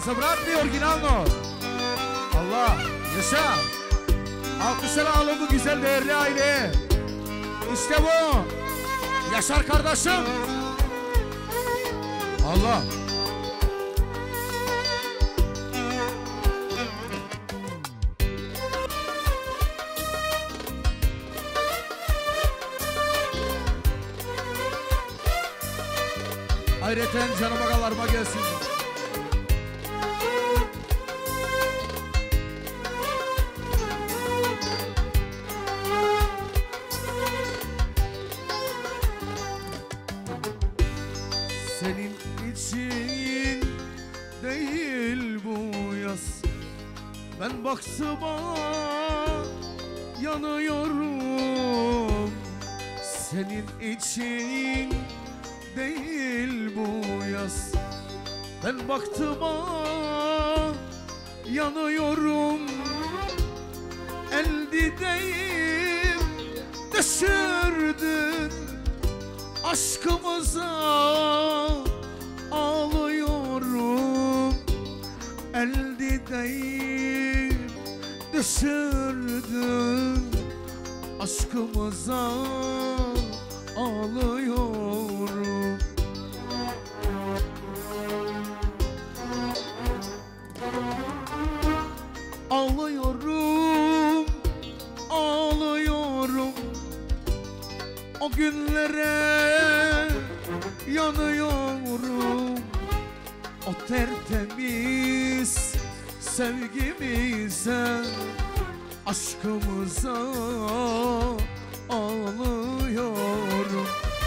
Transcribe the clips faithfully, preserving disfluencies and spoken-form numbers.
Zabratmıyor Ginalno. Allah yaşa. Alkışları alın bu güzel değerli aileye. İşte bu. Yaşar kardeşim. Allah. Ayrıca canım agalarıma gelsin. Senin için değil bu yaz, ben baktıma yanıyorum. Senin için değil bu yaz, ben baktıma yanıyorum. Elde değil düşürdün aşkımıza ağlıyorum. Elde değil düşürdün aşkımıza ağlıyorum. Ağlıyorum, ağlıyorum. O günlere yanıyorum. O tertemiz sevgimize, aşkımıza ağlıyorum.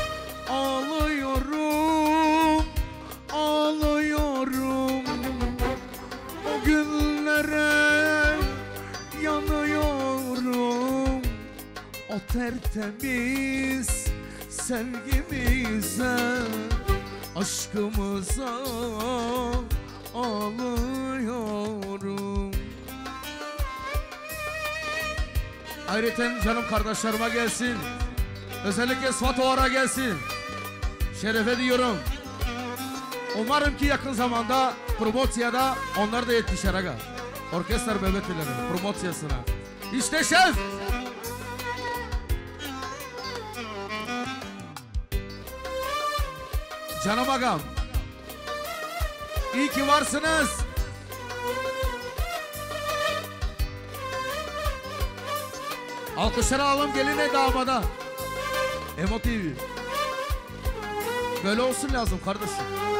Ağlıyorum, ağlıyorum. O günlere yanıyorum. O tertemiz sevgimize, aşkımıza ağlıyorum. Ayrıca canım kardeşlerime gelsin. Özellikle Svatoğar'a gelsin. Şerefe diyorum. Umarım ki yakın zamanda promosyada onlar da yetişer aga. Orkestra bebekleri promosyasına. İşte şef. Canım agam. İyi ki varsınız. Alkışları alalım geline damada. Emo T V. Böyle olsun lazım kardeşim.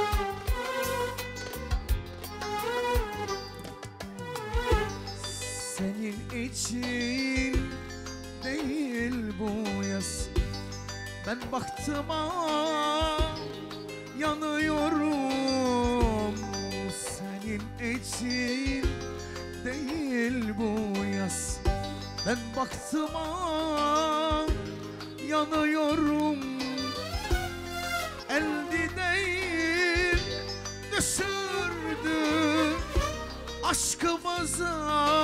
Senin için değil bu yaz, ben baktıma yanıyorum. Senin için değil bu yaz, ben baktıma yanıyorum. Elde değil düşürdü aşkımıza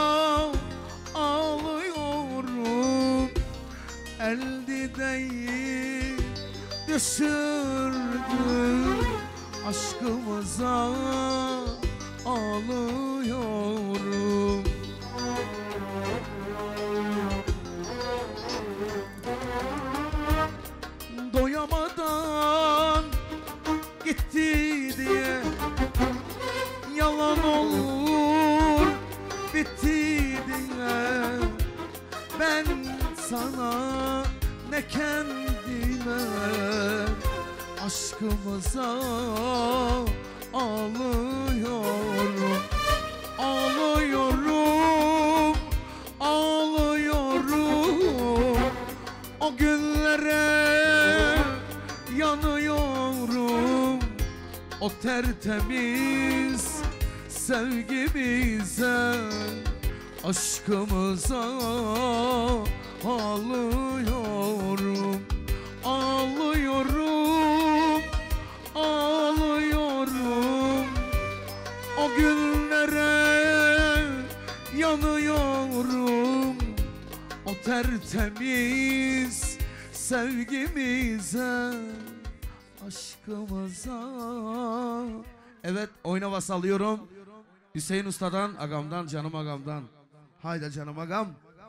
ağlıyorum. Elde değil düşürdü aşkımıza ağlıyorum. Doyamadan gitti diye yalan olur bitti diye, ben sana ne kendime aşkımıza ağlıyorum. Ağlıyorum, ağlıyorum. O günlere yanıyorum. O tertemiz sevgimize, aşkımıza ağlıyorum. Ağlıyorum, ağlıyorum. O günlere yanıyorum. O tertemiz sevgimize, aşkımıza. Evet, oyna basalıyorum. Hüseyin Usta'dan, agamdan, canım agamdan. Haydi canım agam.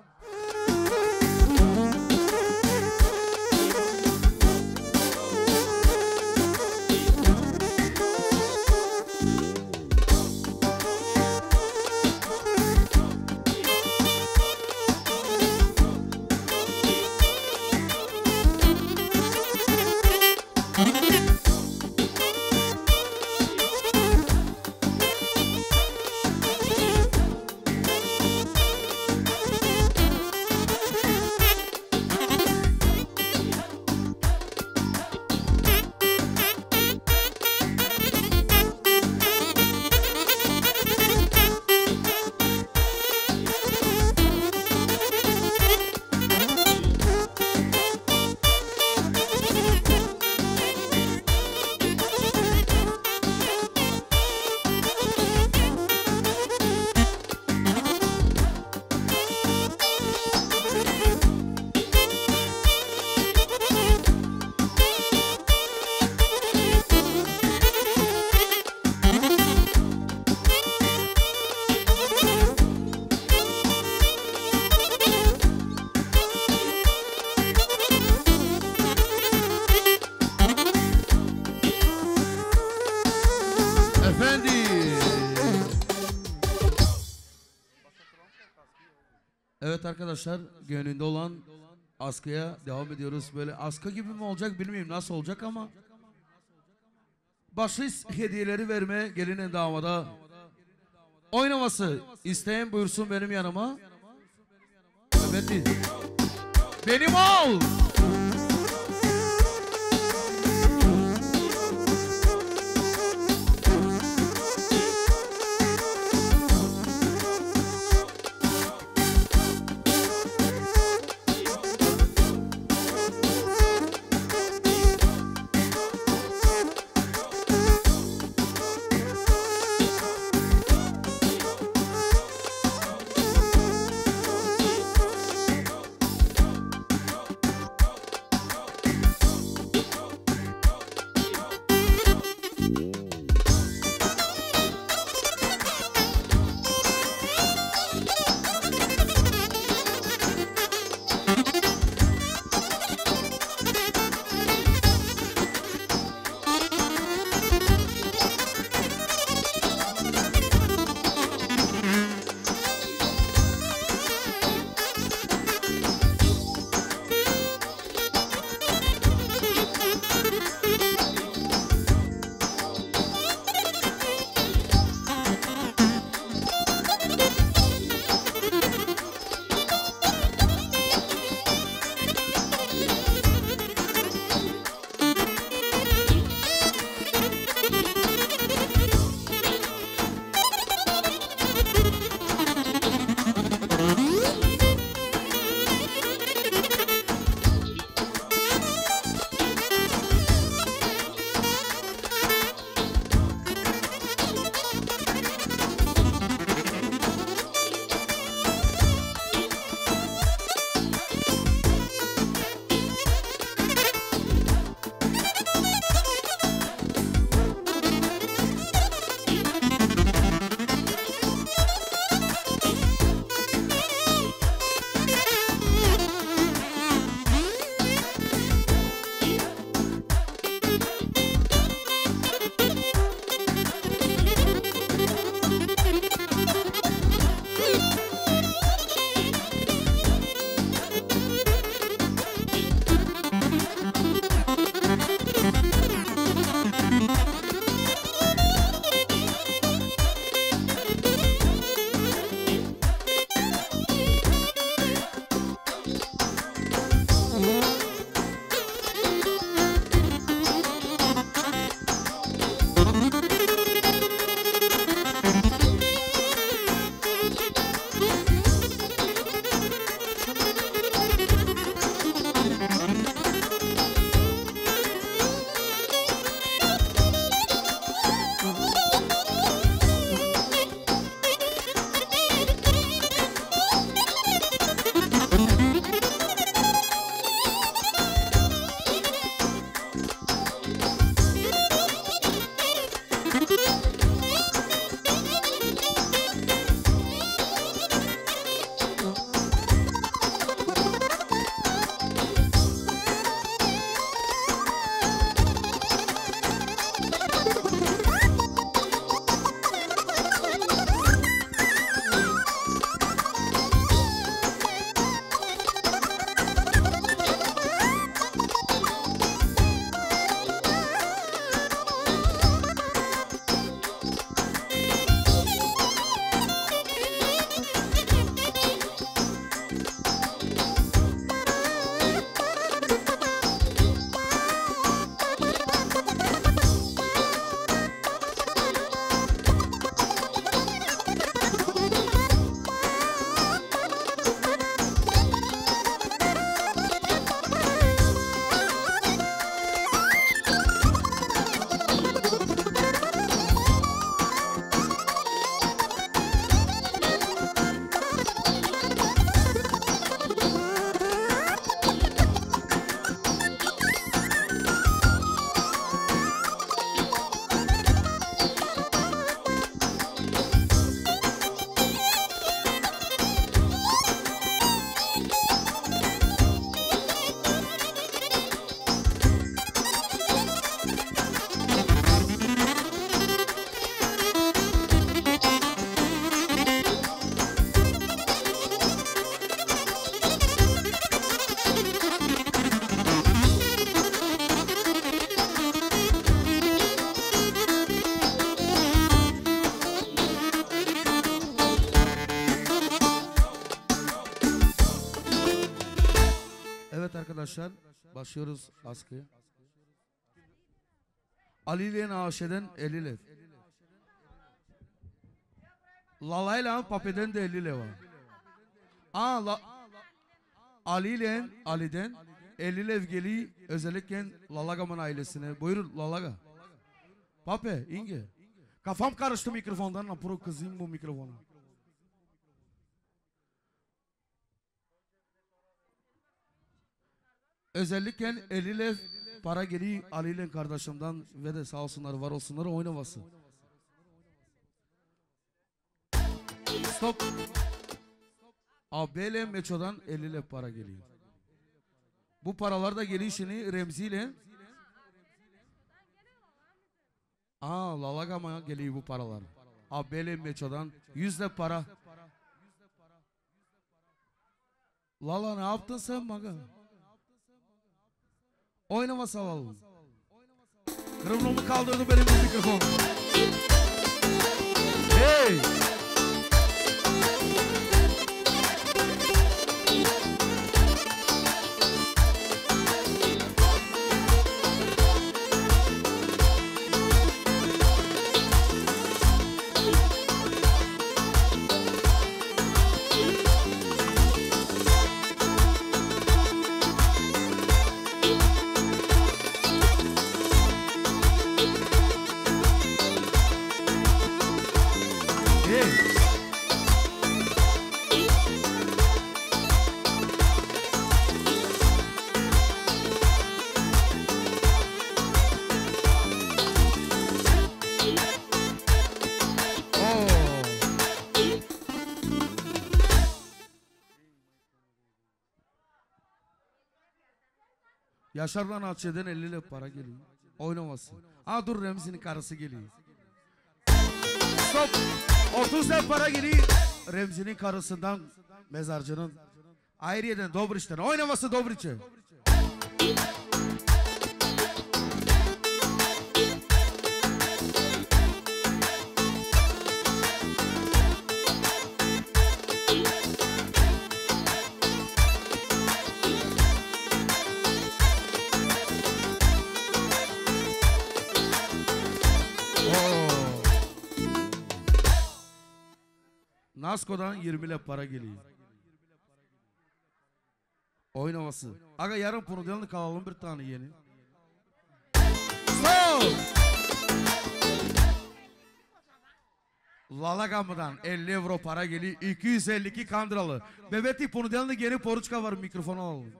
Evet arkadaşlar, gönlünde olan askıya devam ediyoruz. Böyle askı gibi mi olacak bilmiyorum nasıl olacak ama bahşiş hediyeleri verme gelinin damada oynaması isteyen buyursun benim yanıma. Evet, benim ol. arkadaşlar. Başlıyoruz askıya. Ali ile Aşe'den elli lev. Lala ile Pape'den de elli lev var. Aa, la, Ali ile Ali'den elli lev geliyor özellikle Lalaga'nın ailesine. Buyurun Lalaga. Pape, İnge. Kafam karıştı mikrofondan. Napuro kızayım bu mikrofona. Özellikle elli lev para geliyor Ali ile kardeşimden ve de sağ olsunlar var olsunlar oynaması. Stop. Abiyle Meço'dan elli lev para geliyor. Bu paralar da geliyor şimdi Remzi ile. Aa, Lalaga'ma geliyor bu paralar. Abiyle Meço'dan yüz lev para. Lala ne yaptın sen maga? Oynama salalım. Kırımlımı kaldırdı benim bu mikrofon. Hey! Yaşar'dan Alçe'den elli lev para geliyor. Oynaması. Aa dur Remzi'nin karısı geliyor. Stop. otuz lev para geliyor. Remzi'nin karısından mezarcının. Ayrıyeten Dobriç'ten. Oynaması Dobriç'e. Nasko'dan yirmi lev para geliyor. Oynaması. Aga yarın Purundel'ini kalalım bir tane yeni. Stop! Lalaga'mdan elli euro para geliyor. iki yüz elli iki Kandıralı. Bebeti Purundel'ini geri Poruçka var mikrofonu alalım.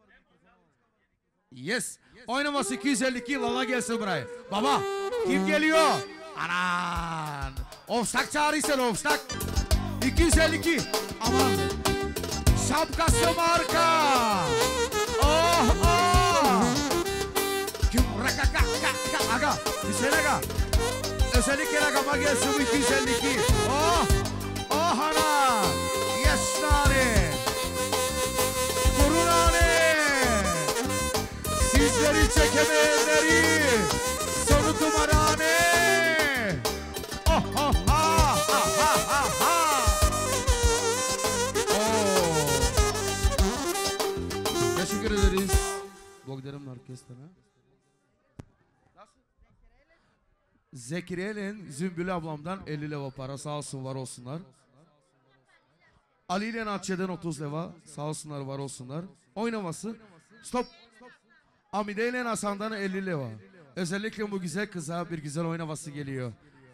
Yes. Oynaması iki yüz elli iki Lala gelsin buraya. Baba kim geliyor? Anan. Ofsak çağırıysan ofsak. iki yüz elli iki. Aman. Şapkası marka. Oh oh. Kim rakaka kaka aga. Hüseyin aga. Özellikle agama gelsin bu iki yüz elli iki. Oh. Oh ana. Yes nane. Kurunane. Sizleri çekemeyenleri. Sonu tumarane. Oh oh ha ha ha ha ha. Teşekkür ederiz. Bogdar'ın orkestrana. Zekiriye'nin Zümbül ablamdan elli leva para sağ olsun var olsunlar. Ali ile Natçe'den otuz leva sağ olsunlar var olsunlar. Oynaması. Stop. Amide ile Hasan'dan elli leva. Özellikle bu güzel kıza bir güzel oynaması geliyor.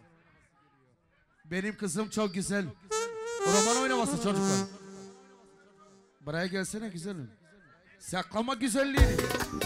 Benim kızım çok güzel. Roman oynaması çocuklar. Buraya gelsene güzelim. Saklama güzelliğini.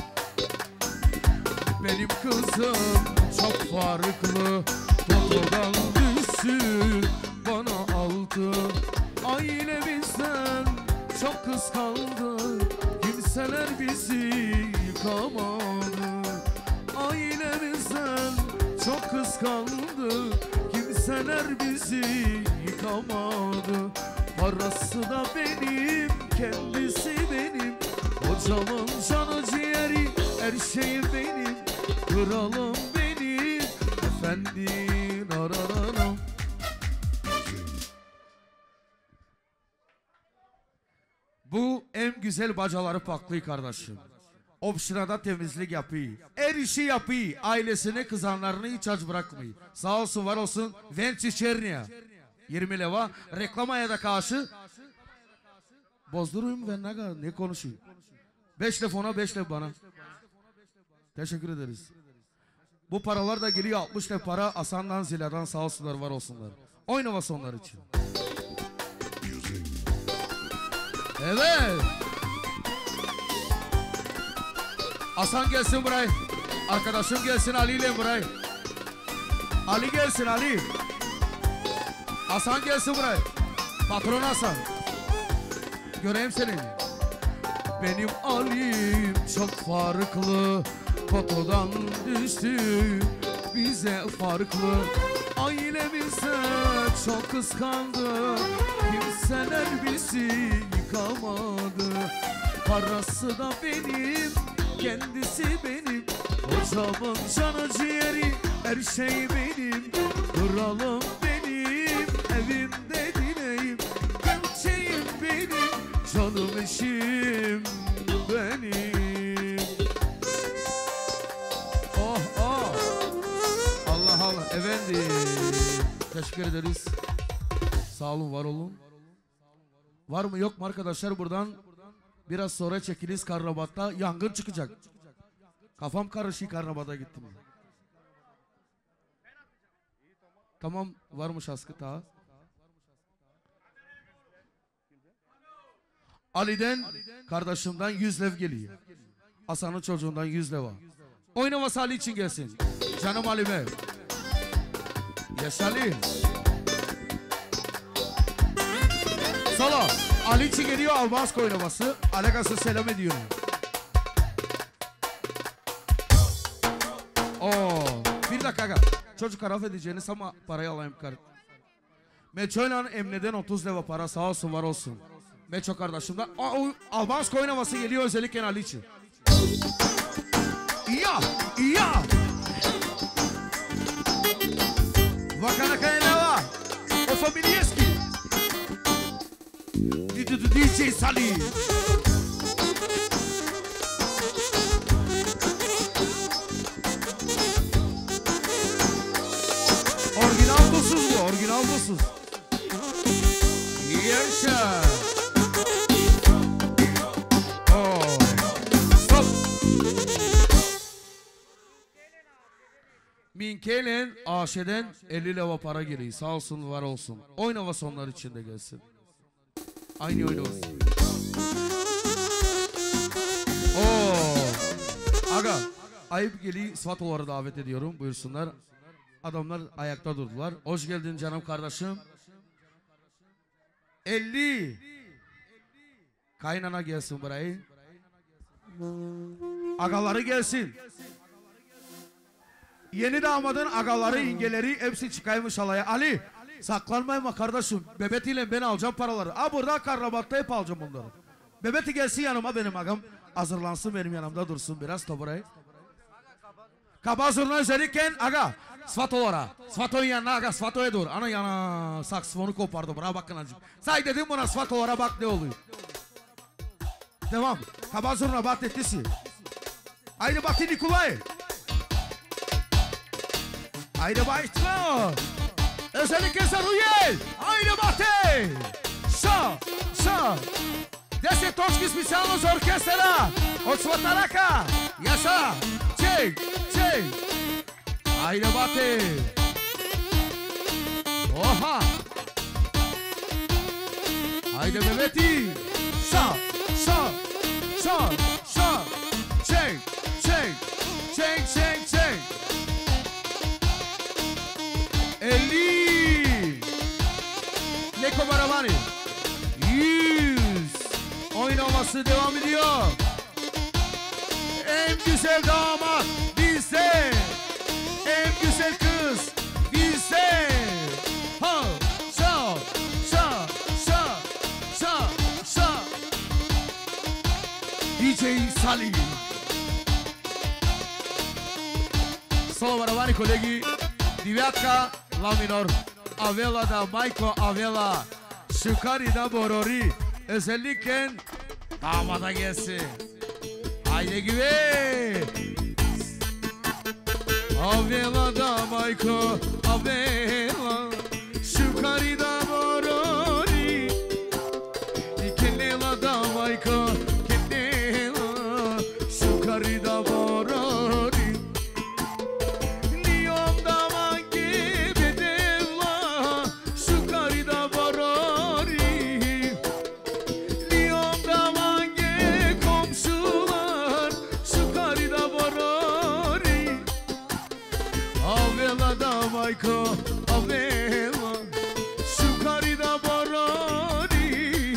Benim kızım çok farklı. Motordan düşsün bana aldı. Ailemizden çok kıskandı. Kimseler bizi yıkamadı. Ailemizden çok kıskandı. Kimseler bizi yıkamadı. Parası da benim, kendisi benim. Kocamın canı ciğeri, her şeyim benim. Kralım benim, efendim araranam. Bu en güzel bacaları paklıyor kardeşim. Opşinada temizlik yapıyor. Her işi yapıyor. Ailesini, kızanlarını hiç aç bırakmıyor. Sağ olsun, var olsun. Vençi Çernia. yirmi leva. Reklamaya da karşı. Bozduruyum ben ne, ne konuşayım? beş lef ona, beş lef bana. Teşekkür ederiz. Bu paralar da geliyor, altmış lef para. Asan'dan, Zila'dan sağ olsunlar, var olsunlar. Oynavası onlar için. Evet. Hasan gelsin buraya. Arkadaşım gelsin, Ali ile buraya. Ali gelsin, Ali. Hasan gelsin buraya. Patron Hasan. Göreyim seni. Benim Ali'm çok farklı. Fotodan düştü bize farklı. Ailemize çok kıskandı. Kimseler bizi yıkamadı. Parası da benim, kendisi benim. Hocamın canı ciğeri, her şey benim. Kralım benim, evimde dileğim. Gerçeğim benim, canım eşim benim. Oh oh. Allah Allah efendim. Teşekkür ederiz. Sağ olun, var olun. Var mı yok mu arkadaşlar? Buradan biraz sonra çekiliz. Karnabat'ta yangın çıkacak. Kafam karışık, Karnabat'a gittim. Tamam, varmış askı ta. Ali'den, kardeşimden yüz lev geliyor. Hasan'ın çocuğundan yüz lev var. Oynaması Ali için gelsin. Canım Ali'me. Yaşa Ali. Solo. Ali için geliyor, Albasko oynaması. Alakası selam ediyor. Oo, bir dakika. Çocuk haraf edeceğiniz ama parayı alayım kart. Meço'yla Emre'den otuz leva para, sağ olsun, var olsun. Meço kardeşimden. Albasko oynaması geliyor özellikle Ali için. Ya, ya. Vakana Kayanava. O Familieski. D J Salih. Orijinal dosuz bu, orijinal dosuz. Yaşa. Oh. Stop. Minkelen Aşe'den elli leva para geliyor. Sağ olsun, var olsun. Oynavası onlar için de gelsin. Aynı oynavası. Oo. Aga, ayıp geliyor. Svatoları davet ediyorum. Buyursunlar. Adamlar ayakta durdular. Hoş geldin canım kardeşim. elli. Kaynana gelsin burayı. Agaları gelsin. Yeni damadın agaları, ingeleri hepsi çıkaymış alaya. Ali, saklanmayma kardeşim. Bebetiyle ben alacağım paraları. Ha burada Karnabat'ta hep alacağım bunları. Bebeti gelsin yanıma, benim agam. Hazırlansın, benim yanımda dursun biraz da burayı. Kaba zurna özellikle aga. Svatolara. Svato'nun yanına aga, Svato'ya dur. Ana yana saksifonu kopardı. Buna bakın acım. Say dedim buna, Svatolara bak ne oluyor. Devam. Kaba zurna bat ettisi. Haydi Batı Nikolay. Haydi başla. Özellikle Saruyel. Haydi Batı. Sa, sa. Desetočki specijalno za orkestara. Od Svataraka. Yaşa. Çek, çek. Haydi Batı. Oha. Haydi Mehmeti. Sa, sa, sa, sa. Çek, çek, çek, çek, çek. elli. Leko Baravani. yüz. Oynaması devam ediyor. En güzel damat bizde. En güzel kız bizde. Ha, şa, şa, şa, şa, şa. D J Salih. Solo Baravani kolegi. Девятка, ла минор, Авела да Майко Авela, Şukari da Borori, özellikle damada gelsin. Haydi gibi. Avela da Mayko, avela. Şu karida boroni. Kelela da Mayko, kelela. Şu karida boroni. Niyom da mangi bedevla. Şu karida boroni. Niyom da mangi komşular. Şu karida boroni. Avela da Mayko, avela. Şu karida boroni.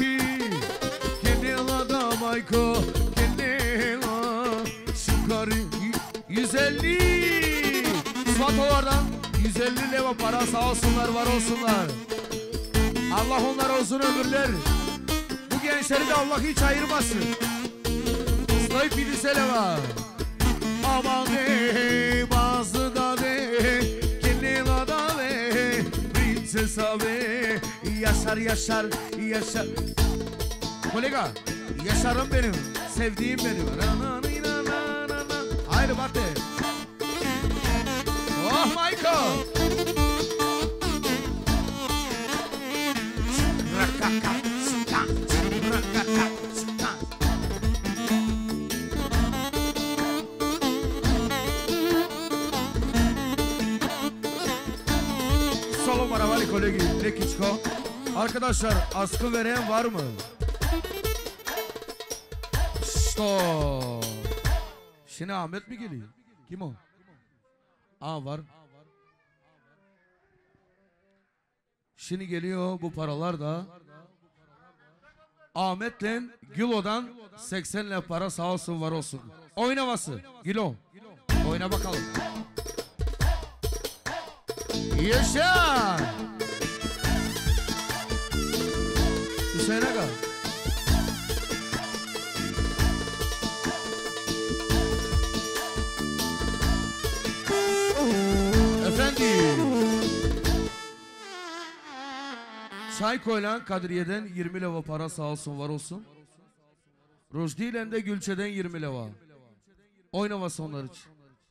Kelela da Mayko, kelela. Şu karı yüz elli. Svatolardan yüz elli leva para sağ olsunlar, var olsunlar. Allah onlara uzun ömürler. Bu gençleri de Allah hiç ayırmasın. Slayıp bilise leva. Aman de bazı da de kelela da de prinsesa be. Yaşar yaşar yaşar. Kolega yaşarım benim, sevdiğim benim. Haydi Bate. Oh Michael. Rakaka stan, rakaka stan. Solo maravali kolegi Lekiçko. Arkadaşlar askı veren var mı? Stop. Şimdi Ahmet mi geliyor? Kim o? Aa var. Şimdi geliyor bu paralar da. Ahmet'le Gülo'dan seksen lira para sağ olsun var olsun. Oynaması. Gülo. Oyna bakalım. Yaşa. Hüseyin Aga. Efendim. Çay koylan Kadriye'den yirmi leva para sağ olsun var olsun. Rojdi ile de Gülçe'den yirmi leva. Oynaması onlar için.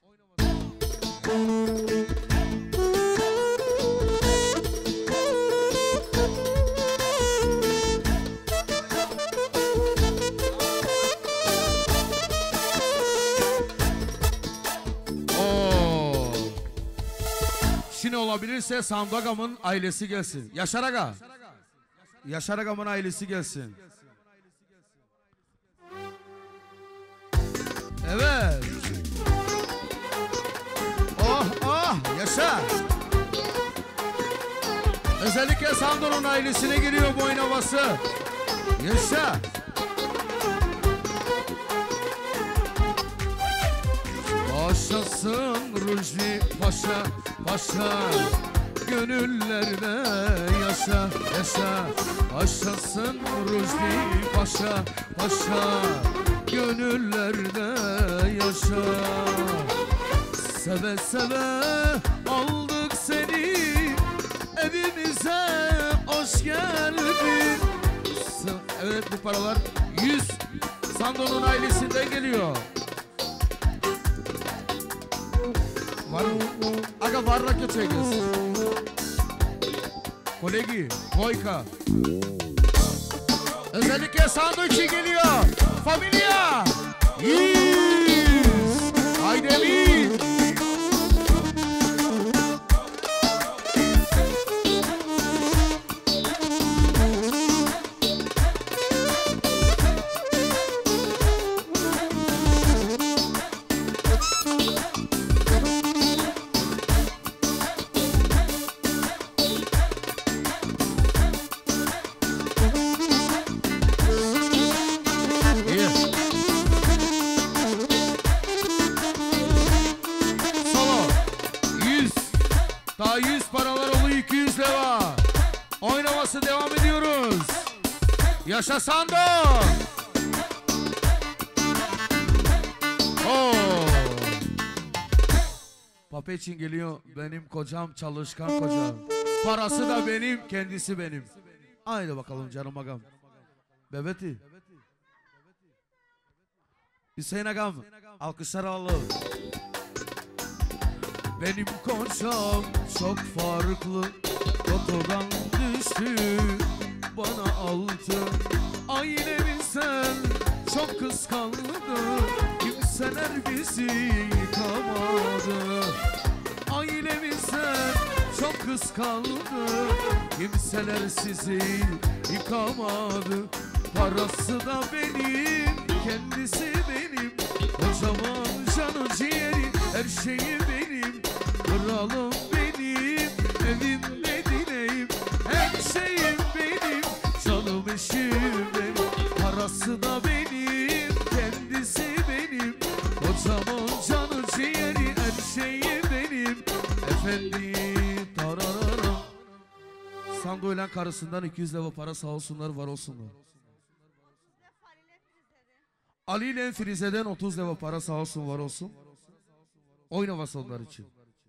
Şimdi olabilirse Sandagam'ın ailesi gelsin. Yaşar Aga. Yaşar Agam'ın ailesi gelsin. Evet. Oh oh yaşa. Özellikle Sando'nun ailesine geliyor bu oynaması. Yaşa. Başlasın Rujdi Paşa, Paşa. Gönüllerde yaşa, yaşa. Başlasın Rujdi Paşa, Paşa. Gönüllerde yaşa. Seve seve aldık seni evimize, hoş geldin. Evet bu paralar yüz Sando'nun ailesinden geliyor. Var mı? Aga varla geçeceğiz. Kolegi, Boyka. Özellikle Sando için geliyor. Familia. Yes. Haydi Emin. Daha yüz paralar oluyor, iki yüz lira. Oynaması devam ediyoruz. Yaşa Sando. Oh. Pape için geliyor. Benim kocam çalışkan kocam. Parası da benim, kendisi benim. Haydi bakalım canım agam. Bebeti. Hüseyin Agam, alkışlar alalım. Benim kocam çok farklı, otodan düştü bana altı. Ailemizden çok kıskandı, kimseler bizi yıkamadı. Ailemizden çok kıskandı, kimseler sizi yıkamadı. Parası da benim, kendisi benim, kocaman canı ciğeri, her şeyi benim. Kralım benim, evim Medine'yim, her şeyim benim, canım eşim benim. Parası da benim, kendisi benim, kocaman canı ciğeri, her şeyi benim. Efendim tarararım. Sandoylan karısından iki yüz lira para, sağ olsunlar, var olsunlar. Ali ile Firize'den otuz lira para, sağ olsun, var olsun. Oynavası onlar için.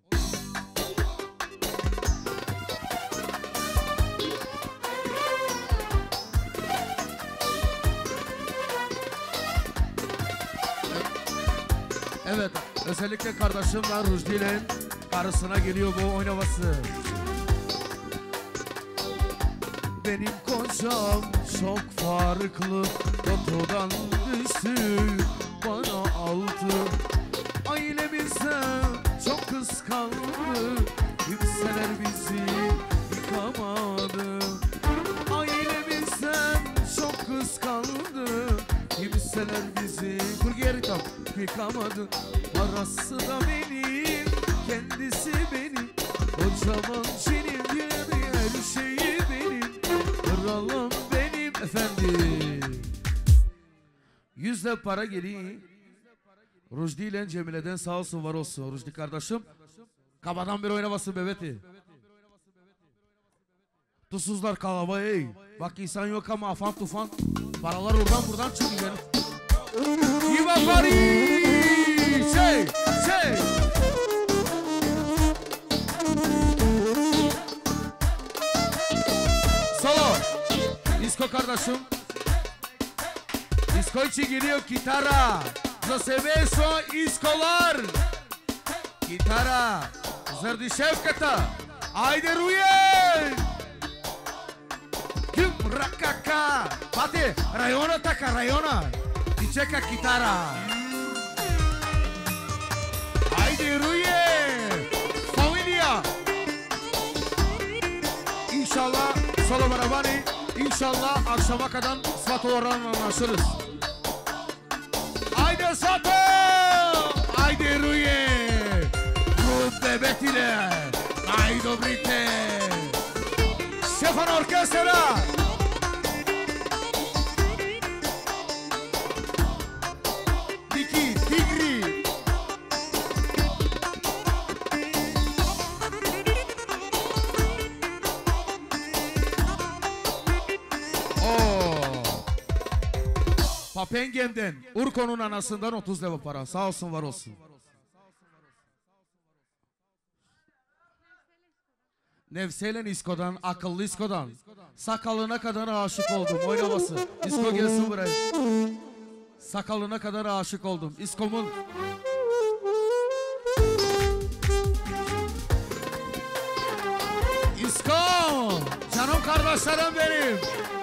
Evet, özellikle kardeşim var Rujdi ile karısına geliyor bu oynavası. Benim kocam çok farklı, otodan düştü bana altı. Ailemizde çok kıskandı, kimseler bizi yıkamadı. Ailemizden çok kıskandı, kimseler bizi kurgeritam yıkamadı. Parası da benim, kendisi benim, kocaman benim yeri, her şeyi benim. Kralım benim efendim. Yüzde para geliyor. Rujdi ile Cemile'den sağ olsun, var olsun. Rujdi kardeşim kabadan bir oynamasın bebeti. Tuzsuzlar kalaba ey. Bak insan yok ama afan tufan. Paralar oradan buradan çıkıyor. Viva Paris! Şey, şey. Solo. Disco kardeşim. Disco için geliyor gitara. Zaseveso iskolar. Gitara. Zardi şefkata. Haydi Ruyen. Kim rakaka. Pati rayona taka rayona. Diçeka gitara. Haydi Ruyen. Familia. İnşallah solo maravani. İnşallah akşama kadar Svato oranla anlaşırız. Haydi Svato! Haydi Ruye! Grup bebetile! Haydi Brite! Şefan orkestra! Diki, Tigri! Papengem'den, Urko'nun anasından otuz lira para. Sağ olsun, var olsun. Nevselen İsko'dan, akıllı İsko'dan. Sakalına kadar aşık oldum. Oynaması. İsko gelsin buraya. Sakalına kadar aşık oldum. İsko'mun. İsko! Canım kardeşlerim benim.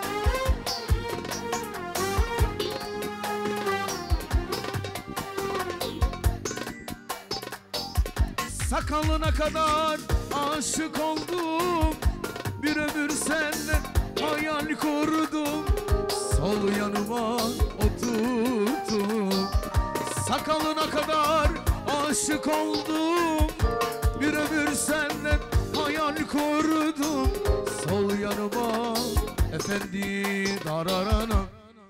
Sakalına kadar aşık oldum, bir ömür senden hayal kurdum, sol yanıma oturdum. Sakalına kadar aşık oldum, bir ömür senden hayal kurdum, sol yanıma efendi dararana.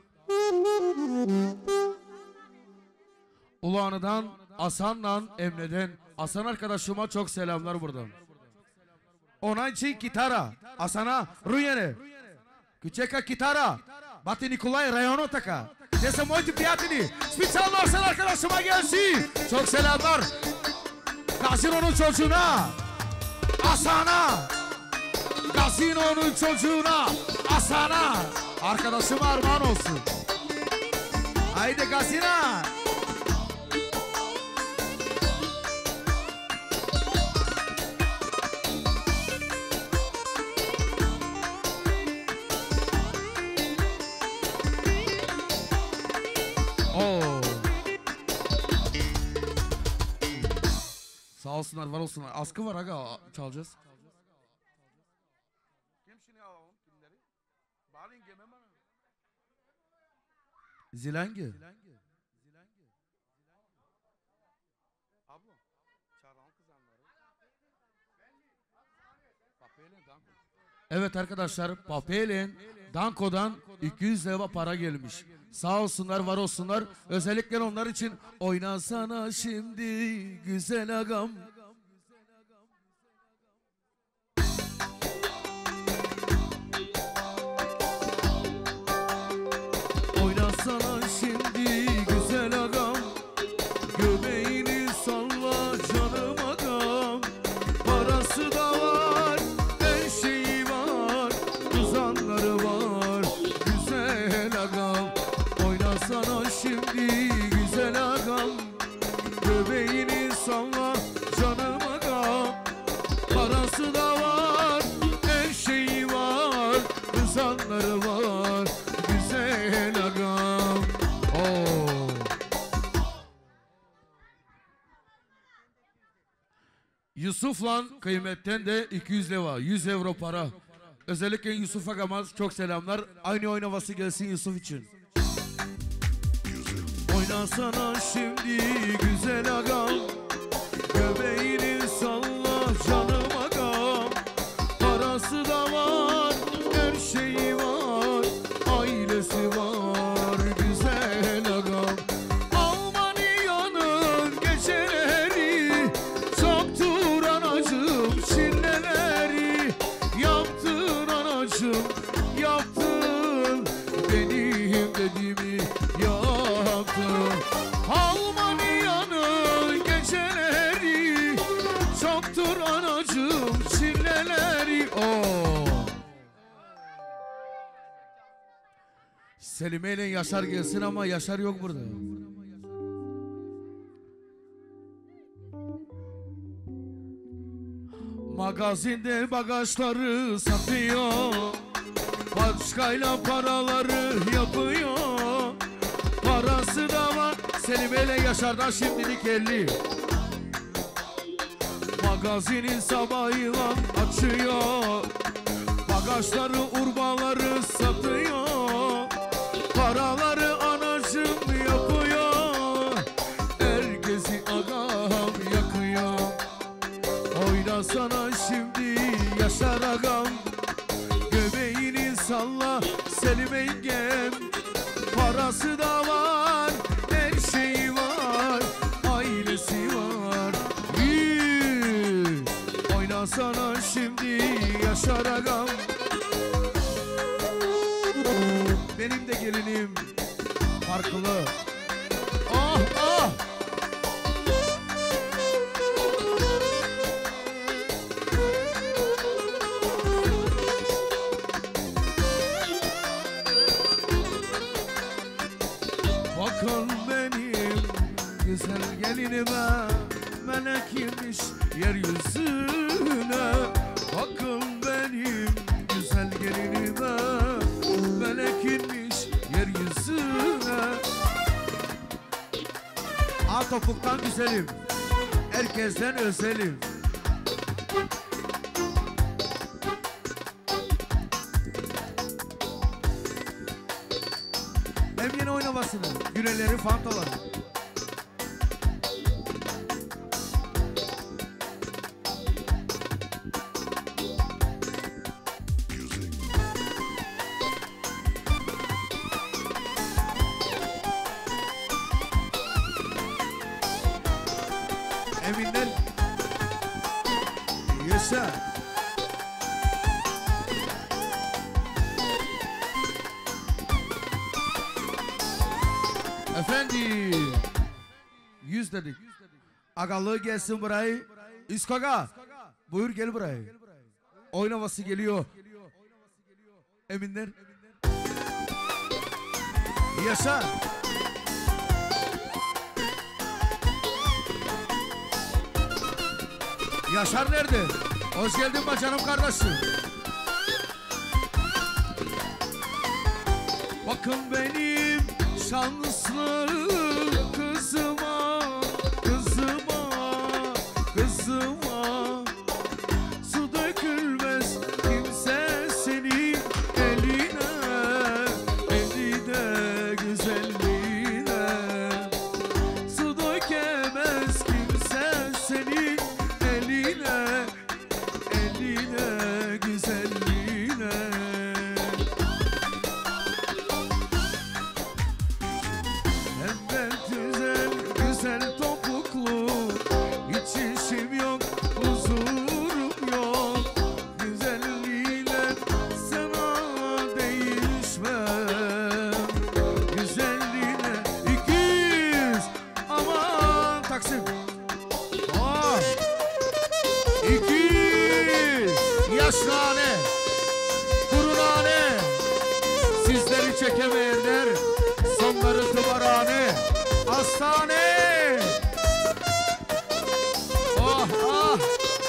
Ulanı'dan, Hasan'la Emre'den, Hasan arkadaşıma çok selamlar buradan. Ona için gitara, Hasan'a Ruyene, Küçeka gitara, Bati Nikolay Rayonotaka. Dese moiti prijatelji, specijalno Hasan arkadaşıma gelsin. Çok selamlar. Gazino'nun çocuğuna, Hasan'a, Gazino'nun çocuğuna, Hasan'a. Arkadaşıma armağan olsun. Haydi Gazina. Sağ olsunlar, var olsunlar. Askı var aga, çalacağız. Zilengi. Evet arkadaşlar, Papel'in Danko'dan iki yüz lira para gelmiş. Sağ olsunlar, var olsunlar. Özellikle onlar için oynasana şimdi güzel agam. Oynasana şimdi güzel agam. Göbeğini salla canım agam. Parası da var, her şeyi var, kızanları var, güzel agam. Oynasana şimdi güzel agam. Göbeğini salla canım agam. Parası da var, her şeyi var, kızanları var, güzel agam. Oh. Yusuf'la kıymetten de iki yüz lira, yüz euro para. Özellikle Yusuf Agama çok selamlar. Aynı oynaması gelsin Yusuf için. Oynasana şimdi güzel agam. Göbeğini salla canım agam. Parası da var, her şeyi var, ailesi var, güzel agam. Almanya'nın geceleri çoktur anacığım, çilleleri yaptın anacığım, yaptın, benim dediğimi yaptın. Almanya'nın geceleri çoktur anacığım, çilleleri. Oh. Selime ile Yaşar gelsin ama Yaşar yok burada. Magazinde bagajları satıyor, başkayla paraları yapıyor. Parası da var, Selime ile Yaşar'dan şimdilik elli. Magazinin sabahıyla açıyor, bagajları urbaları satıyor. Paraları anacım yapıyor, herkesi agam yakıyor. Oynasana şimdi Yaşar agam. Göbeğini salla Selime yengem. Parası da var, her şeyi var, ailesi var. Yürü. Oynasana şimdi Yaşar agam. Benim de gelinim farklı. Ah ah. Bakın benim güzel gelinime, melek inmiş yeryüzüne. Bakın benim güzel gelinime, melek inmiş yeryüzüne. A topuktan güzelim, herkesten özelim. Hem yeni oynamasını, güreleri, fantaları. Eminler yaşa. Efendim yüz dedik. Agalığı gelsin burayı. İskoga buyur gel buraya. Oynaması geliyor. Eminler yaşa. Yaşar nerede? Hoş geldin be canım kardeşim. Bakın benim şanslı kızıma, kızıma, kızıma. kimse senin eline, eline güzelliğine. Su dökemez kimse senin eline, eline güzelliğine. Evet güzel güzel topuklu, hiç işim yok, huzurum yok. Güzelliğiyle sana değişmem, güzelliğine ikiz. Aman Taksim. Oh. İkiz yaşnane, kurunane, sizleri çekemeyenler sonları tımarhane, hastane. Oh ah.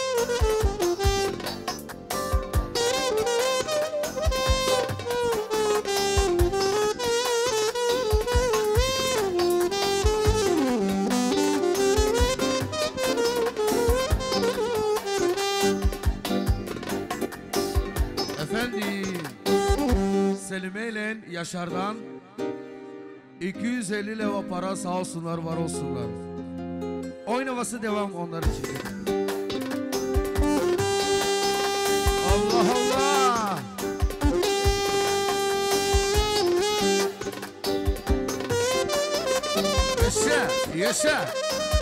Efendim, Selime ile Yaşar'dan iki yüz elli leva para sağ olsunlar, var olsunlar. Oynaması devam onlar için. Allah Allah. Yaşa, yaşa.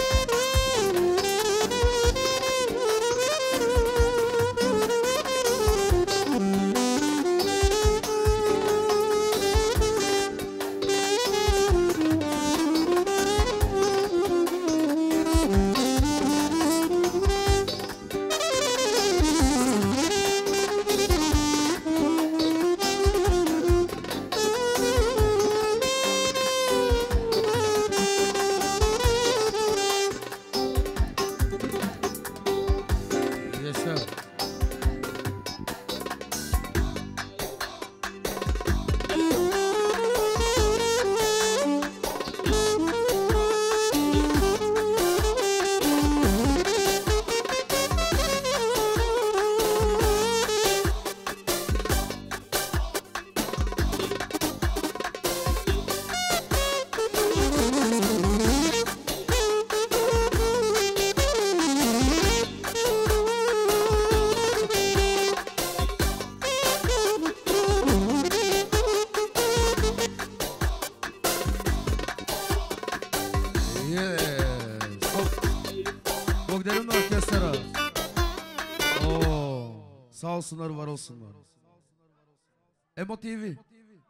Sağ olsunlar, var olsunlar. Emo T V.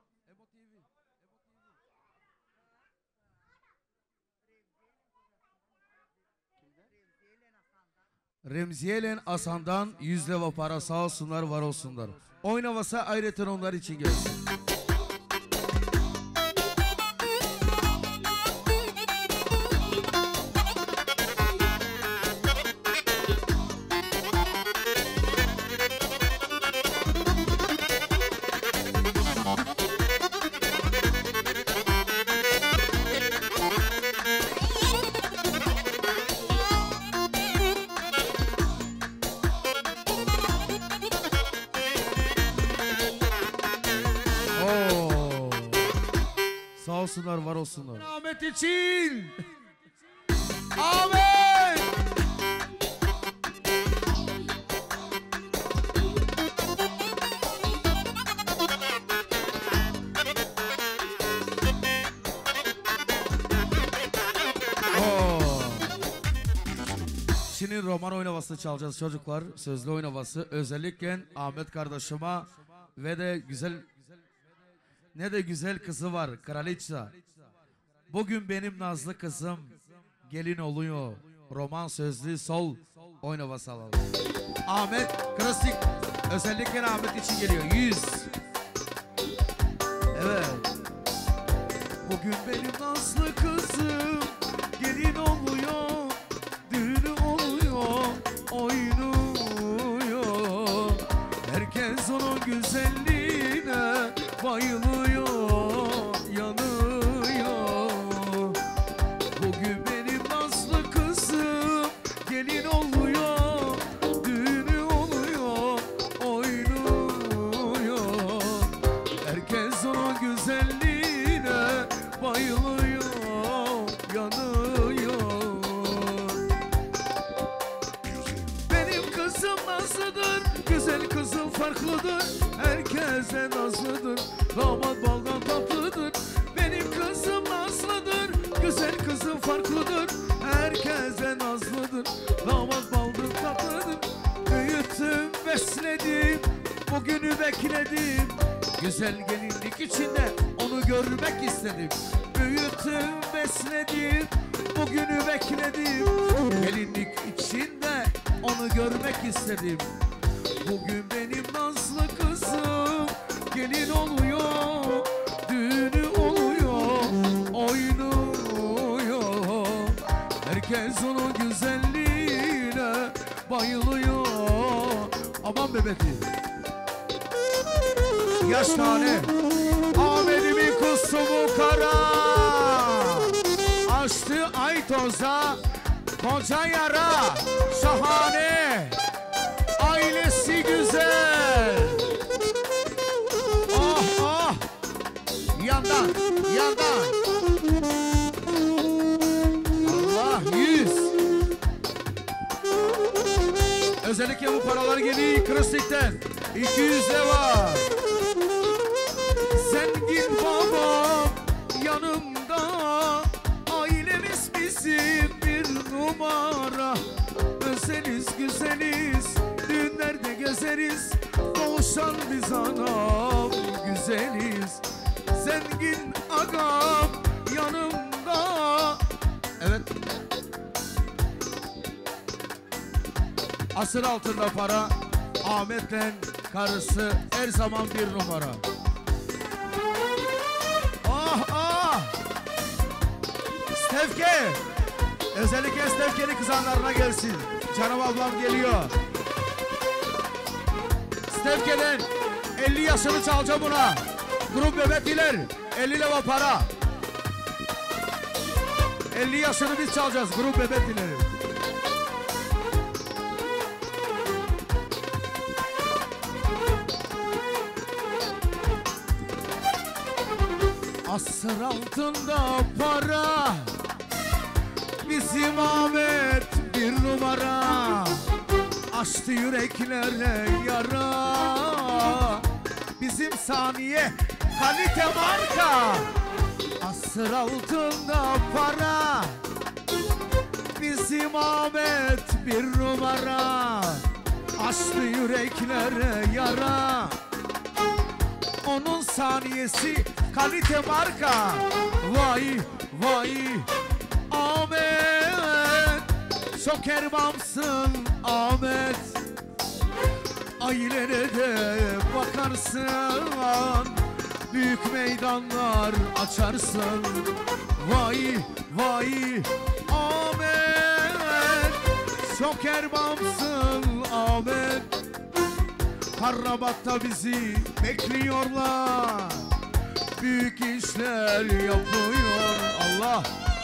Remziye ile Asan'dan yüz leva para sağ olsunlar, var olsunlar. Oynavasa ayrıca onlar için gelsin. Sağ olsunlar, var olsunlar. Ahmet için. Ahmet. Oh. Şimdi roman oynavası çalacağız çocuklar. Sözlü oynavası. Özellikle Ahmet kardeşime ve de güzel ne de güzel kızı var, kraliçe. Bugün benim nazlı kızım gelin oluyor. Roman sözlü sol oynavası alalım. Ahmet klasik, özellikle Ahmet için geliyor. Yüz. Evet. Bugün benim nazlı kızım gelin oluyor, düğünü oluyor, oynuyor. Herkes onun güzelliğine bayılıyor, yanıyor. Bugün benim nazlı kızım gelin oluyor, düğünü oluyor, oynuyor. farklıdır, herkese nazlıdır. Damat baldan tatlıdır, benim kızım nazlıdır. Güzel kızım farklıdır, herkese nazlıdır. Damat baldan tatlıdır. Büyüttüm, besledim, bugünü bekledim. Güzel gelinlik içinde onu görmek istedim. Büyüttüm, besledim, bugünü bekledim. Gelinlik içinde onu görmek istedim. Bugün benim nazlı kızım gelin oluyor, düğünü oluyor, oynuyor. Herkes onun güzelliğine bayılıyor. Aman bebeğim, yaş tane Ahmet'imin kusumu kara, açtı ay toza koca yara. Şahane, ailesi güzel. Oh oh, yandan yandan. Allah yüz. Özellikle bu paralar geliyor Kristik'ten. iki yüz lira. Zengin babam yanımda, ailemiz bizim bir numara. Özeliz güzeliz, düğünlerde gezeriz, doğuşan biz anam güzeliz. Zengin agam yanımda. Evet. Asır altında para, Ahmet'le karısı her zaman bir numara. Ah ah! Stefke! Özellikle Stefke'li kızanlarına gelsin. Canım ablam geliyor. Stefke'den elli yaşını çalacağım buna. Grup bebekliler elli lira para. elli yaşını biz çalacağız grup bebeklileri. Asır altında para, bizim Ahmet bir numara. Açtı yüreklere yara, bizim Saniye kalite marka. Asır altında para, bizim Ahmet bir numara. Açtı yüreklere yara, onun saniyesi kalite marka. Vay vay Ahmet, çok erbamsın Ahmet. Ailene de bakarsın, büyük meydanlar açarsın. Vay vay Ahmet, çok erbamsın Ahmet. Harrabat'ta bizi bekliyorlar, büyük işler yapıyor. Allah!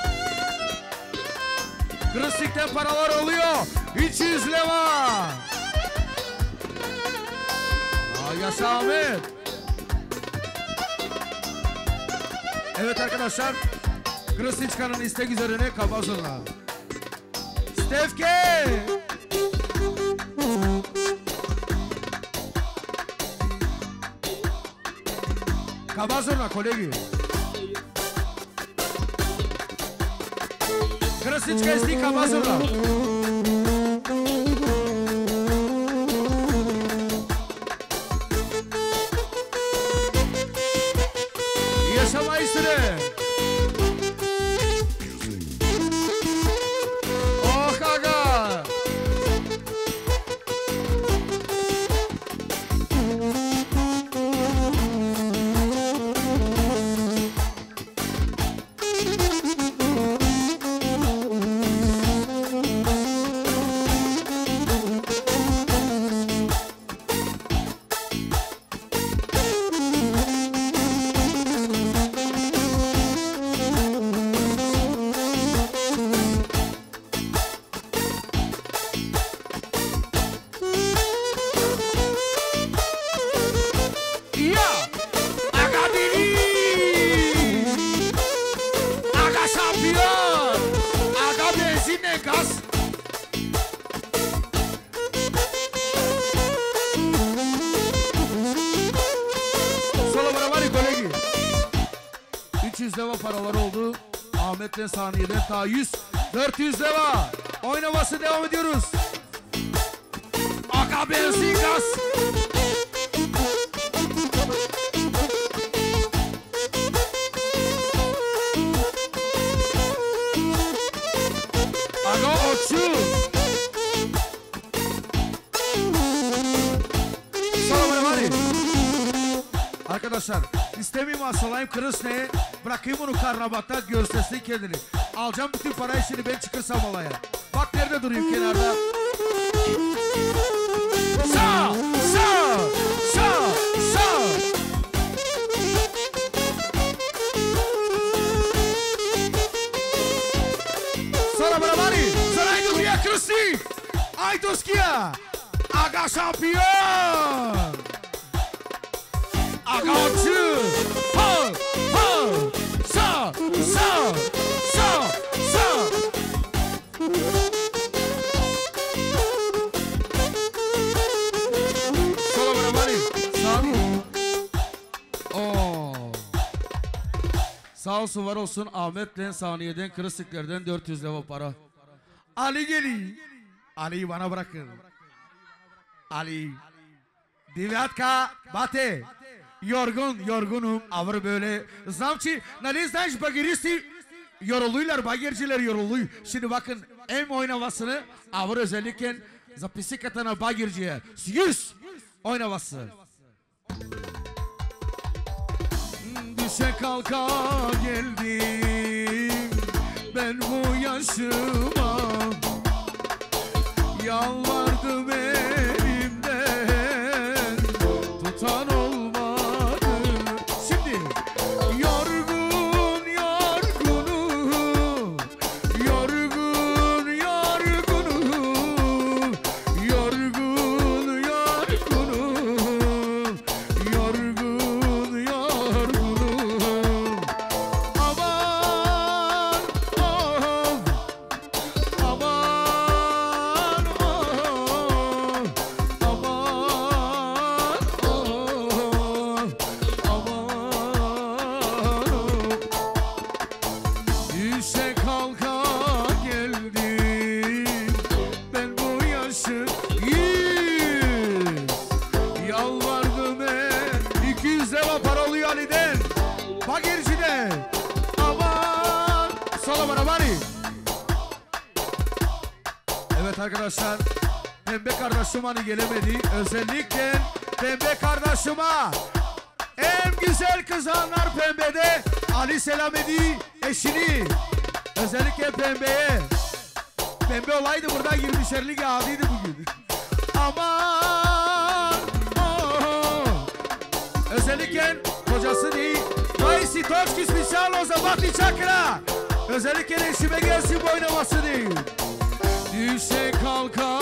Kristik'ten paralar oluyor. üç yüz lira. Aa, yaşa Ahmet. Evet arkadaşlar, Kristik'in istek üzerine kabazırlar. Stefke! Kabazırlar kolegi. Krasička je slika Mazura. Yaşa majstre. Oh aga. yüz leva paraları oldu. Ahmet'le saniyeden ta yüz. dört yüz leva. Oynaması devam ediyoruz. Aga benzin gaz. Aga otçu. Salam var. Arkadaşlar istemeyeyim asalayım kırıs ne? Bırakayım onu karnabatta göstersin kendini. Alacağım bütün parayı şimdi ben çıkırsam olaya. Bak nerede durayım kenarda. Sağ, sağ, sağ, sağ. Sonra bana bari. Sonra aydu buraya kırısı. Aydoskiya. Aga şampiyon. Aga otçu. Ha, ha. Sağ, sağ, sağ, sağ. Solo bana bari. Sağ mı? Oo. Sağ olsun var olsun Ahmet'le saniyeden kırısıklardan dört yüz lira para. Ali geliyor. Ali'yi bana bırakın. Ali. Divatka bate. Yorgun, yorgunum. Avır böyle. Zamçı, ne znaš bagiristi yoruluyorlar, bagirciler yoruluyor. Şimdi bakın em oynamasını avır özellikle zapisi katana bagirciye. yüz oynaması. Düşe kalka geldim ben bu yaşıma. Yalvardım elimden tutan olmadı. Şimdi yorgun yorgunum, yorgun yorgunum, yorgun yorgunum, yorgun yorgunum. Aman oh, aman oh, aman oh, aman oh. Düşe kalka geldim ben bu yaşın yüz. Yalvardım ben iki yüz lira para oluyor Ali'den, Bagirci'den. Aman sola bana bari. Evet arkadaşlar, Pembe kardeşim hani gelemedi. Özellikle Pembe kardeşime en güzel kızanlar Pembe'de Ali selam edi eşini. Özellikle Pembe'ye. Pembe olaydı burada yirmişerlik adıydı bugün. Aman oh. Özellikle kocası değil. Vay Sitoçki Spişalo Zabatli Çakra. Özellikle eşime gelsin bu oynaması değil. Düşe kalka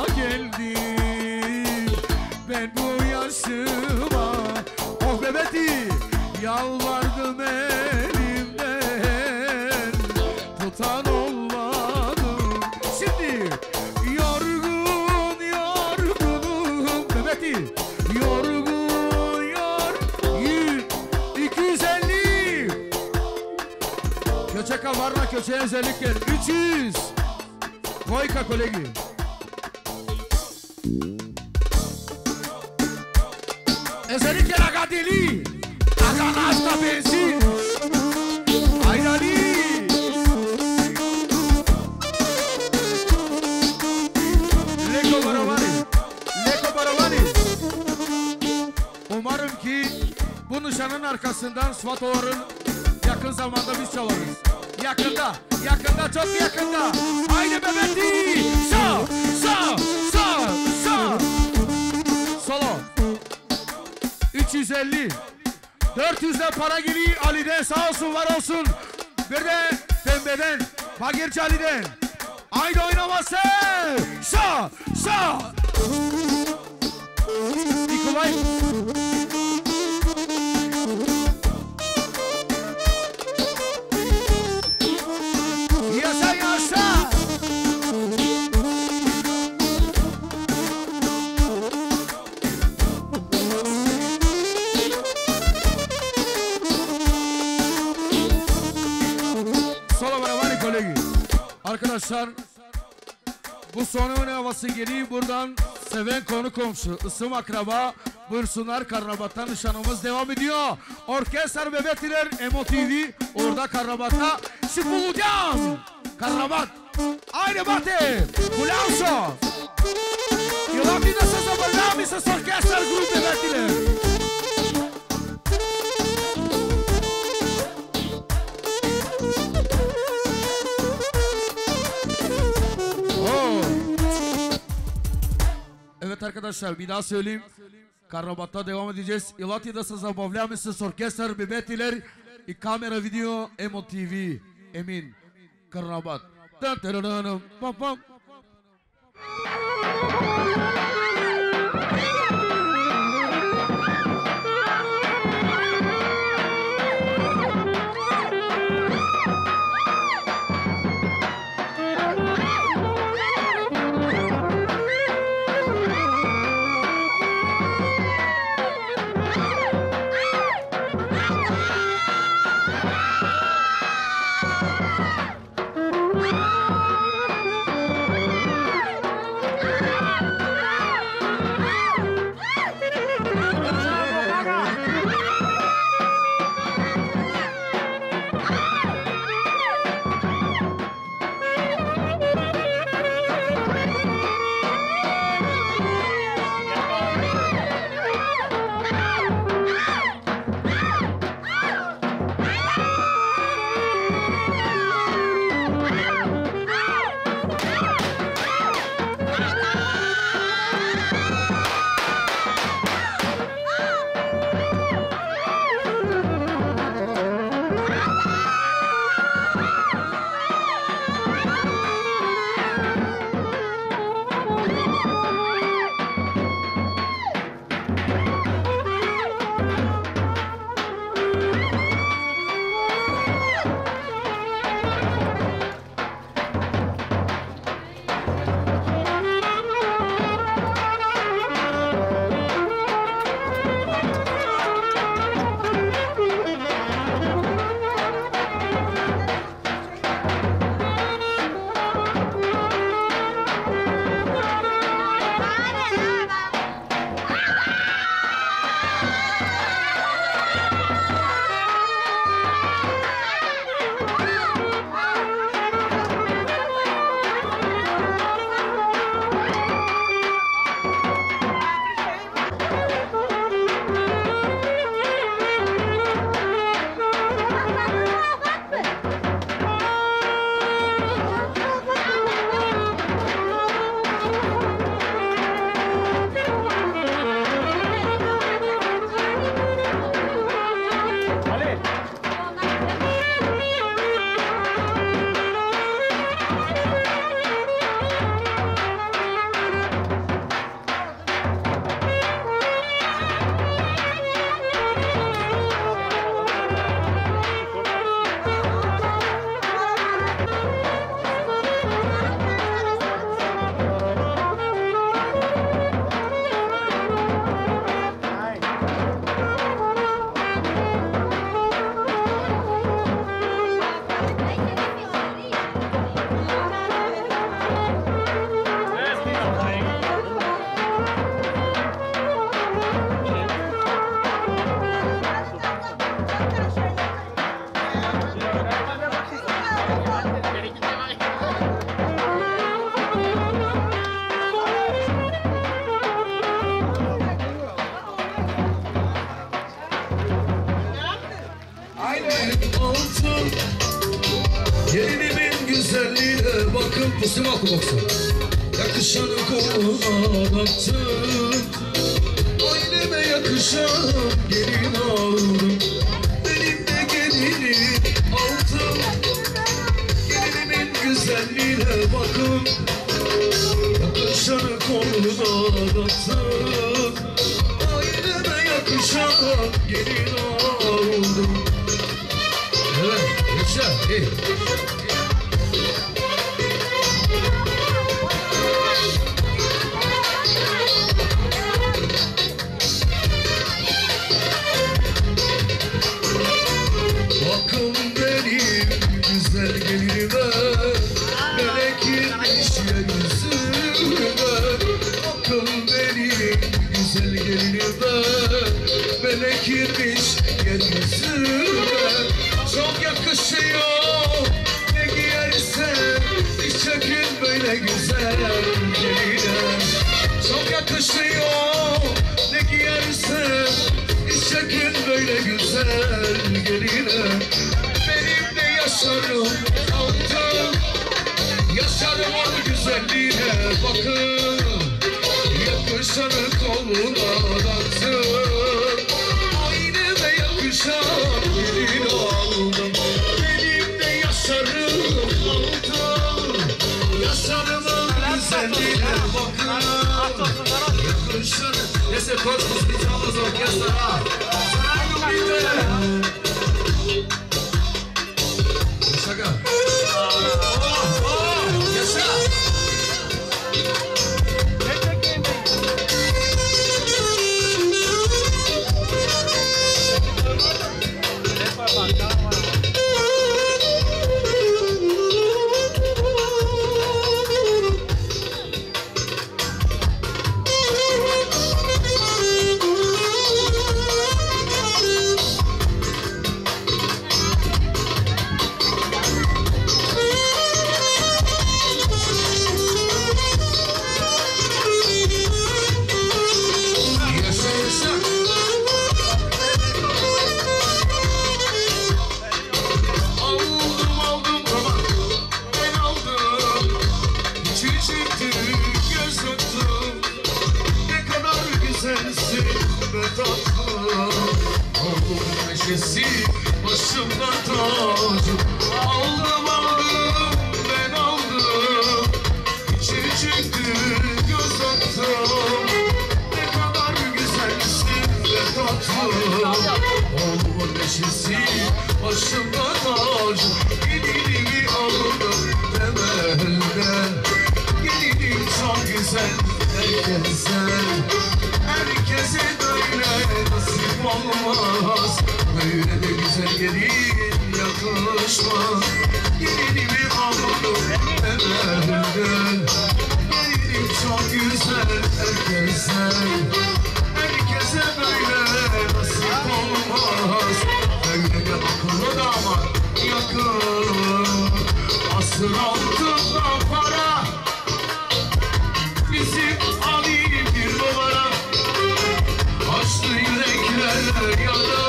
geldim ben bu yaşıma. Oh Mehmet'i yalvardım elimden tutan olmadı. Şimdi yorgun yorgunum Mehmet'i, yorgun yorgun. iki yüz elli Köçeka varla köçeye özellikle üç yüz. Koyka kolegi. Özellikle Agadeli. Aganasta benzin. Ayrali. Leko Baravani. Leko Baravani. Umarım ki bu nişanın arkasından Svatovar'ın yakın zamanda biz çalarız. Yakında, yakında, çok yakında. Haydi Mehmet'i. Sağ, sağ, sağ, sağ. Solo. üç yüz elli. dört yüzden para geliyor Ali'den, sağ olsun var olsun. Bir de Pembe'den, Bagirci Ali'den. Haydi oynaması. Sağ, sağ. Nikolay. Yaşa yaşa. Bu sonun havası geliyor buradan seven konu komşu, ısım akraba, buyursunlar. Karnabat'ta nişanımız devam ediyor. Orkestra bebetiler, Emo T V, orada Karnabat'ta Şifulucan, Karnabat. Aynı batı, Kulauso. Yılaki da size bırakmıyor, siz orkestra grup bebetiler. Evet arkadaşlar bir daha söyleyeyim. Karnabat'ta devam edeceğiz. İlatya'da siz zabavlamışsınız orkestr, bebetiler, kamera, video, Emo T V, Emin, Karnabat. Pam pam. Gelinimin güzelliğine bakın pusuma okumoksun. Yakışanı koluna baktım, aileme yakışan gelin aldım. Benim de gelinim aldım. Gelinimin güzelliğine bakın, yakışanı koluna baktım, aileme yakışan gelin aldım. Evet, yaşa, hey. Bakın benim güzel gelinime, melek inmiş yeryüzüne. melek girmiş yeryüzüne. Çok yakışıyor ne giyersen, hiç çekin böyle güzel geline. Çok yakışıyor ne giyersen, hiç çekin böyle güzel geline. Benim de yaşarım altın, yaşarım onun güzelliğine bakın. Yakışanı koluna taktım, ayneme yakışan gelin aldım. Benim de yaşarım altın, yaşarımın güzelliğine bakın. Yakışanı, neyse koç kız bir çalmaz orkestra. Sana bir de şaka. Yaşa. Başımda tacım, aldım aldım ben aldım. İçi çıktı göz attım, ne kadar güzelsin ve tatlım. Oğlumun neşesi başımda tacım, gelinimi aldım temelden. Gelinim çok güzel herkese, herkese böyle nasip olmaz. Böyle de güzel gelin yakışmaz. Gelinimi aldım temelden. Gelinim çok güzel herkese, herkese böyle nasip olmaz. Böyle de akıllı damat yakın. Asır altında para, bizim alayım bir numara. Açtı yürekler yara,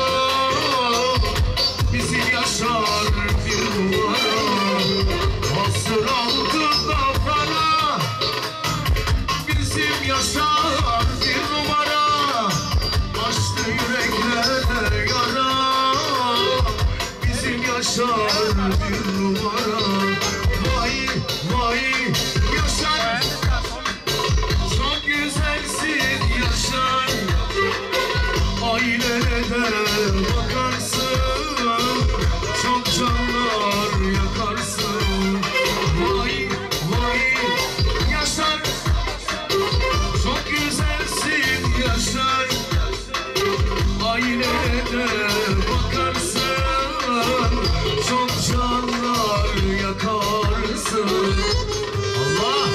bizi yaşar bir numara. Asır altında para, bizim yaşar bir numara. Açtı yürekler yara, bizim yaşar bir numara. Vay vay yaşar, çok güzelsin yaşar. Ailene bakarsın, çok canlar yakarsın. Vay vay yaşar, çok güzelsin yaşar. Ailene bakarsın, çok canlar yakarsın. Allah!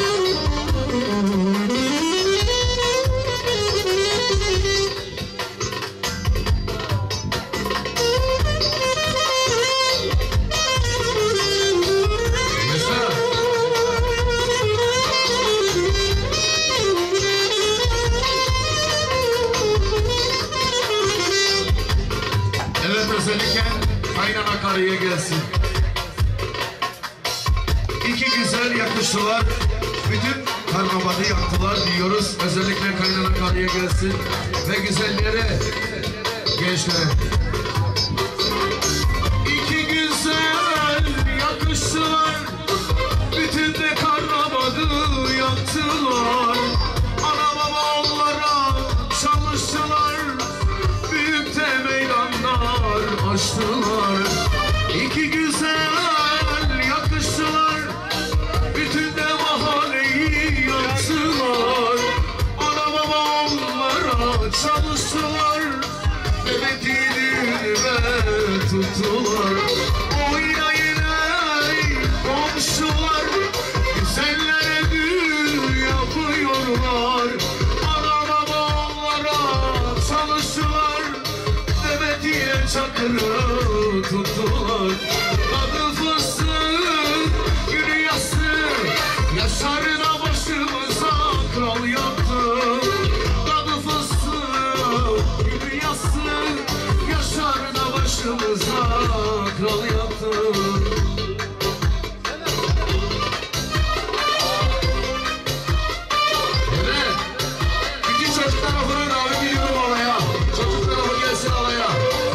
Evet, özellikle kaynana karıya gelsin. İki güzel yakıştılar, bütün karnavalı yaktılar diyoruz. Özellikle kaynana karıya gelsin ve güzellere, gençlere. İki güzel yakıştılar, bütün de karnavalı yaktılar. Ana baba onlara çalıştılar, büyük de meydanlar açtılar. İki güzel yakıştılar, bütün de mahalleyi yaktılar. Ana baba onlara çalıştılar, Mehmet'i ve tuttular. Oynayın ey komşular, güzellere düğün yapıyorlar. Ana baba onlara çalıştılar, çakırı tuttular. Tadı fıstık günü yası, yaşarına başımıza kral yaktı. Tadı fıstık günü yası, yaşarına başımıza kral yaktı. Evet, bütün çocuk tarafına davet ediyorum alaya. Çocuk tarafı gelsin alaya.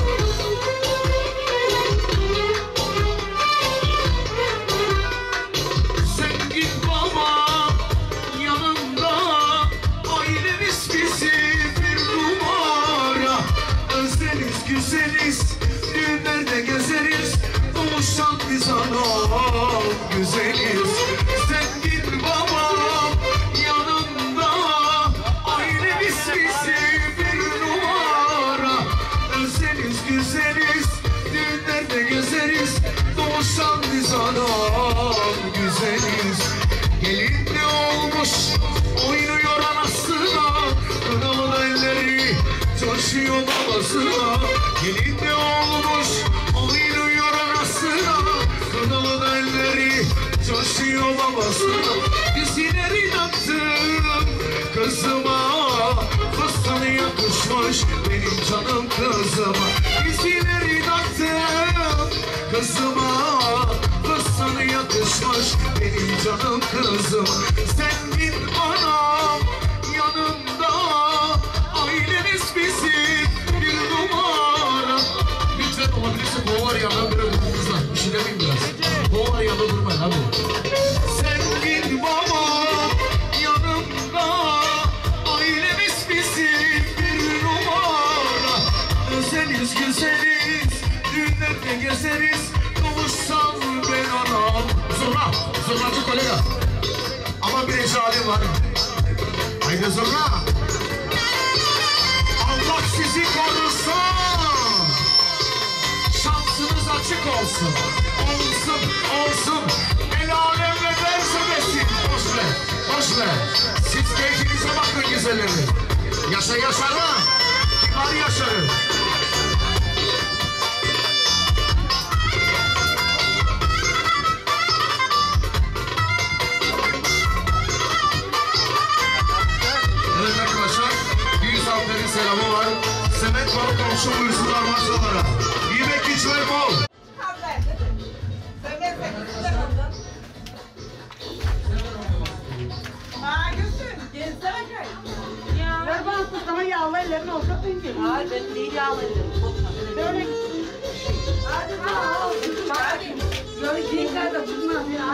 Sen git baba yanında, ailemiz bizim bir numara. Özleriz güzeliz, düğünlerde gezeriz, doğuşan biz anam güzeliz. Sen git baba yanında, ailemiz bizim bir numara. Özleriz güzeliz, düğünlerde gezeriz, doğuşan biz anam güzeliz. Gelin de olmuş oynuyor anasına, kınalı elleri coşuyor babasına. Gelin de olmuş oynuyor anasına, kınalı elleri coşuyor babasına. Dizileri taktım kızıma, fıstığını yakışmış benim canım kızıma. Dizileri taktım kızıma, fıstığını yakışmış benim canım kızıma. Sen git anam yanımda, ailemiz bizim bir numara. Lütfen olabilirse boğar yanına böyle durun kızlar. Bir şey demeyeyim biraz. Boğar yanına durmayın hadi. Sen git baba yanımda, ailemiz bizim bir numara. Özeliz güzeliz, düğünlerde gezeriz, kavuşsam ben anam. Zurna, zurnacı kolega. Ama bir ecalim var. Haydi zurna. Allah sizi korusun. Şansınız açık olsun. Olsun, olsun. El alem ne derse desin. Boş ver, boş ver. Siz keyfinize bakın güzelleri. Yaşa yaşarı, kibar yaşarı. Evet arkadaşlar, büyük saatlerin selamı var. Semet var, komşu buyursunlar maçlara. Yemek içmek bol. Ver bana sana yağlı ellerin olsa peki. Hayır benim değil yağlı ellerim. Böyle. Hadi hadi. Böyle keyifler de bulmaz ya.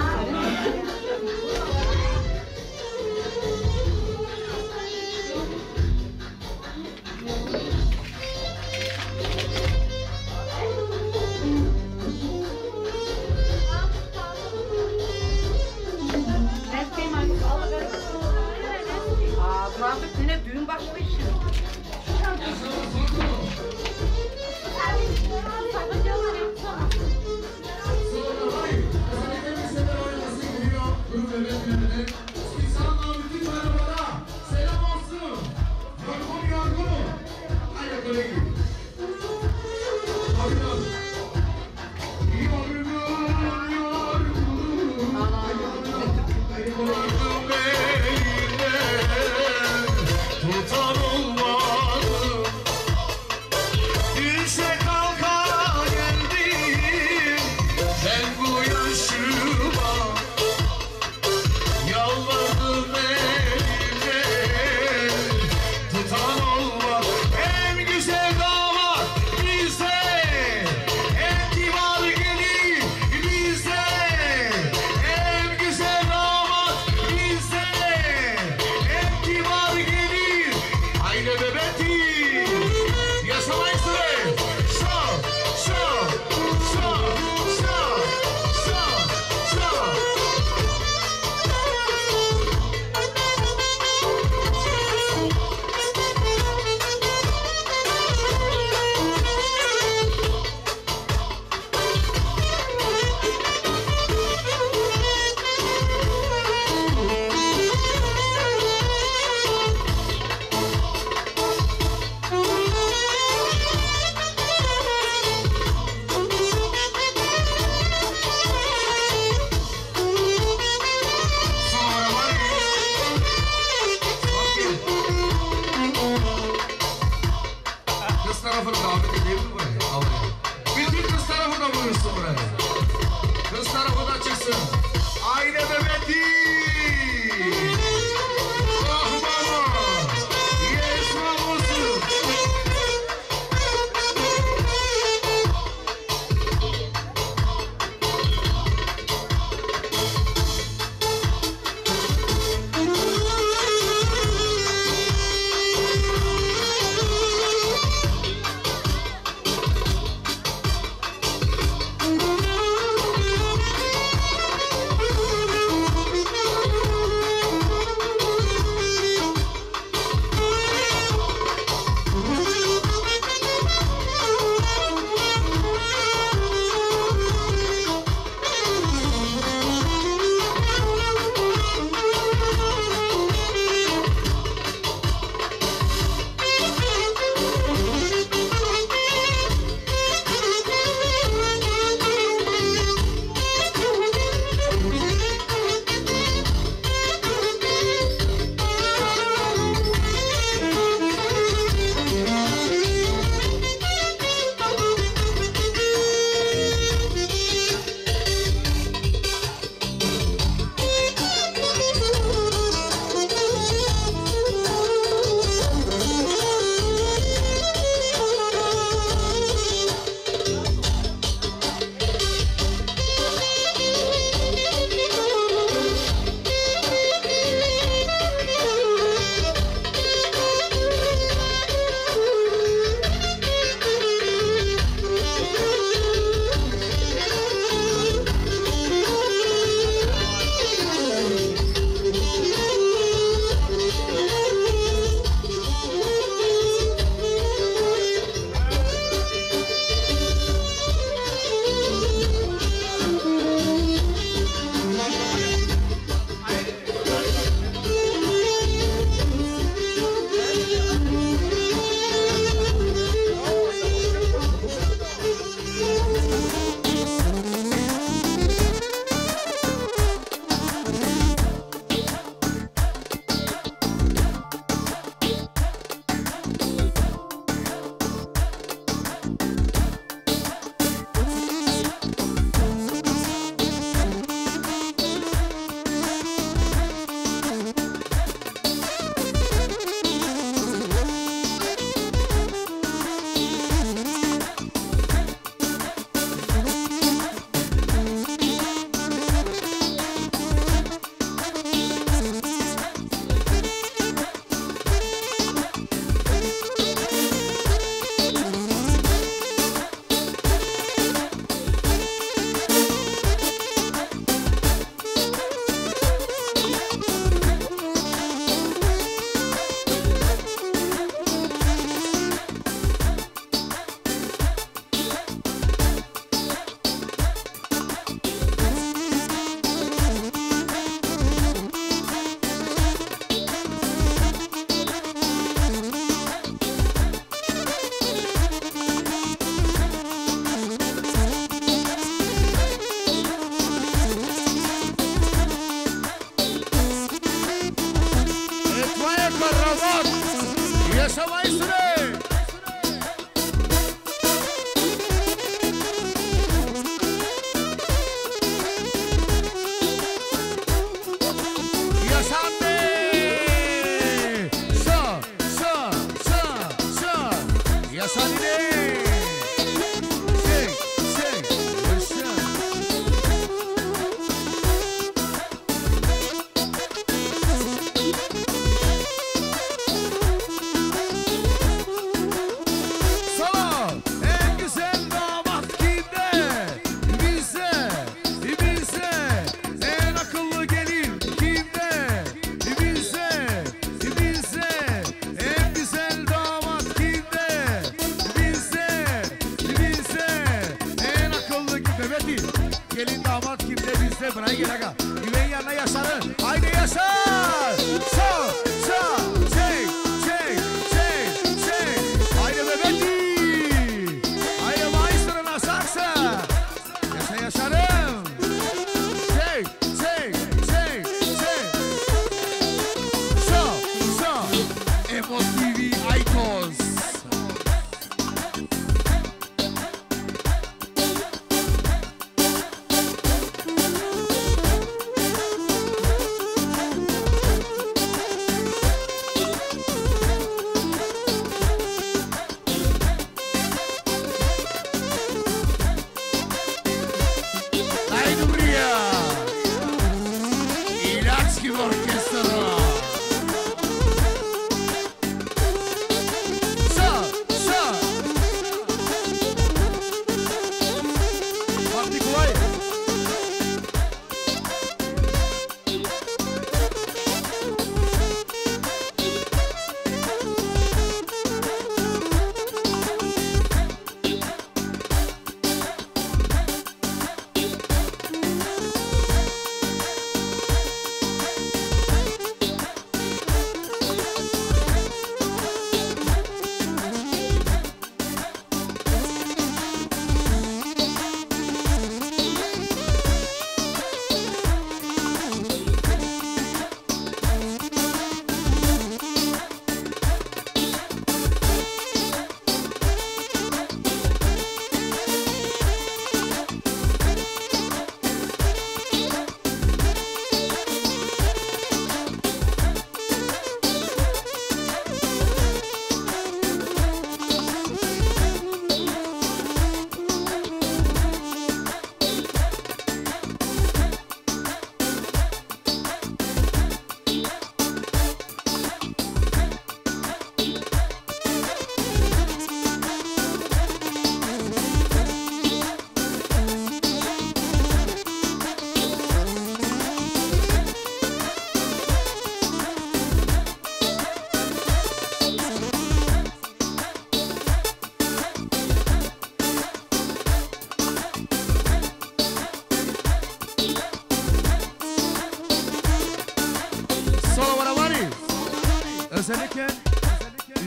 Aa, bu artık yine düğün başladı şimdi. Bakın değil mi buraya? Al. Bütün kız tarafı da buyursun buraya. Kız tarafı da çıksın. Aile Mehmet'i. Rahmanı. Yes mamusu.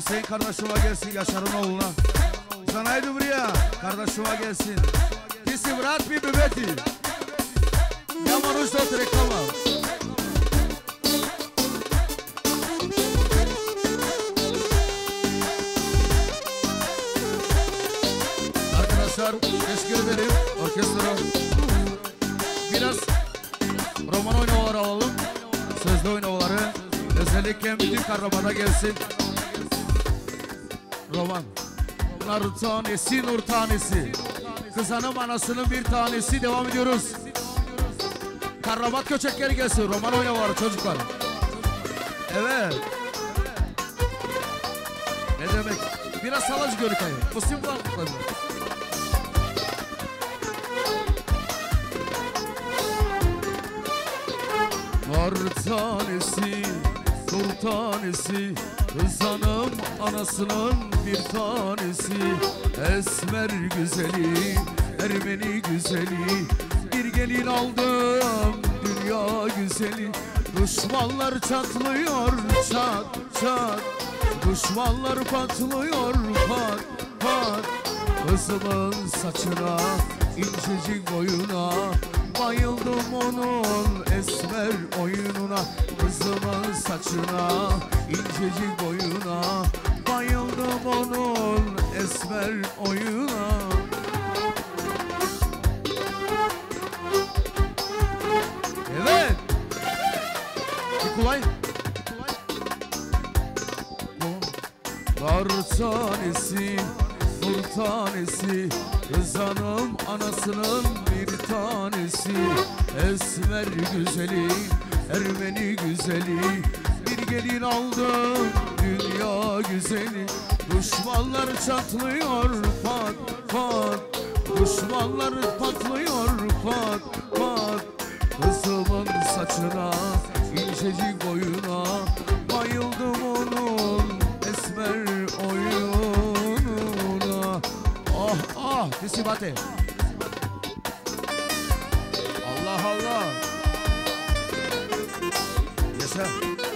Hüseyin kardeşime gelsin Yaşar'ın oğluna. Zanaydı buraya kardeşime gelsin. Tisi brat bir bebeti. Yaman uçta otur reklama. Arkadaşlar teşekkür ederim orkestra. Biraz roman oynamaları alalım. Sözlü oynamaları. Özellikle bütün Karabağ'da gelsin. Roman. Nar tanesi, nur tanesi. Kızanım anasının bir tanesi. Devam ediyoruz. Karrabat köçekleri gelsin. Roman oynamaları çocuklar. Evet. Ne demek? Biraz salacı görük ayı. Kostüm var mı? Nar tanesi, nur tanesi, kız hanım anasının bir tanesi. Esmer güzeli, Ermeni güzeli, bir gelin aldım dünya güzeli. Düşmanlar çatlıyor çat çat, düşmanlar patlıyor pat pat. Kızımın saçına, incecik boyuna, bayıldım onun esmer oyununa. Kızımın saçına, incecik boyuna, bayıldım onun esmer oyuna. Evet. Nikolay. Nar tanesi, nur tanesi, kız hanım anasının bir tanesi. Esmer güzeli, Ermeni güzeli, bir gelin aldım dünya güzeli. Düşmanlar çatlıyor pat pat, düşmanlar patlıyor pat pat. Kızımın saçına, incecik boyuna, bayıldım onun esmer oyununa. Ah ah Disibate. Allah Allah. Yaşa.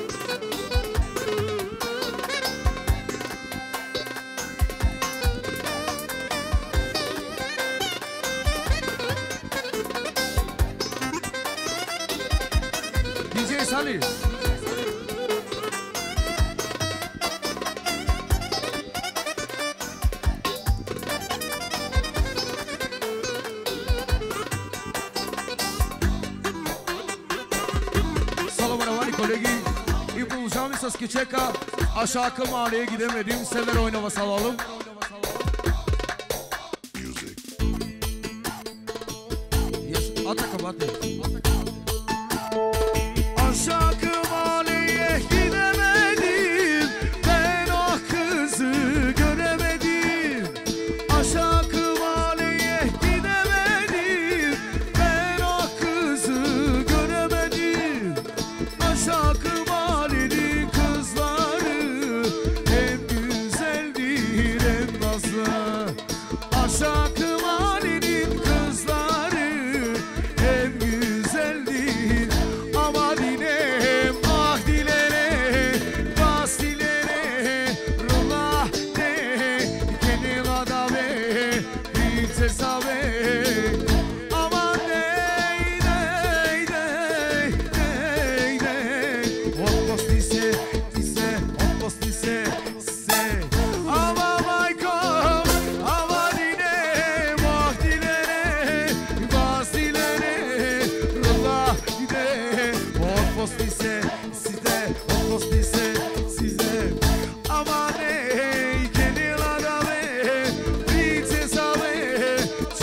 D J Salih. Saskiceka, aşağı mahalleye gidemedim. Sever oynama salalım. Yes, ataka batı. Aşağı mahalleye gidemedim, ben o kızı göremedim. Aşağı mahalleye gidemedim, ben o kızı göremedim. Aşağı Aşağı mahallenin kızları hem güzel değil, ama dinem ah dilere, bas dilere, rullah de, kendi adame, prinses ave. Aman dey dey dey dey dey, otpos dise dise, otpos dise se. Ama Michael, ama Otpos dise size, otpos dise size. Aman ey kendi adame, prinses ave,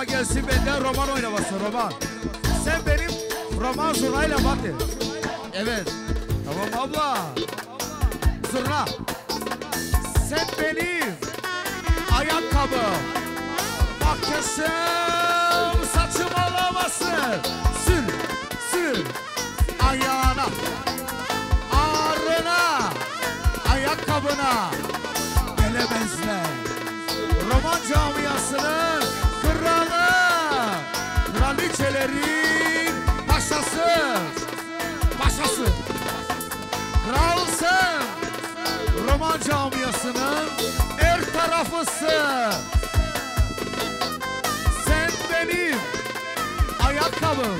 gelsin benden roman oynamasın roman. Sen benim roman zurnayla batı. Evet. Tamam abla. Zurna. Sen benim ayakkabım. Makyajım saçım olamasın. Sür, sür ayağına, ağrına, ayakkabına gelemezler. Roman camiasının kralı, kraliçelerin paşası, paşası, kralsın. Roman camiasının er tarafısı. Sen benim ayakkabım,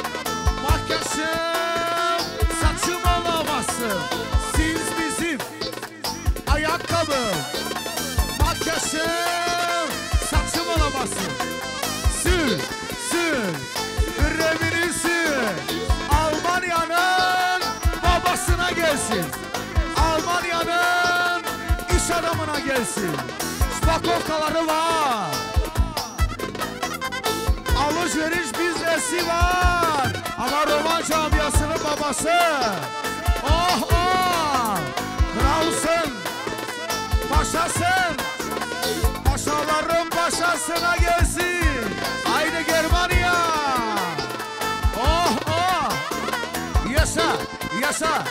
makyajım, saçım olamazsın. Siz bizim ayakkabım, makyajım, saçım olamazsın. Sür, sür, kremini sür. Almanya'nın babasına gelsin. Almanya'nın iş adamına gelsin. Spakovkaları var. Alışveriş biznesi var. Ama roman camiasının babası. Oh oh. Kralsın. Paşasın. Paşaların paşasına gelsin. Haydi Germanya. Oh oh. Yaşa, yaşa.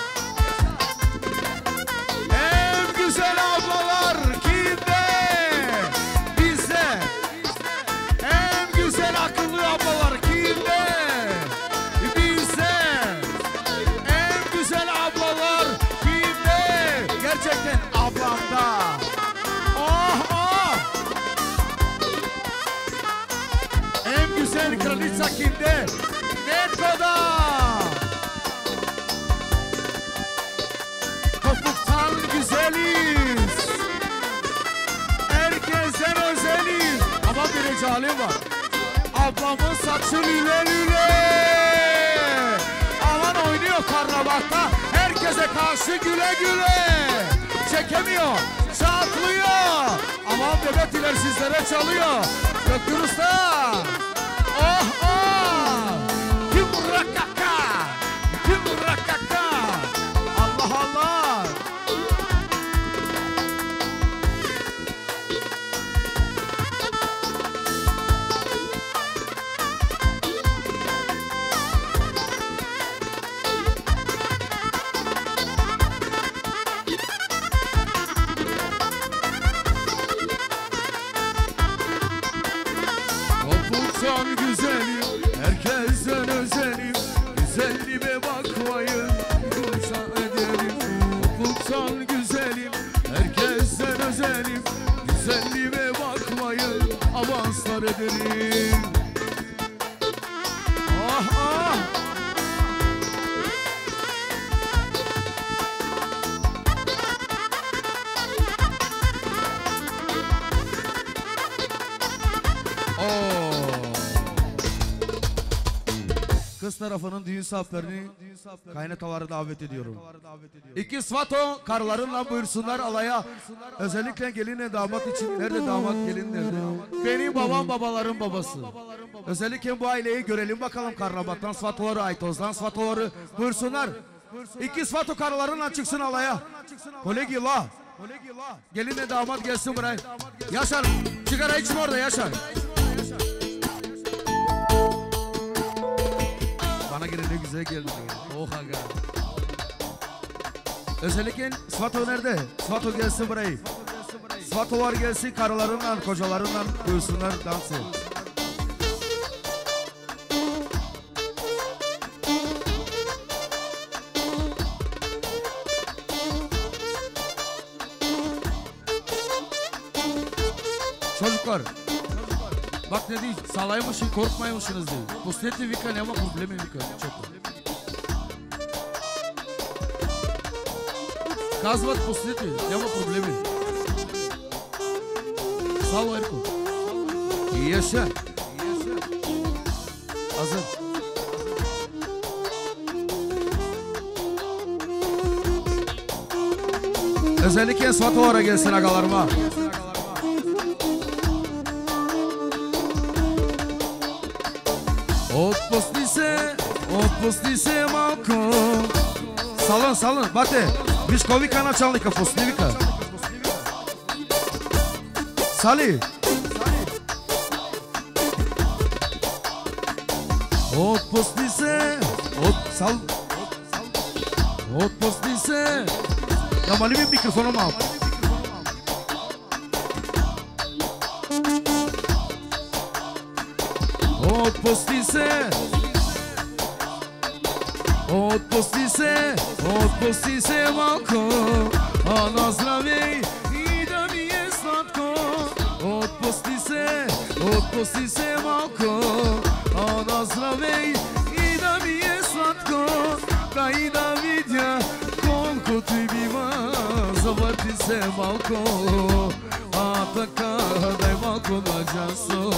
En güzel ablalar kimde? Bizde. En güzel akıllı ablalar kimde? Bizde. En güzel ablalar kimde? Gerçekten ablamda. Oh oh. En güzel kraliçe kimde? Netko'da. Topuktan güzeliz. Herkesten özeliz. Ama bir ricalim var. Ablamın saçı lüle lüle. Aman oynuyor karnabatta. Herkese karşı güle güle. Çekemiyor, çatlıyor. Aman bebetiler sizlere çalıyor. Göktür Usta. Oh oh. Kim rakaka. Kim rakaka. Allah Allah. Topuktan güzelim, herkesten özelim. Güzelliğime bakmayın, kurşan ederim. Topuktan güzelim, herkesten özelim. Güzelliğime bakmayın, avanslar ederim. Ah ah. Kız tarafının düğün saflarını kaynataları davet ediyorum. İki svato karlarınla buyursunlar alaya. Özellikle gelinle damat için. Nerede damat, gelin nerede? Benim babam babaların babası. Özellikle bu aileyi görelim bakalım Karnabat'tan svatoları, Aytoz'dan svatoları buyursunlar. İki svato karlarınla çıksın alaya. Kolegi la. Gelinle damat gelsin buraya. Yaşar, sigara içme orada Yaşar. Bana göre ne güzel geldi. Oh aga. Özellikle svato nerede? Svato gelsin burayı. Svatolar gelsin karılarından, kocalarından buyursunlar dansı. Çocuklar, bak ne değil, salaymışsın, korkmaymışsınız değil. Pusteti vika nema problemi vika. Çok. Казват пустете, няма проблеми. Сало Ерко. И Яша. Hazır. Özellikle Svatolara gelsin agalarıma. Отпусти се, отпусти се малко. Салон, салон, бате, виж ко вика началника, пусни вика. Сали. Отпусти се, от, сал. Отпусти се. Намали ми микрофона малко. Отпусти се. Отпусти се, отпусти се малко, а на здравей и да ми е сладко. Отпусти се, отпусти се малко, а на здравей и да ми е сладко. Дай да видя колко ти бива, завърти се малко, а така дай малко на джасо.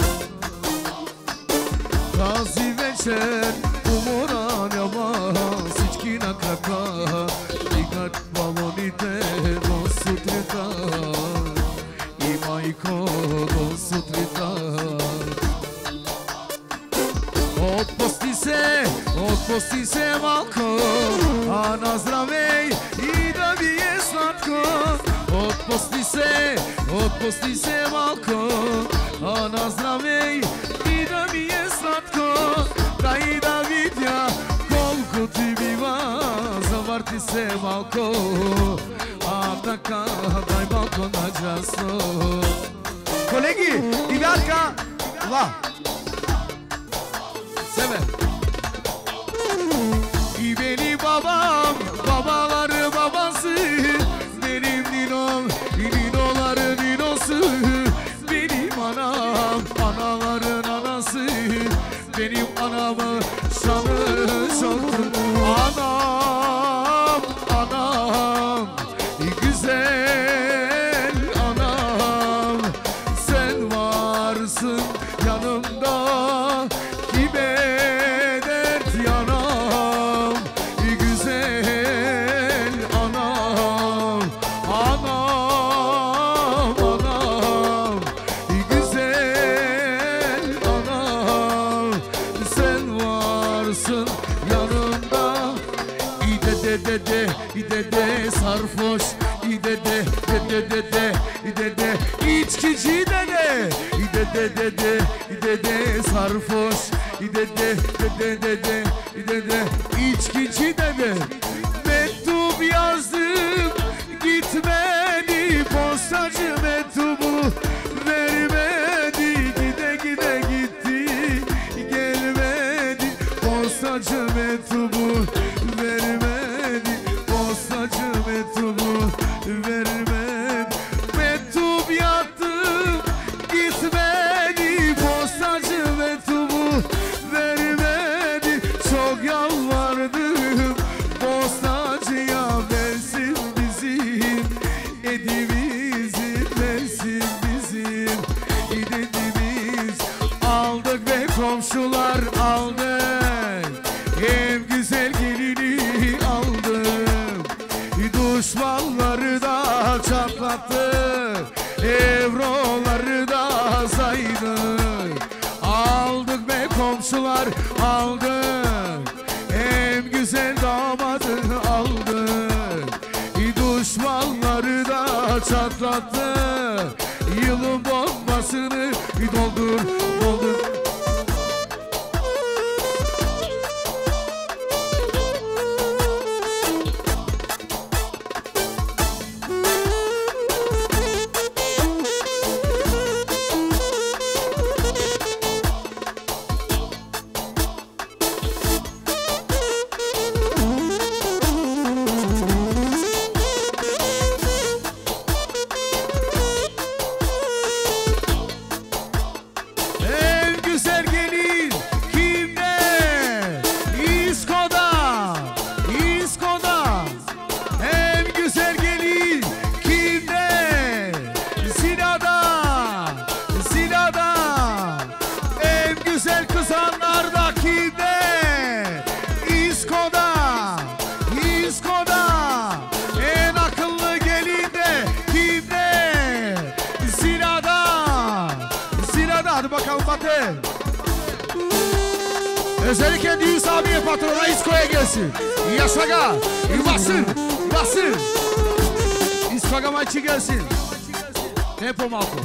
Тази вечер умора няма, всички на крака дигат балоните до сутринта. И майко до сутринта. Отпусти се, отпусти се малко, а на здравей и да ми е сладко. Отпусти се, отпусти се малко, а на здравей и да ми е сладко. Дай да видя колко ти бива, завърти се малко, а така дай малко на джасно. Колеги, девятка, два. Seven. И beni babam, babaları babası, benim ninom, ninoları ninosu, benim anam, anaların anası, benim anamı şanı çoktur. Anam, anam, güzel anam, sen varsın yanımda. Kime dert yanam, güzel anam, anam, anam, güzel anam, sen varsın yanımda. İde de de de, ide de sarhoş, ide de de de de de, ide de içkici de de, ide de de de, ide de sarhoş, ide de de de de de, ide de içkici de de. Mektup yazdım, gitmedi, postacı mektubu vermedi, gide gide gitti, gelmedi, postacı mektubu vermedi, postacı mektubu vermedi. Mektup yattım, gitmedi, postacı mektubu vermedi. Çok yalvardım postacıya, versin bizim edimizi, versin bizim edimiz. Aldık ve komşular aldık, hem güzel gelini aldım. Düşmanları da çatlattık, evroları da saydık. Aldık be komşular aldık, hem güzel damadı aldık. Düşmanları da çatlattık, yılın bombasını doldur, doldur. Hadi bakalım Fatih. Özellikle Düğüs abiye patrona İsko'ya gelsin. Yaşaga, basın, basın. İsko'ga maçı gelsin. Tempo Malko.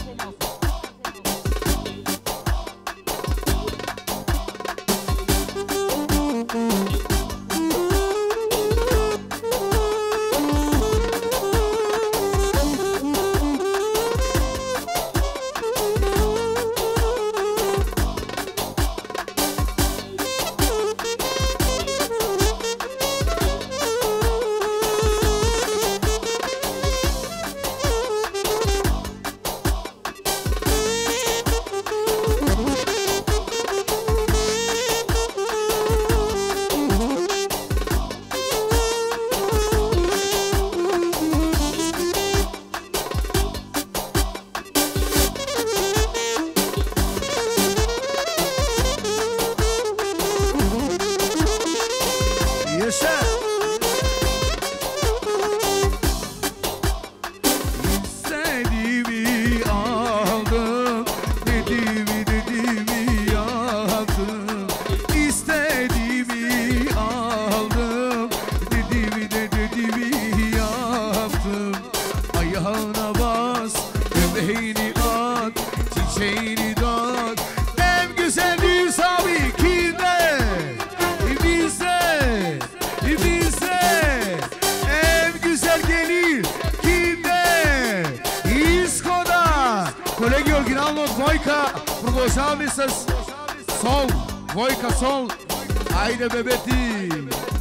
Sol, Vojka sol. Haydi bebeti.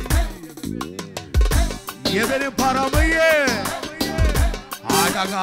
Ye benim paramı ye. Haydi aga.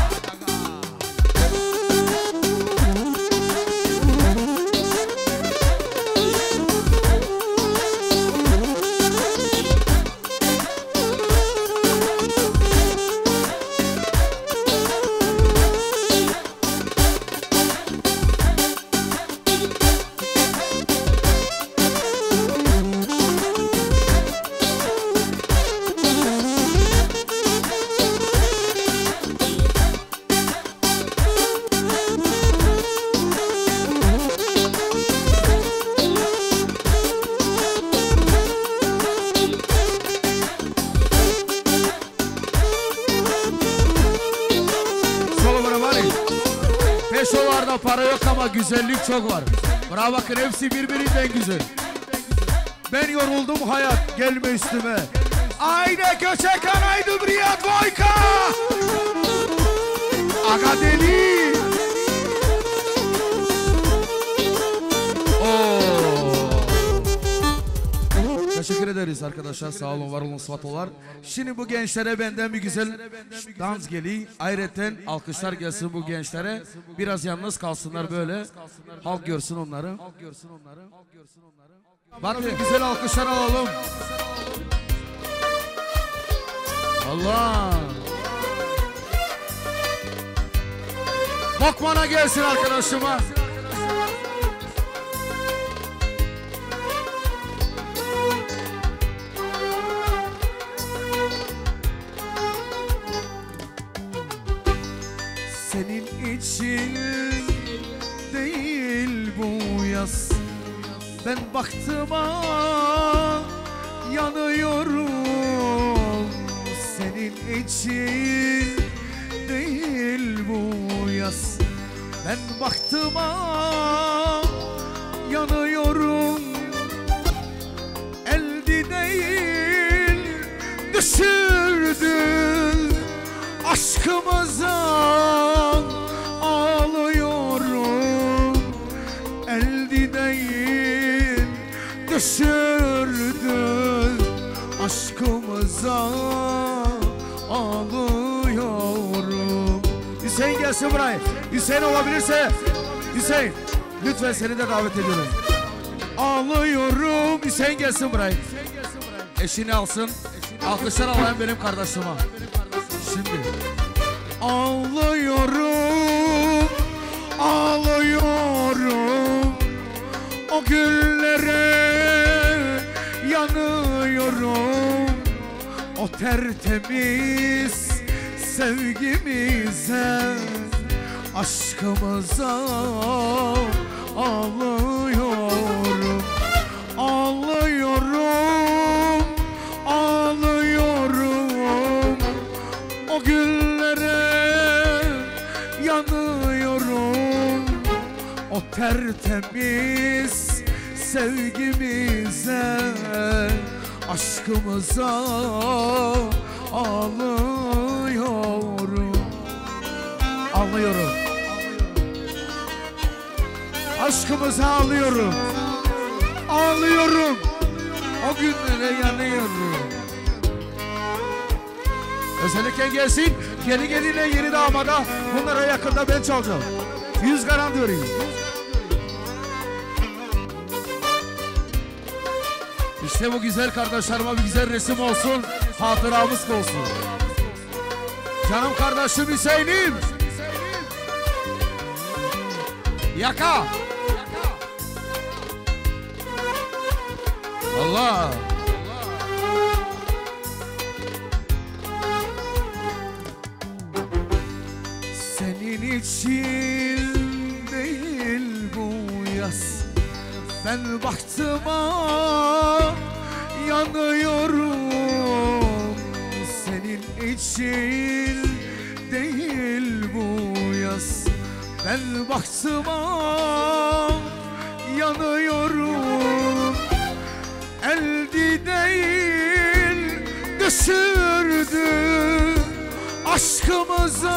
Para yok ama güzellik çok var. Bravo, bakın hepsi birbirinden güzel. Ben yoruldum hayat, gelme üstüme. Haydi Köçekan, haydi Briyat Vojka. Aga deli. Oo. Teşekkür ederiz arkadaşlar, sağ olun, var olun, svatolar. Şimdi bu gençlere benden bir güzel dans geliyor. Ayrıca alkışlar gelsin bu gençlere. Biraz yalnız kalsınlar böyle. Halk görsün onları. Bakın güzel alkışlar alalım. Allah. Bokman'a gelsin arkadaşıma. Senin için değil bu yaz, ben baktıma yanıyorum. Senin için değil bu yaz, ben baktıma yanıyorum. Elde değil düşürdün aşkımıza ağlıyorum. Elde değil düşürdün aşkımıza ağlıyorum. Hüseyin gelsin buraya. Hüseyin olabilirse Hüseyin lütfen seni de davet ediyorum. Ağlıyorum. Hüseyin gelsin buraya. Eşini alsın. Alkışlar alayım benim kardeşime. Şimdi ağlıyorum, ağlıyorum, o güllere yanıyorum, o tertemiz sevgimize, aşkımıza ağlıyorum. tertemiz sevgimize, aşkımıza ağlıyorum. Ağlıyorum. Aşkımıza ağlıyorum. Ağlıyorum. O günlere yanıyorum. Özellikle gelsin yeni geline yeni damada, bunlara yakında ben çalacağım. Yüz garanti vereyim. İşte bu güzel kardeşlerime bir güzel resim olsun, hatıramız olsun. Canım kardeşim Hüseyin'im. Yaka. Allah. Senin için değil bu yaz, ben baktıma yanıyorum. Senin için değil bu yaz, ben baktıma yanıyorum. Elde değil düşürdü aşkımıza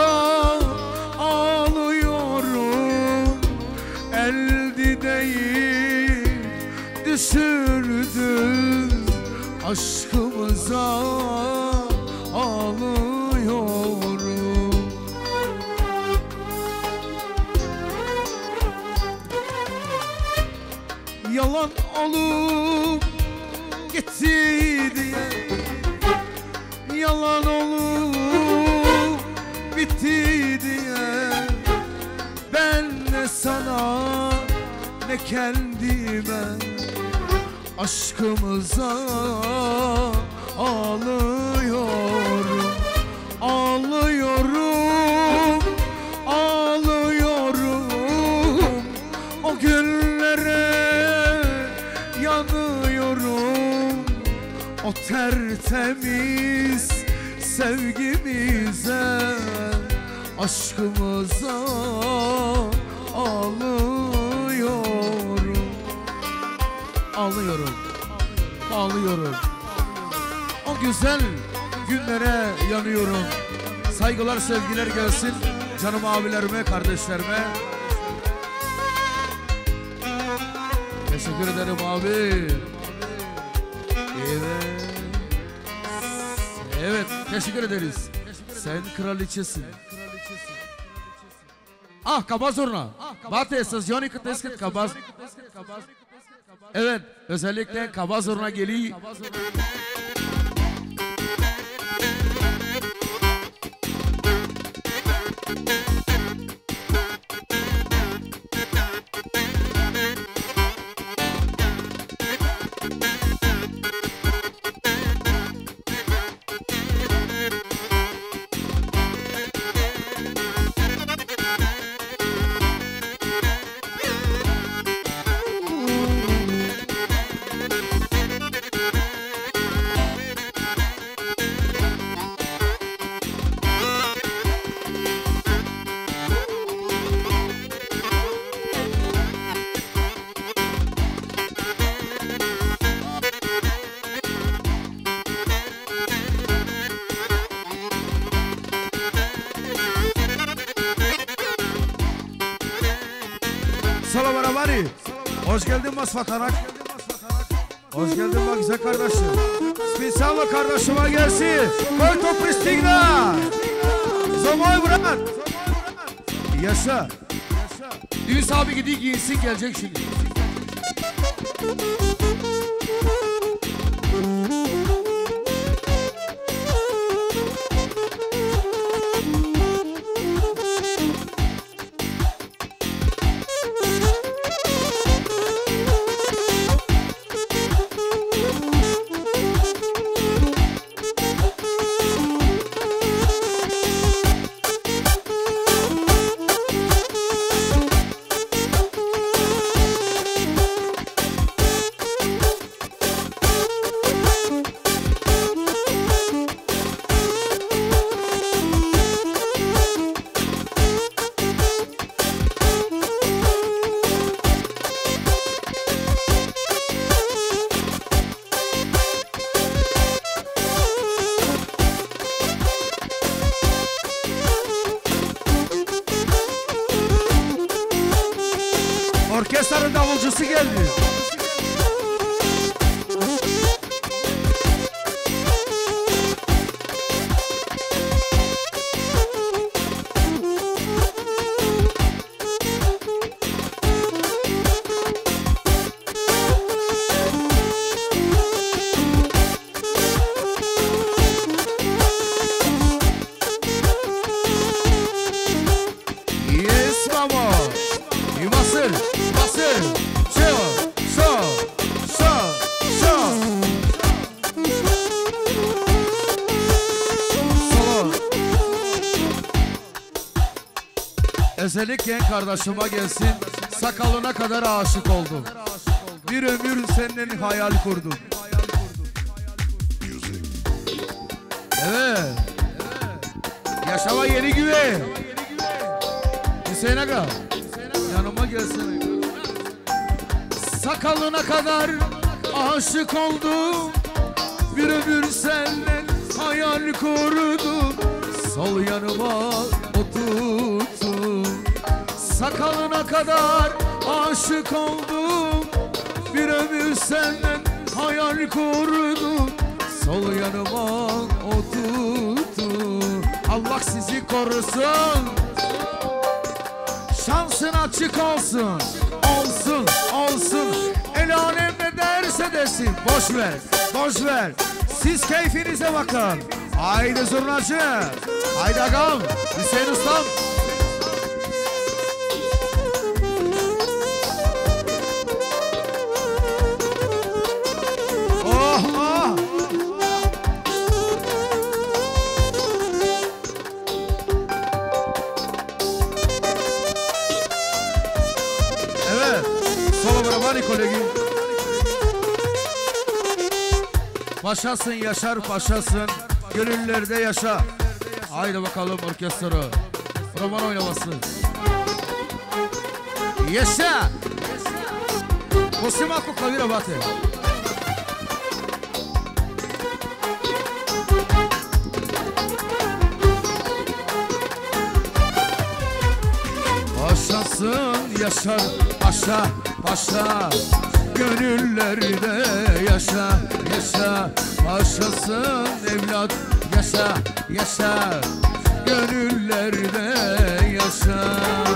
ağlıyorum. Elde değil düşürdü aşkımıza ağlıyorum. Yalan olup gitti diye, yalan olup bitti diye, ben ne sana ne kendime aşkımıza ağlıyorum. Ağlıyorum, ağlıyorum. O günlere yanıyorum. O tertemiz sevgimize, aşkımıza ağlıyorum. Ağlıyorum, ağlıyorum. O güzel günlere yanıyorum. Saygılar, sevgiler gelsin canım abilerime, kardeşlerime. Teşekkür ederim abi. Evet. Evet, teşekkür ederiz. Sen kraliçesin. Ah, kabaz urna. Bate stasyoni kıtesket kabaz. Evet, özellikle kabaz urna geliyor. Salam arabari. Hoş geldin Masfatanak. Hoş geldin bak güzel kardeşim. Spesialno kardeşime gelsin. Koy to pristigna. Zamoy brat. Yaşa. Düğün sahibi gidiyor giyinsin, gelecek şimdi. Orkestranın davulcusu geldi. Özellikle kardeşime gelsin, sakalına kadar aşık oldum. Bir ömür seninle hayal kurdum. Evet. Yaşama yeni güve. Hüseyin Aga, yanıma gelsin. Sakalına kadar aşık oldum. Bir ömür seninle hayal kurdum. Sol yanıma oturdum. Sakalına kadar aşık oldum. Bir ömür senden hayal kurdum. Sol yanıma oturdum. Allah sizi korusun. Şansın açık olsun. Olsun, olsun. El alem ne derse desin. Boş ver, boş ver. Siz keyfinize bakın. Haydi zurnacı. Haydi ağam. Hüseyin ustam. Kolegi. Paşasın Yaşar paşasın, gönüllerde yaşa. Haydi bakalım orkestra. Roman oynaması. Yaşa. Kosima kavira bate. Paşasın Yaşar paşa. Paşa, gönüllerde yaşa, yaşa. Paşasın evlat, yaşa, yaşa. Gönüllerde yaşa.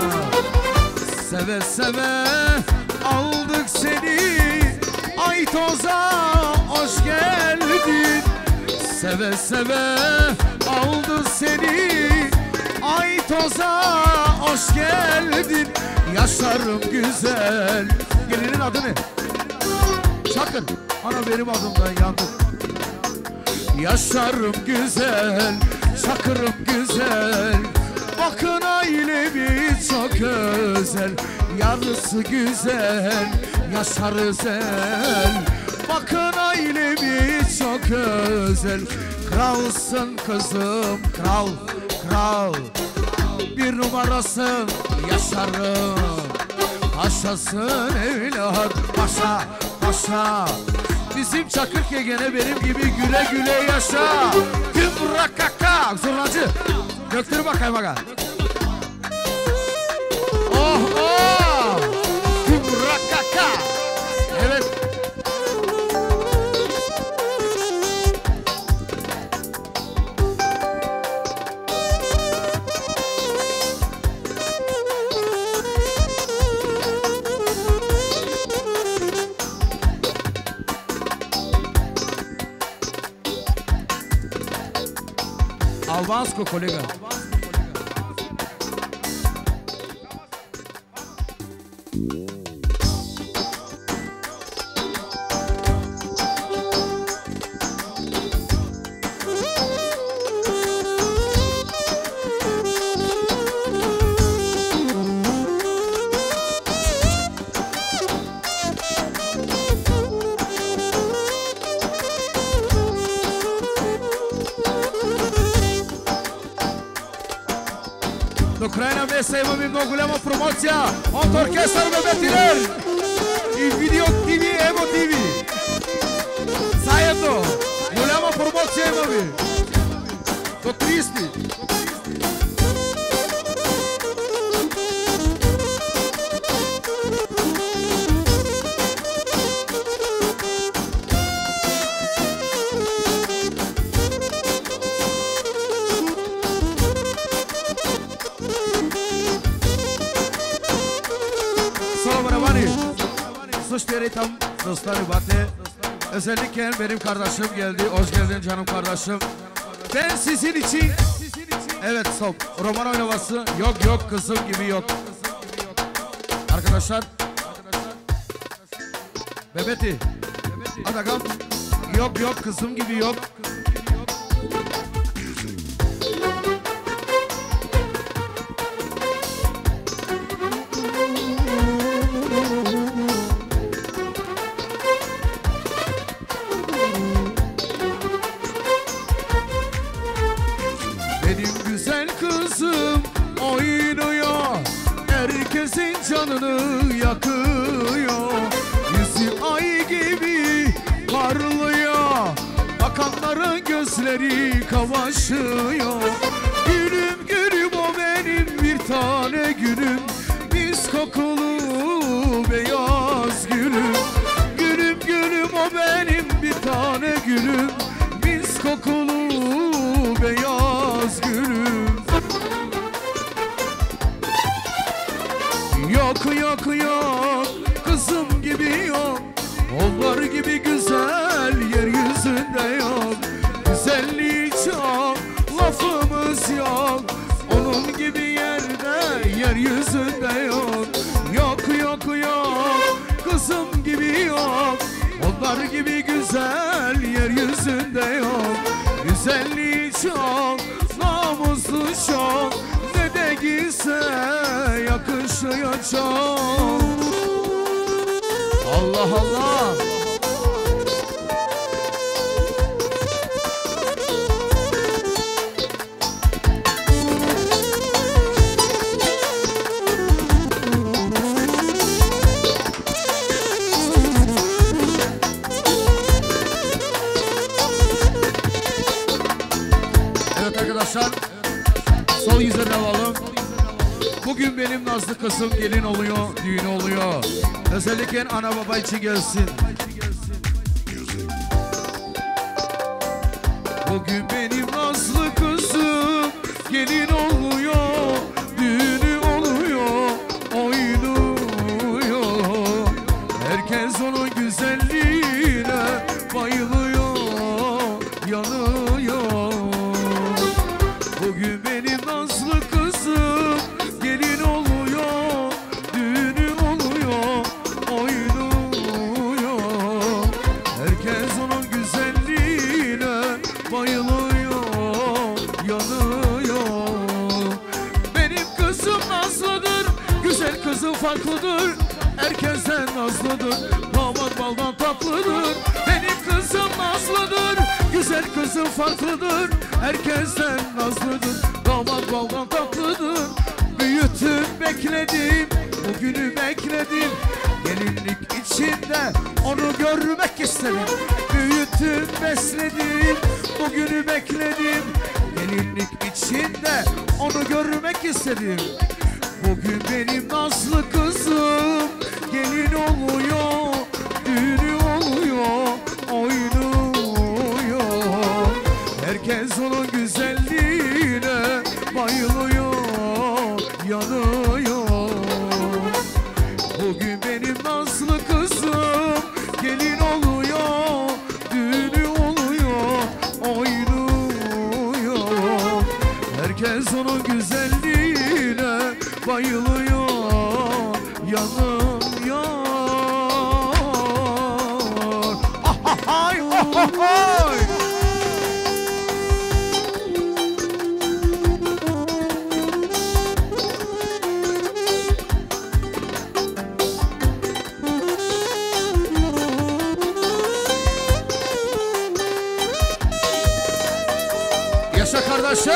Seve seve aldık seni, Aytoz'a hoş geldin. Seve seve aldık seni, Aytoz'a hoş geldin. Yaşarım güzel. Gelinin adı ne? Çakır. Ana benim adımdan yandım. Yaşarım güzel, Çakırım güzel. Bakın ailemiz çok özel. Yarısı güzel, Yaşar özel. Bakın ailemiz çok özel. Kralsın kızım, kral, kral. Bir numarasın Yaşarım. Paşasın evlat, paşa, paşa. Bizim Çakırköy gene benim gibi güle güle yaşa. Gümrakaka. Zurnacı. Göktürü bakayım baka. Oh oh. Gümrakaka. Evet. Albansko kolega. До края на месеца имаме много голяма промоция от оркестър на Ветилер и Видео ТВ, Ево ТВ. Заедно голяма промоция имаме до тридесети. Suç deri tam dostları batı. Özellikle benim kardeşim geldi. Hoş geldin canım kardeşim. Ben sizin için. Evet stop. Roman oynaması. Yok yok kızım gibi yok. Arkadaşlar. Bebeti. Adakam. Yok yok kızım gibi yok. Benim güzel kızım oynuyor, herkesin canını yakıyor. Yüzü ay gibi parlıyor, bakanların gözleri kavaşıyor. Gülüm gülüm o benim bir tane gülüm, mis kokulu beyaz gülüm. Gülüm gülüm o benim bir tane gülüm, mis kokulu beyaz gülüm. Yok yok yok kızım gibi yok, onlar gibi güzel yeryüzünde yok. Güzelliği çok, lafımız yok, onun gibi yerde yeryüzünde yok. Yok yok yok kızım gibi yok, onlar gibi güzel yeryüzünde yok. Güzelliği çok, namuslu çok, ne de giyse yakışıyor çok. Allah Allah. Evet arkadaşlar, sol yüzlerine alalım. Bugün benim nazlı kızım gelin oluyor, düğün oluyor. Özellikle ana baba için gelsin. Bugün benim nazlı kızım gelin oluyor, düğünü oluyor, oynuyor. Herkes onun güzelliğine bayılıyor, yanıyor. Bugün benim nazlı kızım gelin oluyor, düğünü oluyor, oynuyor. Herkes onun güzelliğine bayılıyor, yanıyor. Benim kızım nazlıdır, güzel kızım farklıdır, herkesten nazlıdır, damat baldan tatlıdır. Benim kızım nazlıdır, güzel kızım farklıdır, herkesten nazlıdır, damat baldan tatlıdır. Büyütüm bekledim, bugünü bekledim, gelinlik içinde onu görmek istedim. Büyütüm besledim, bugünü bekledim, gelinlik içinde onu görmek istedim. Bugün benim nazlı kızım gelin oluyor, düğünü oluyor, oynuyor. Herkes onun güzelliğine bayılıyor, yanıyor. Bugün benim nazlı kızım gelin oluyor, düğünü oluyor, oynuyor. Herkes onun güzelliğine bayılıyor, yanıyor. Ah ah ay, ah ah ay. Yaşa kardeşim.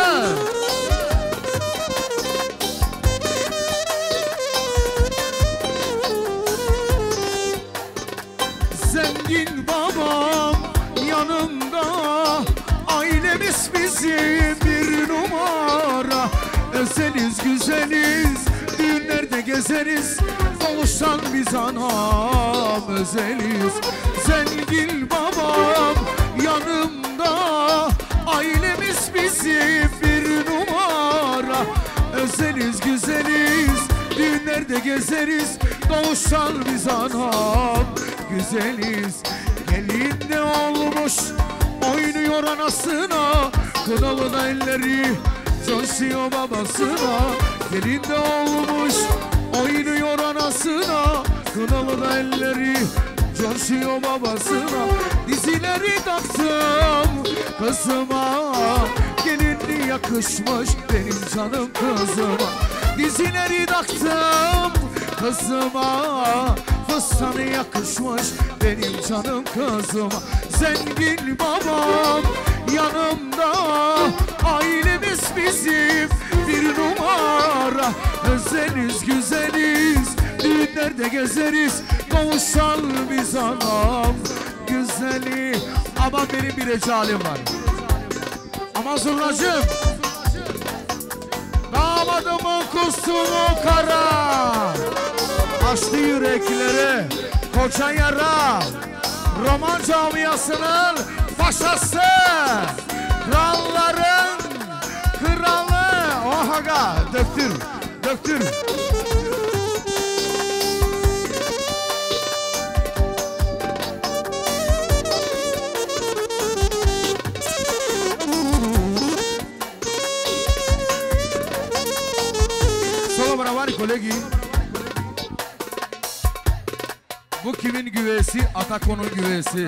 Zengin babam yanımda, ailemiz bizim bir numara. Özeliz güzeliz, düğünlerde gezeriz, oluşan biz anam özeliz. Zengin babam yanımda, ailemiz bizim bir numara. Özeliz güzeliz, düğün Düğünlerde gezeriz, doğuştan biz anam güzeliz. Gelin de olmuş, oynuyor anasına, kınalı da elleri coşuyor babasına. Gelin de olmuş, oynuyor anasına, kınalı da elleri coşuyor babasına. Dizileri taktım kızıma, gelinli yakışmış benim canım kızıma. Dizileri taktım kızıma, fıstanı yakışmış benim canım kızıma. Zengin babam yanımda, ailemiz bizim bir numara. Özeniz güzeliz, düğünlerde gezeriz, kavuşan biz anam güzeli. Ama benim bir ecalim var. Ama zurnacım, damadımın kustumu kara, açtı yürekleri koca yara. Roman camiasının paşası, kralların kralı. Oh aga, döktür, döktür. Solo bravari kolegi. Bu kimin güvesi? Atako'nun güvesi.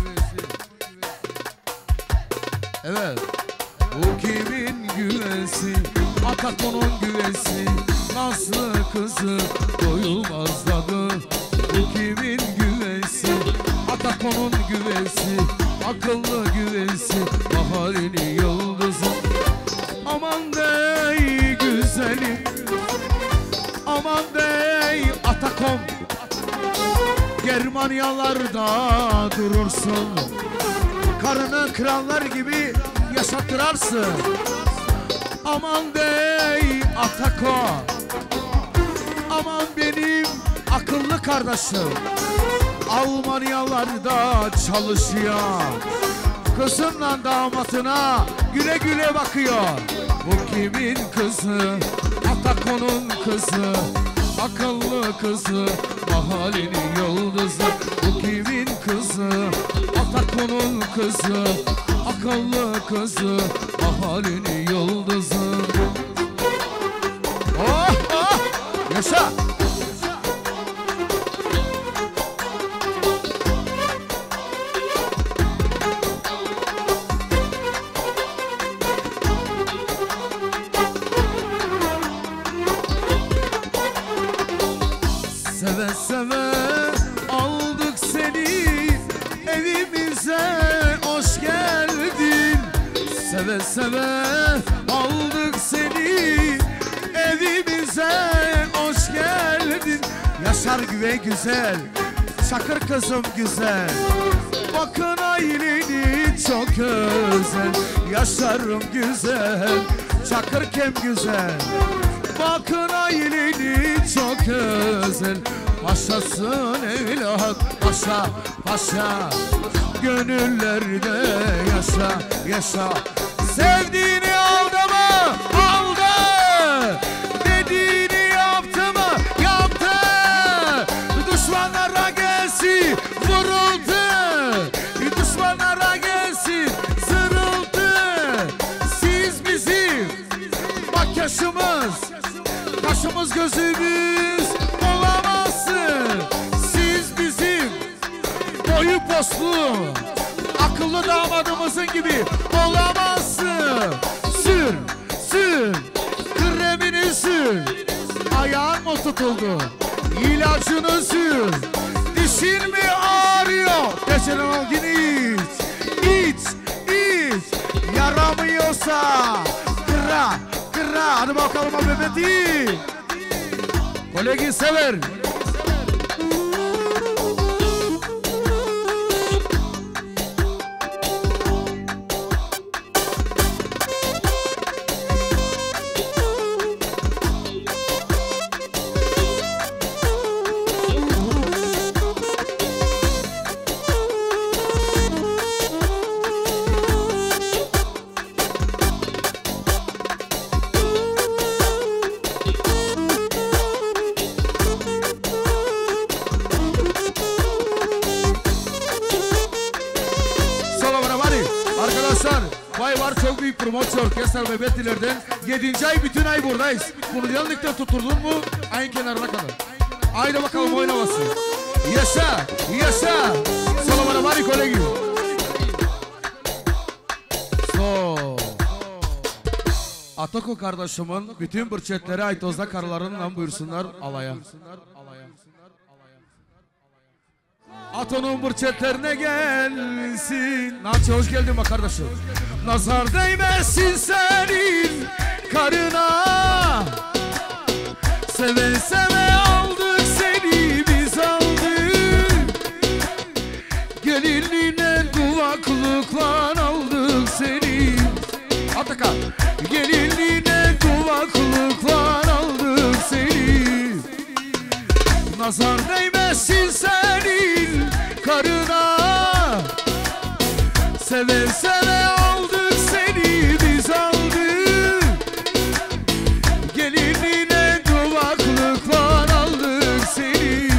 Evet. Bu kimin güvesi? Atako'nun güvesi. Nazlı kızı doyulmaz tadı. Bu kimin güvesi? Atako'nun güvesi. Akıllı güvesi. Baharını yıldızı. Aman dey güzelim, aman dey Atakom. Germanyalarda durursun, karını krallar gibi yaşattırarsın. Aman dey Atako, aman benim akıllı kardeşim. Almanyalarda çalışıyor, kızınla damatına güle güle bakıyor. Bu kimin kızı? Atako'nun kızı, akıllı kızı, mahallenin yıldızı. Bu kimin kızı? Atako'nun kızı, akıllı kızı, mahallenin yıldızı. Oh oh, yaşa! Seve seve aldık seni evimize, hoş geldin. Seve seve aldık seni evimize, hoş geldin. Yaşar güve güzel, Çakır kızım güzel. Bakın aileni çok özel, Yaşarım güzel, Çakır kem güzel. Bakın aileni çok özel, paşasın evlat, paşa paşa. Gönüllerde yaşa yaşa. Sevdiğini aldı mı? Aldı. Dediğini yaptı mı? Yaptı. Düşmanlara gelsin vuruldu, düşmanlara gelsin zırıldı. Siz bizim bakışımız, kaşımız gözümüz olamazsın. Siz bizim boyu poslu, akıllı damadımızın gibi olamazsın. Sür, sür, kremini sür. Ayağın mı tutuldu? İlacını sür. Dişin mi ağrıyor? Geçen ol yine iç, iç, iç. Yaramıyorsa kıra, kıra. Hadi bakalım o bebeği. Kolegi sever. çok büyük promosyon orkestra Bebetlilerden yedinci ay bütün ay buradayız. Bunu yanlıkta tutturdun mu ayın kenarına kadar. Haydi bakalım oynaması. Yaşa, yaşa. Solomon Mari kolegi. So. Atoko kardeşimin bütün burçetleri Aytoz'da karılarından buyursunlar alaya. Atonun burçetlerine gelsin. Naçı hoş geldin bak kardeşim. Nazar değmesin senin karına. Seve seve aldık seni biz aldık. Gelinliğine duvaklıklar aldık seni. Ataka. Gelinliğine duvaklıklar aldık seni. Nazar değmesin senin karına. Seve seve aldık seni biz aldık. Gelinliğine duvaklıklar aldık seni.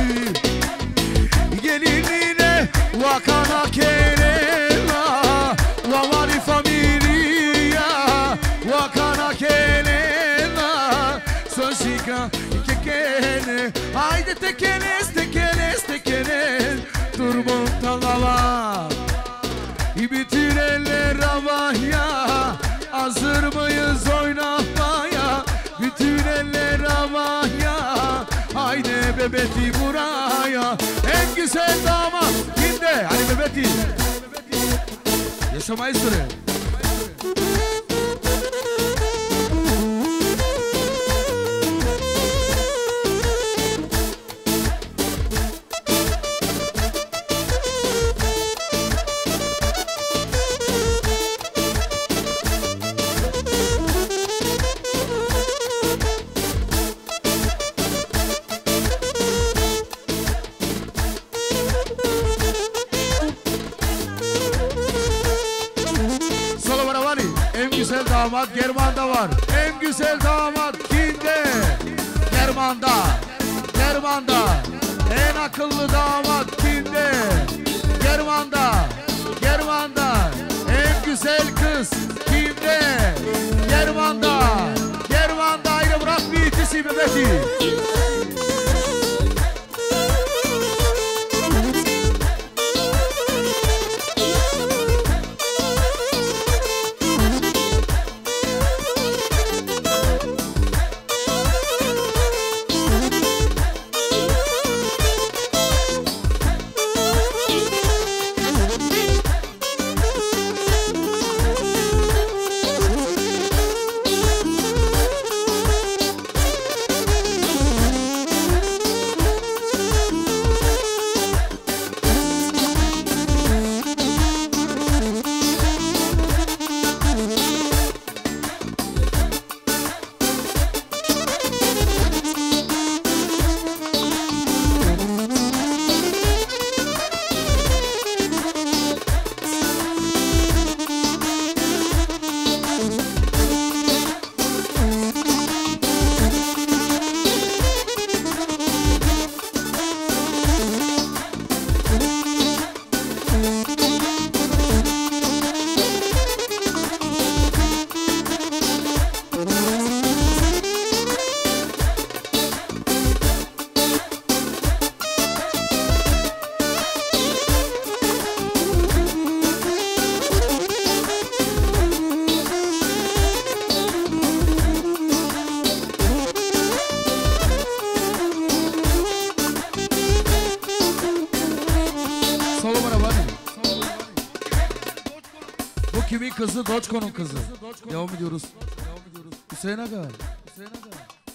Gelinliğine vakana kerela Vavari familia Vakana kerela Soşika kekene Haydi tekenes tekenes tekenes Durmum talala bütün eller havaya. Hazır mıyız oynamaya? Bütün eller havaya. Haydi bebeti buraya. En güzel damat kimde? Hadi bebeti. Yaşa maestro. Damat German'da var. En güzel damat kimde? German'da. German'da. En akıllı damat kimde? German'da. German'da. En güzel kız kimde? German'da. German'da. Ayrı bırak bir itisi bebeti. Kimin kızı? Doçko'nun kızı. Devam ediyoruz. Hüseyin Aga. Hüseyin Aga.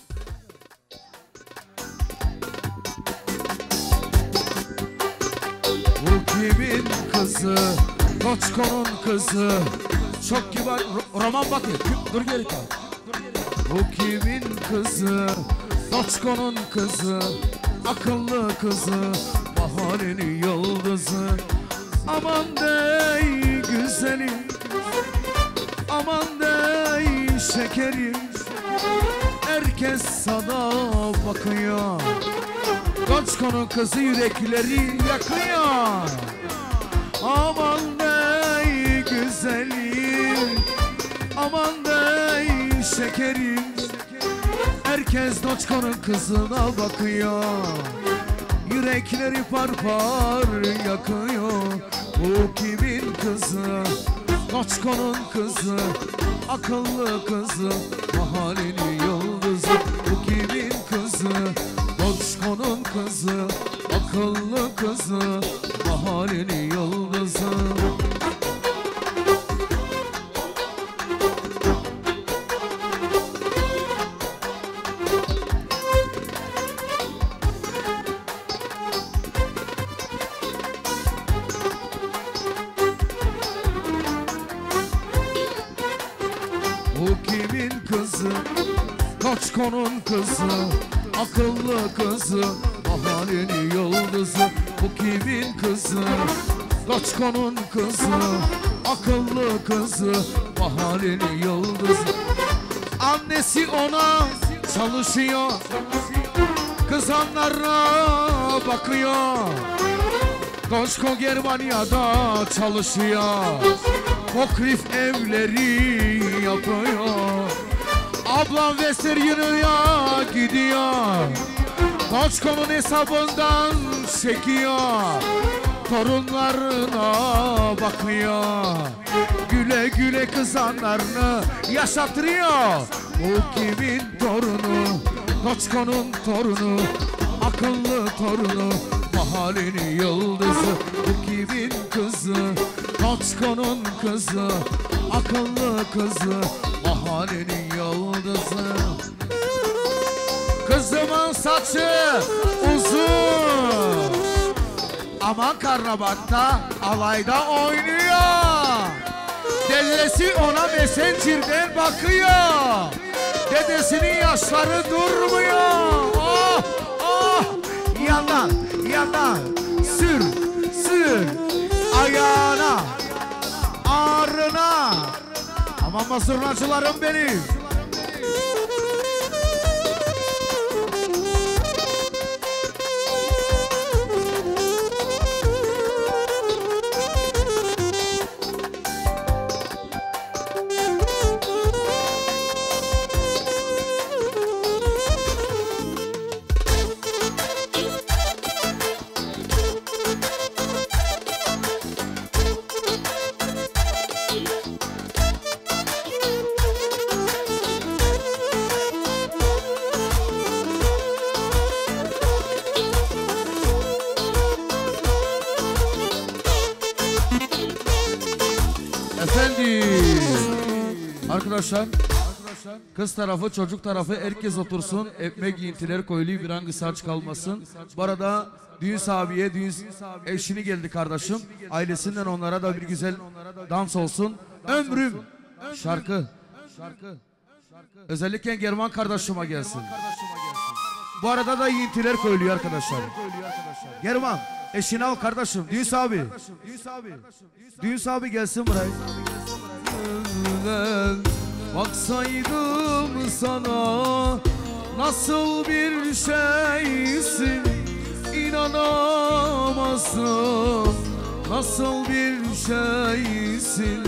Bu kimin kızı? Doçko'nun kızı. Çok kibar. Roman Batı. Dur geri kal. Bu kimin kızı? Doçko'nun kızı. Akıllı kızı. Mahallenin yıldızı. Aman dey güzelim. Aman dey şekerim. Herkes sana bakıyor. Doçko'nun kızı yürekleri yakıyor. Aman dey güzelim. Aman dey şekerim, herkes Doçko'nun kızına bakıyor. Yürekleri par par yakıyor. Bu kimin kızı? Doçko'nun kızı, akıllı kızı, mahallenin yıldızı. Bu kimin kızı? Doçko'nun kızı, akıllı kızı, mahallenin yıldızı. Bu kimin kızı? Doçko'nun kızı, akıllı kızı, mahallenin yıldızı. Bu kimin kızı? Doçko'nun kızı, akıllı kızı, mahallenin yıldızı. Annesi ona çalışıyor, kızanlara bakıyor. Doçko Germanya'da çalışıyor, Kokrif evleri yapıyor. Ablam Western Union'a gidiyor, Doçko'nun hesabından çekiyor. Torunlarına bakıyor, güle güle kızanlarını yaşatıyor. Bu kimin torunu? Doçko'nun torunu, akıllı torunu, mahallenin yıldızı. Bu kimin kızı? Doçko'nun kızı, akıllı kızı, mahallenin yıldızı. Kızımın saçı uzun, aman Karnabat'ta alayda oynuyor. Dedesi ona Messenger'den bakıyor. Dedesinin yaşları durmuyor. Oh oh, yandan yandan sür sür ayağına, ağrına. Aman mazurnacılarım benim. Arkadaşlar, kız tarafı, çocuk tarafı herkes otursun. Ekmek giyintiler koyuluyor, bir hangi saç kalmasın. Bu arada düğün sahibiye, düğün eşini geldi kardeşim. Ailesinden onlara da bir güzel dans olsun. Ömrüm şarkı. Özellikle German kardeşime gelsin. Bu arada da giyintiler koyuluyor arkadaşlar. German, eşini al kardeşim. Düğün sahibi. Düğün sahibi gelsin buraya. Baksaydım sana nasıl bir şeysin, inanamazdım. Nasıl bir şeysin,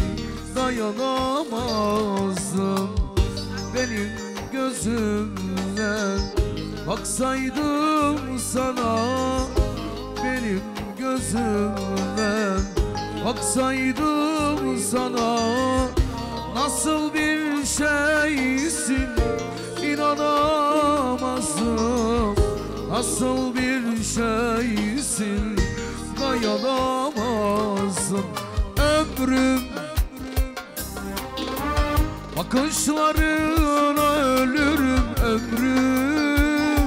dayanamazdım. Benim gözümden baksaydım sana, benim gözümden baksaydım sana, nasıl bir şeysin, inanamazdım. Nasıl bir şeysin, dayanamazdım. Ömrüm bakışlarına ölürüm, ömrüm.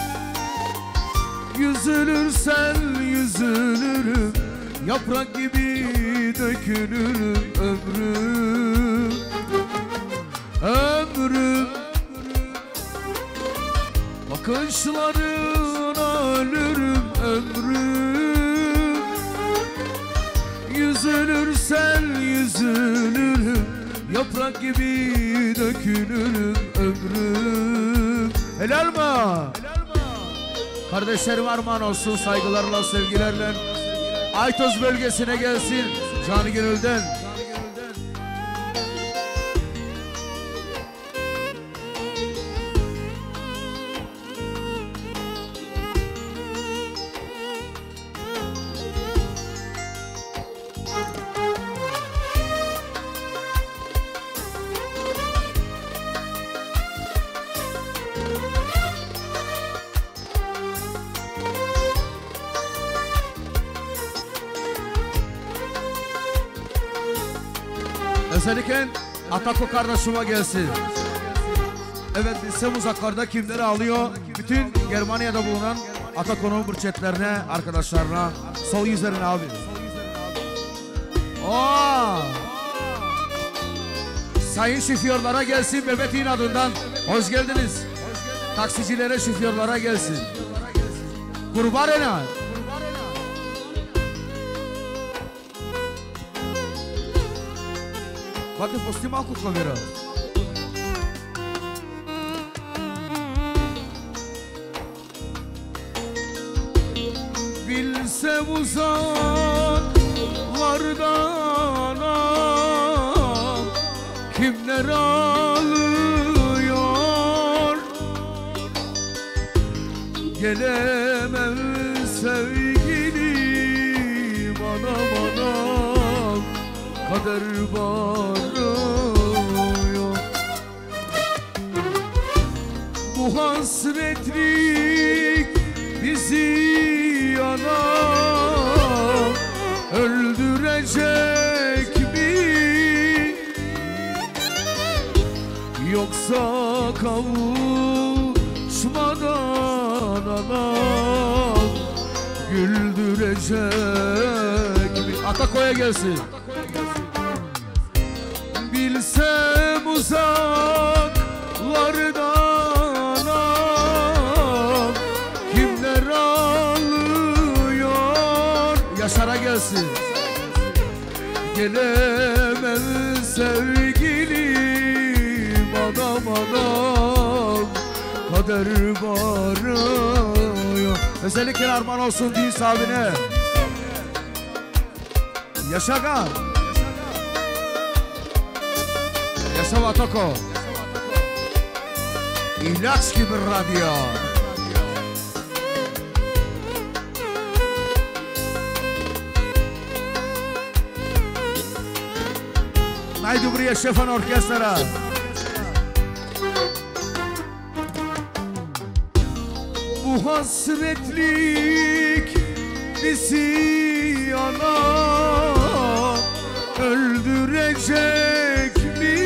Yüzülürsen yüzülürüm, yaprak gibi dökülürüm, ömrüm. Ömrüm bakışlarına ölürüm, ömrüm. Yüzülürsen yüzülürüm, yaprak gibi dökülürüm, ömrüm. Helal mi? Kardeşlerim armağan olsun, saygılarla, sevgilerle. Aytoz bölgesine gelsin canı gönülden. Özellikle Atako kardeşime gelsin. Evet, bilsem uzaklarda kimleri alıyor? Bütün Germanya'da bulunan Atako'nun burçetlerine, arkadaşlarına, sol yüzlerine abi. Oo! Sayın şoförlere gelsin Mehmet'in adından. Hoş geldiniz. Taksicilere, şoförlere gelsin. Kurban ena. Bakın postim akut kamera. Bilsem uzaklardan kimler alıyor, gelemem sevgilim, anam anam, kader bağırıyor. Bu hasretlik bizi anam öldürecek mi? Yoksa kavuşmadan anam güldürecek mi? Atako'ya gelsin. Bilsem uzaklardan anam kimler alıyor. Yaşar'a gelsin. Gelemem sevgilim, anam anam, kader bağırıyor. Özellikle armağan olsun din sahibine. Yaşa kan. Yaşa Atako. İlaç gibi radyo. Haydi buraya Şefan Orkestra. Bu hasretlik bizi anam öldürecek mi?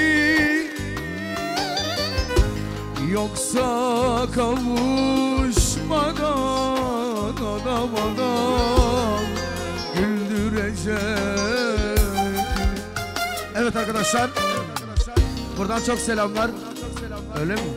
Yoksa kavuşmadan anam anam güldürecek. Evet arkadaşlar, buradan çok selamlar. Öyle mi?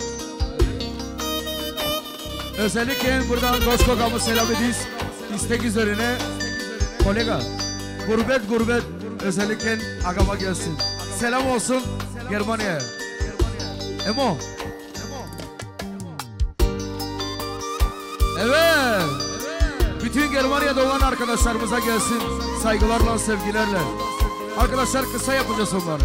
Özellikle buradan Doskogam'ı selam ediyoruz. İstek üzerine kolega gurbet gurbet özellikle agama gelsin. Selam olsun Germanya'ya. Emo. Evet. Bütün Germanya'da olan arkadaşlarımıza gelsin. Saygılarla, sevgilerle. Arkadaşlar kısa yapacağız onları.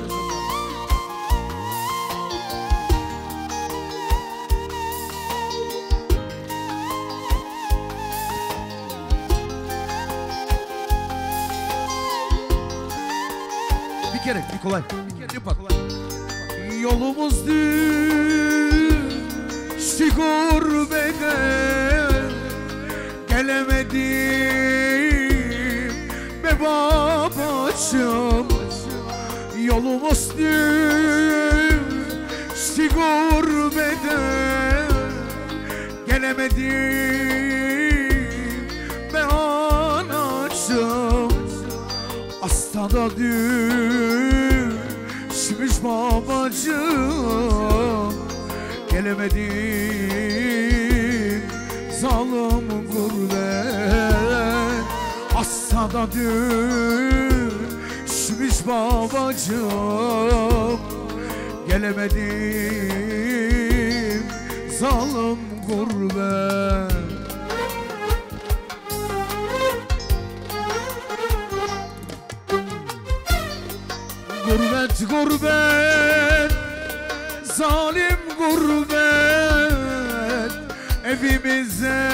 Bir kere, bir kolay. Bir kere, bak. Yolumuz düştü gurbete, gelemedim be babacığım. Yolumuz düştü gurbete, gelemedim be anacığım. Astada düşmüş babacığım, gelemedim zalim gurbet. Astada düşmüş babacığım, gelemedim zalim gurbet. Gurbet gurbet, zalim gurbet, evimize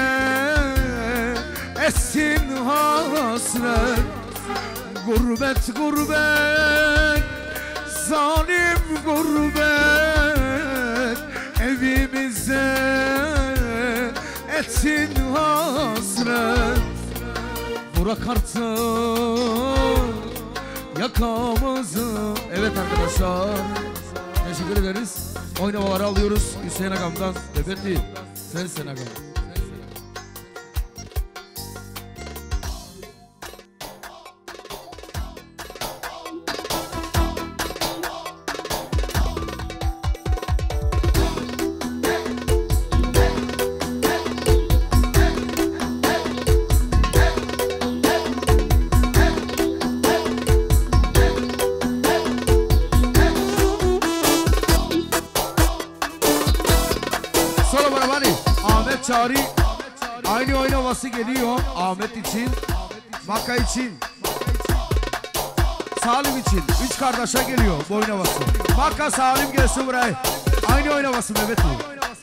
essin hasret. Gurbet gurbet, zalim gurbet, evimize etsin hasret. Burak artık yakamızı. Evet arkadaşlar, teşekkür ederiz. Oynamaları alıyoruz Hüseyin Agam'dan. Evet değil, sen Hüseyin Agam. Çağrı aynı oynaması geliyor Ahmet için, Maka için, Salim için. Üç kardeşe geliyor bu oynaması. Maka, Salim gelsin buraya. Aynı oynaması Mehmet Bey.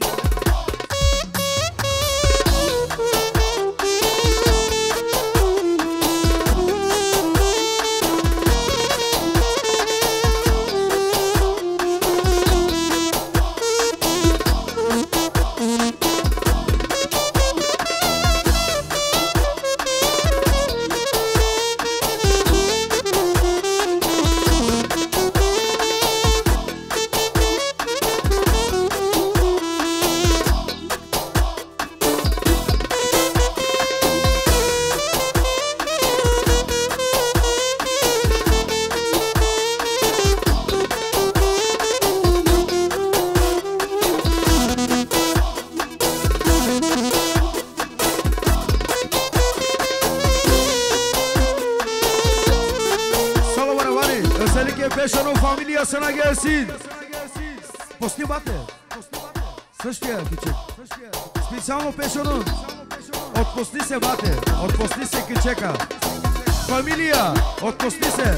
Peşo'nun familyasına gelsin. Posti bate. Същия кичек. Специално Пешо'nun отпусти се бате. Отпусти се кичека. Фамилия, отпусти се.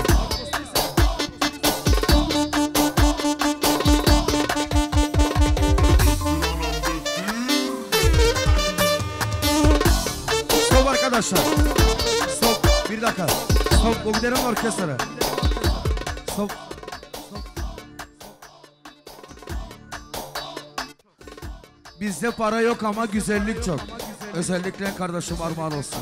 Стоп arkadaşlar. Stop. Bir dakika. Stop. Bu giderim orkestra. Stop. Bizde para yok ama güzellik çok. Özellikle kardeşim armağan olsun.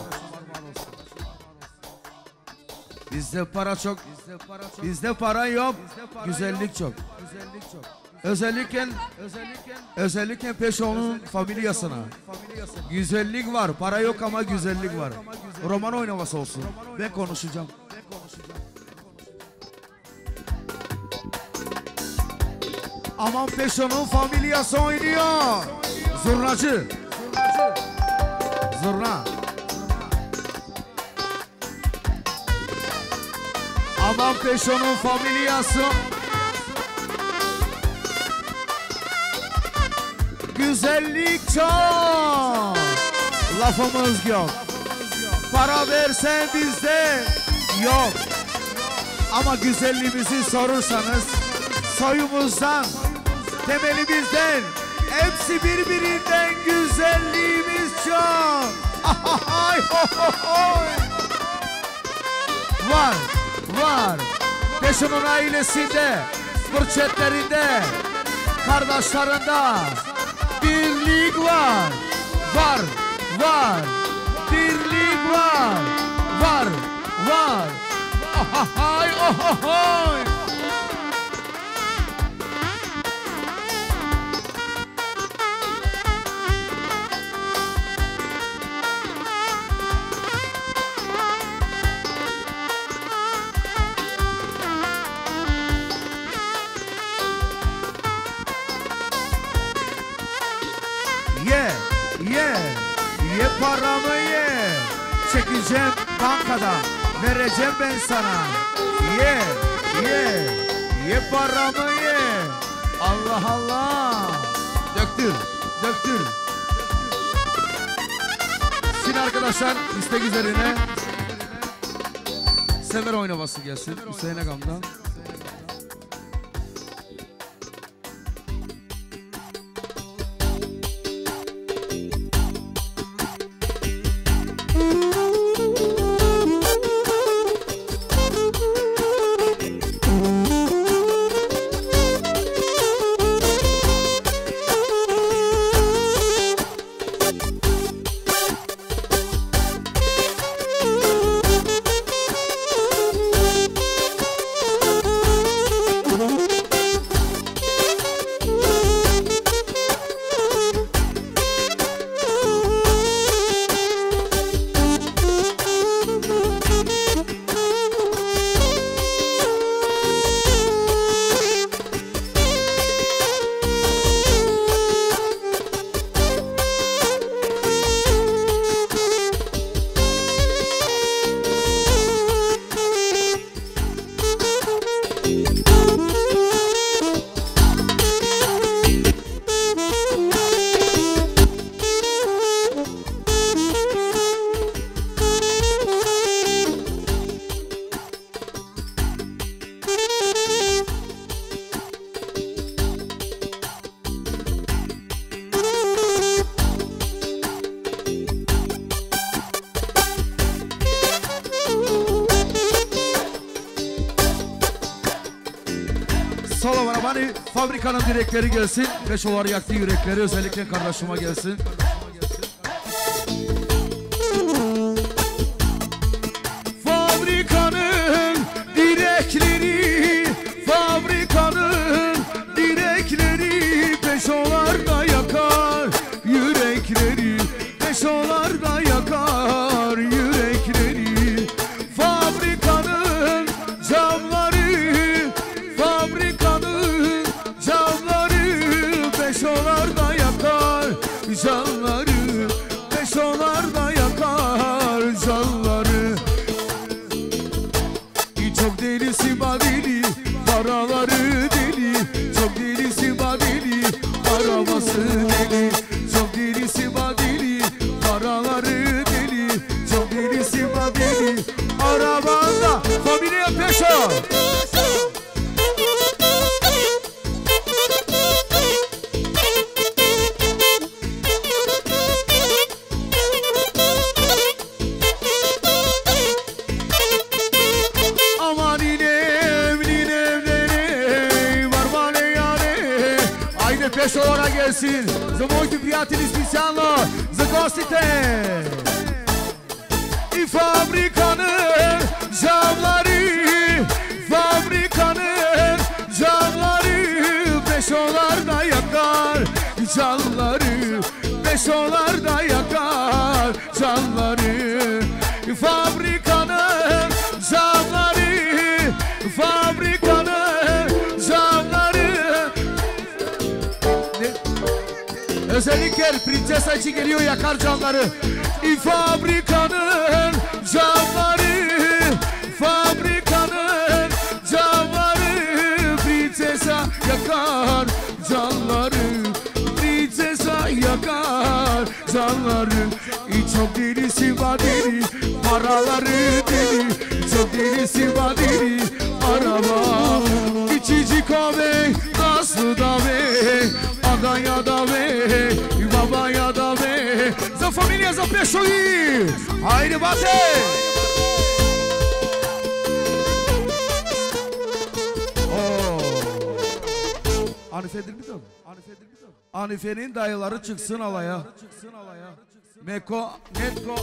Bizde para çok. Bizde para yok. Güzellik çok. Özellikle özellikle Peşo'nun familyasına. Güzellik var. Para yok ama güzellik var. Roman oynaması olsun. Ben konuşacağım. Aman Peşo'nun familyası oynuyor. Zurnacı. Zurna. Aman Peşo'nun familyası. Güzellik çok. Lafımız yok. Para versen bizde yok. Ama güzelliğimizi sorursanız soyumuzdan, temelimizden, hepsi birbirinden güzelliğimiz çok. Var, var. Peşo'nun ailesinde, fırçetlerinde, kardeşlerinde birlik var. Var, var. Birlik var. Var, var. Ahahay, ahahay. Ye, ye, ye paramı ye. Çekeceğim bankadan, vereceğim ben sana. Ye, ye, ye paramı ye. Allah Allah. Döktür, döktür. Şimdi arkadaşlar istek üzerine Sever oynaması gelsin Hüseyin Agam'dan. Hani fabrikanın direkleri gelsin. Beşolar yaktığı yürekleri özellikle kardeşime gelsin. Fabrikanın direkleri, fabrikanın direkleri Beşolarda yakar yürekleri, Beşolarda yakar yürekleri. Fabrikanın camları, fabrikanın camları Beşolarda yakar canları, Beşolarda yakar canları. Çok delisi badeli, paraları deli. Çok delisi badeli, araması deli. Çok delisi badeli, paraları deli. Çok delisi badeli, arabanda Familia Peşo. Peşolara gelsin. Za moiti prijatelji specijalno za gostite. I fabrikanın camları, fabrikanın camları Beşolarda yakar canları, Beşolarda yakar canları. Fabrikanın camları, fabrikanın camları. Özellikle Princesa için geliyor yakar canları. İ fabrikanın camları, fabrikanın camları Princesa yakar canları, Princesa yakar canları. İ çok delisi badeli, paraları deli. Çok delisi badeli, araba. İçici kahve, nasıl da ve Adaya da ve, babaya da ve. Za familia za Peşo'yu. Haydi bate. Hanife'dir mi tabi? Hanife'nin dayıları çıksın alaya. Meko, Netko.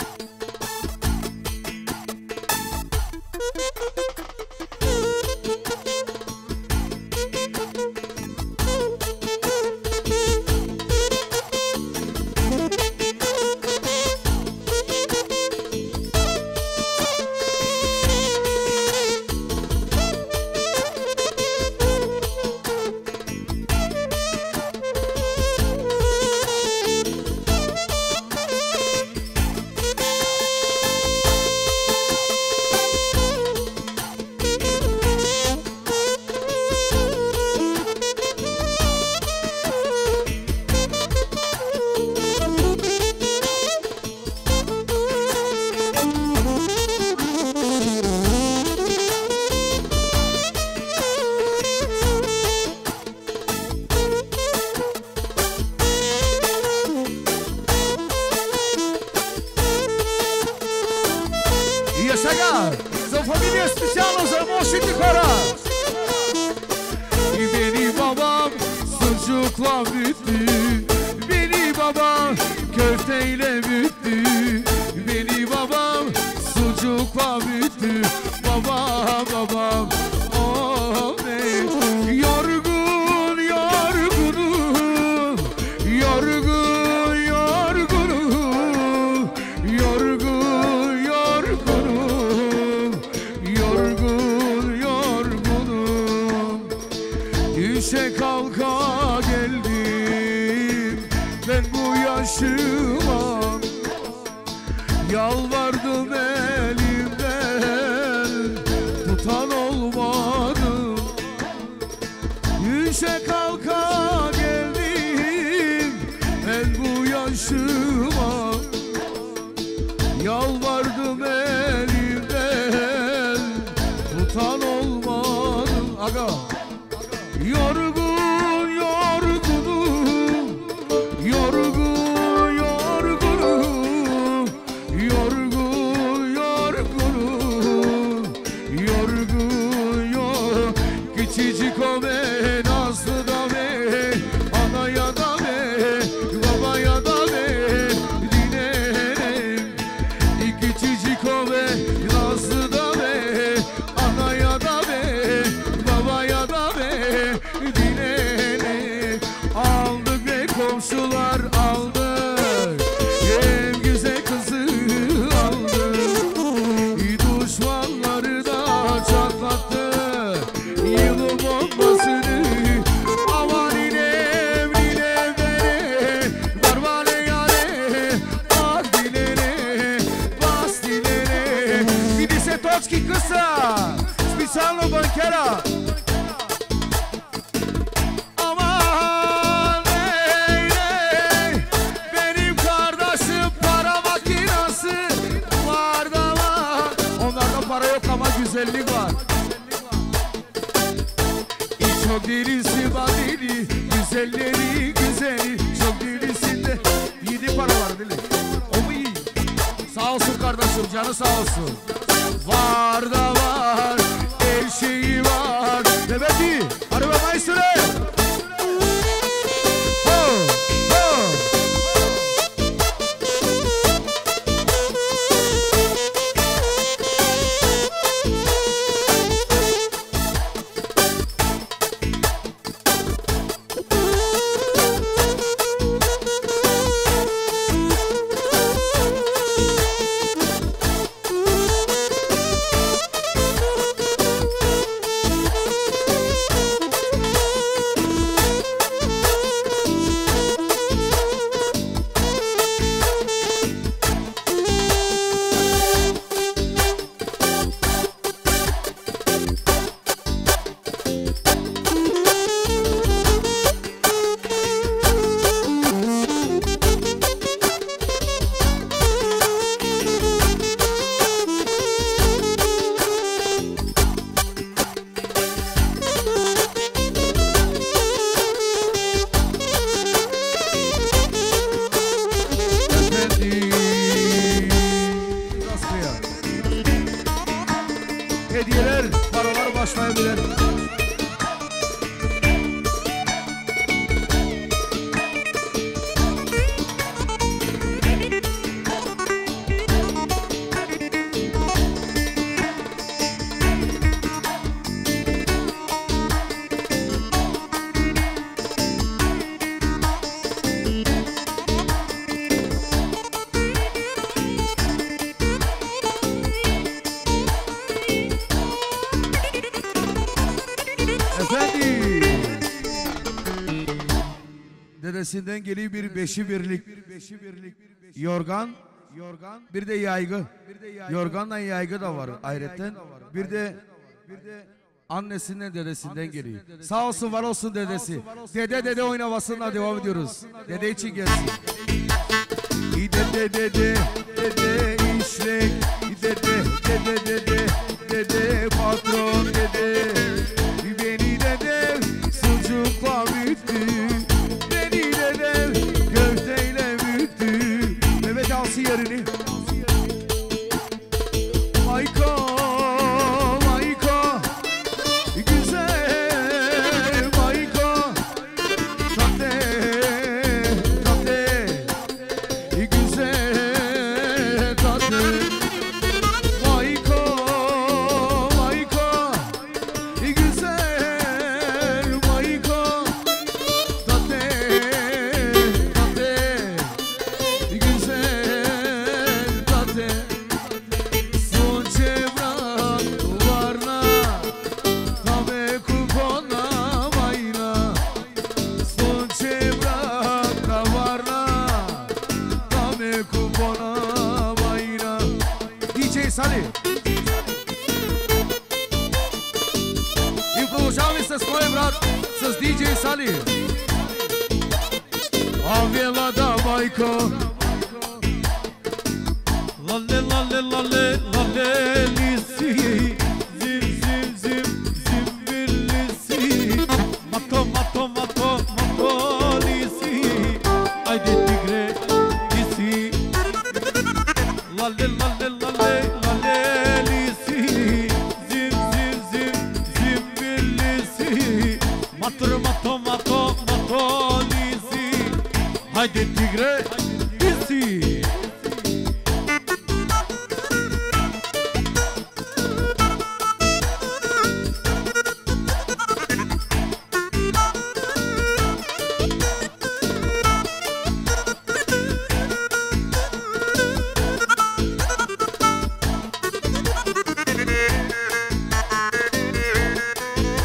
Yaşagar, za familia specijalno za Mošiti Kora. I beni babam sucukla büyüttü, beni babam köfteyle büyüttü, beni babam sucukla büyüttü, babam babam. Oh ne yorgun yorgunum, yorgun yorgunum, yorgun yorgunum, yorgun yorgunum. Düşe kalka geldim ben bu yaşıma, yalvardım elimden tutan olmadı. Düşe kalka geldim ben bu yaşıma, yalvardım elimden tutan olmadı. Aga yorgun yorgunum, yorgun yorgunum, yorgun yorgunum, yorgun yor. Küçücük o ben Володски къса, специално банкера. Aman ey ey, benim kardeşim para makinası var da var. Onlarda para yok ama güzellik var. Çok delisi badili, güzelleri güzeli. Çok delisinde yedi para var değil mi? O mu iyi? Sağ olsun kardeşim, canı sağ olsun. Var da var, her şeyi var. Evet iyi, hadi be maestro. Hediyeler, paralar başlayabilir. Dedesinden geliyor bir beşi birlik yorgan, yorgan, bir de yaygı. Yorganla yaygı da var ayrıca. Bir de annesinden dedesinden geliyor. Sağ olsun var olsun dedesi. Dede dede oynamasına devam ediyoruz. Dede için gelsin. Dede dede dede işlek, dede dede dede dede patron dede. Beni dede sucukla büyüttü. Yerini Mayka, Mayka, güzel Mayka, tate, tate, güzel tate. Mayka, Mayka, güzel Mayka, tate, tate, güzel. Sali. И продължаваме с моя брат, с диджей Сали. Авела да майко. Лале, лале, лале, лале, лиси. Зим, зим, зим, зим, билиси. Мато, мато, мато, мато, лиси. Айде тигре, лиси. Лале, лале, лале. Mato, mato, mato, lisi. Haydi tigre, lisi.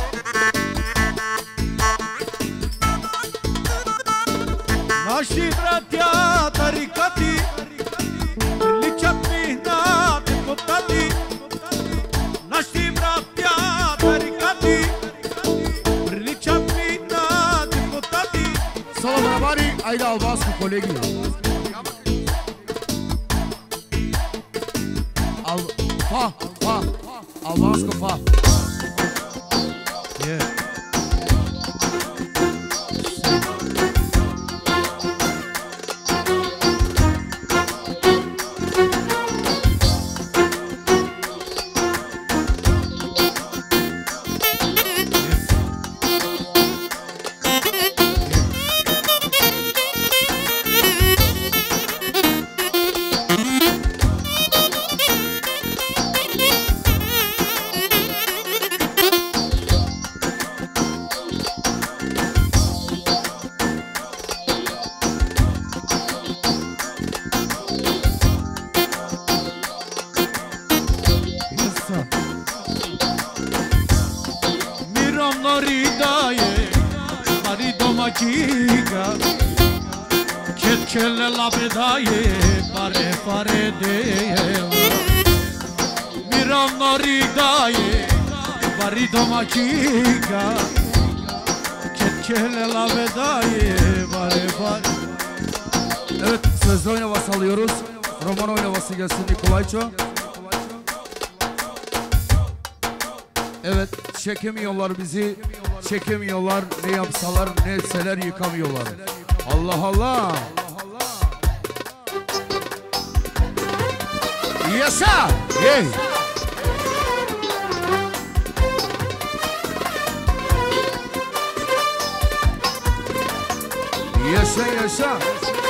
Naši albansko kolegi. Al fa fa albansko fa. Yeah. Evet, sözlü oyun havası alıyoruz. Roman oyun havası gelsin Nikolayço. Evet, çekemiyorlar bizi. Çekemiyorlar, ne yapsalar ne etseler yıkamıyorlar. Allah Allah. Yaşa! Hey! Yaşa yaşa.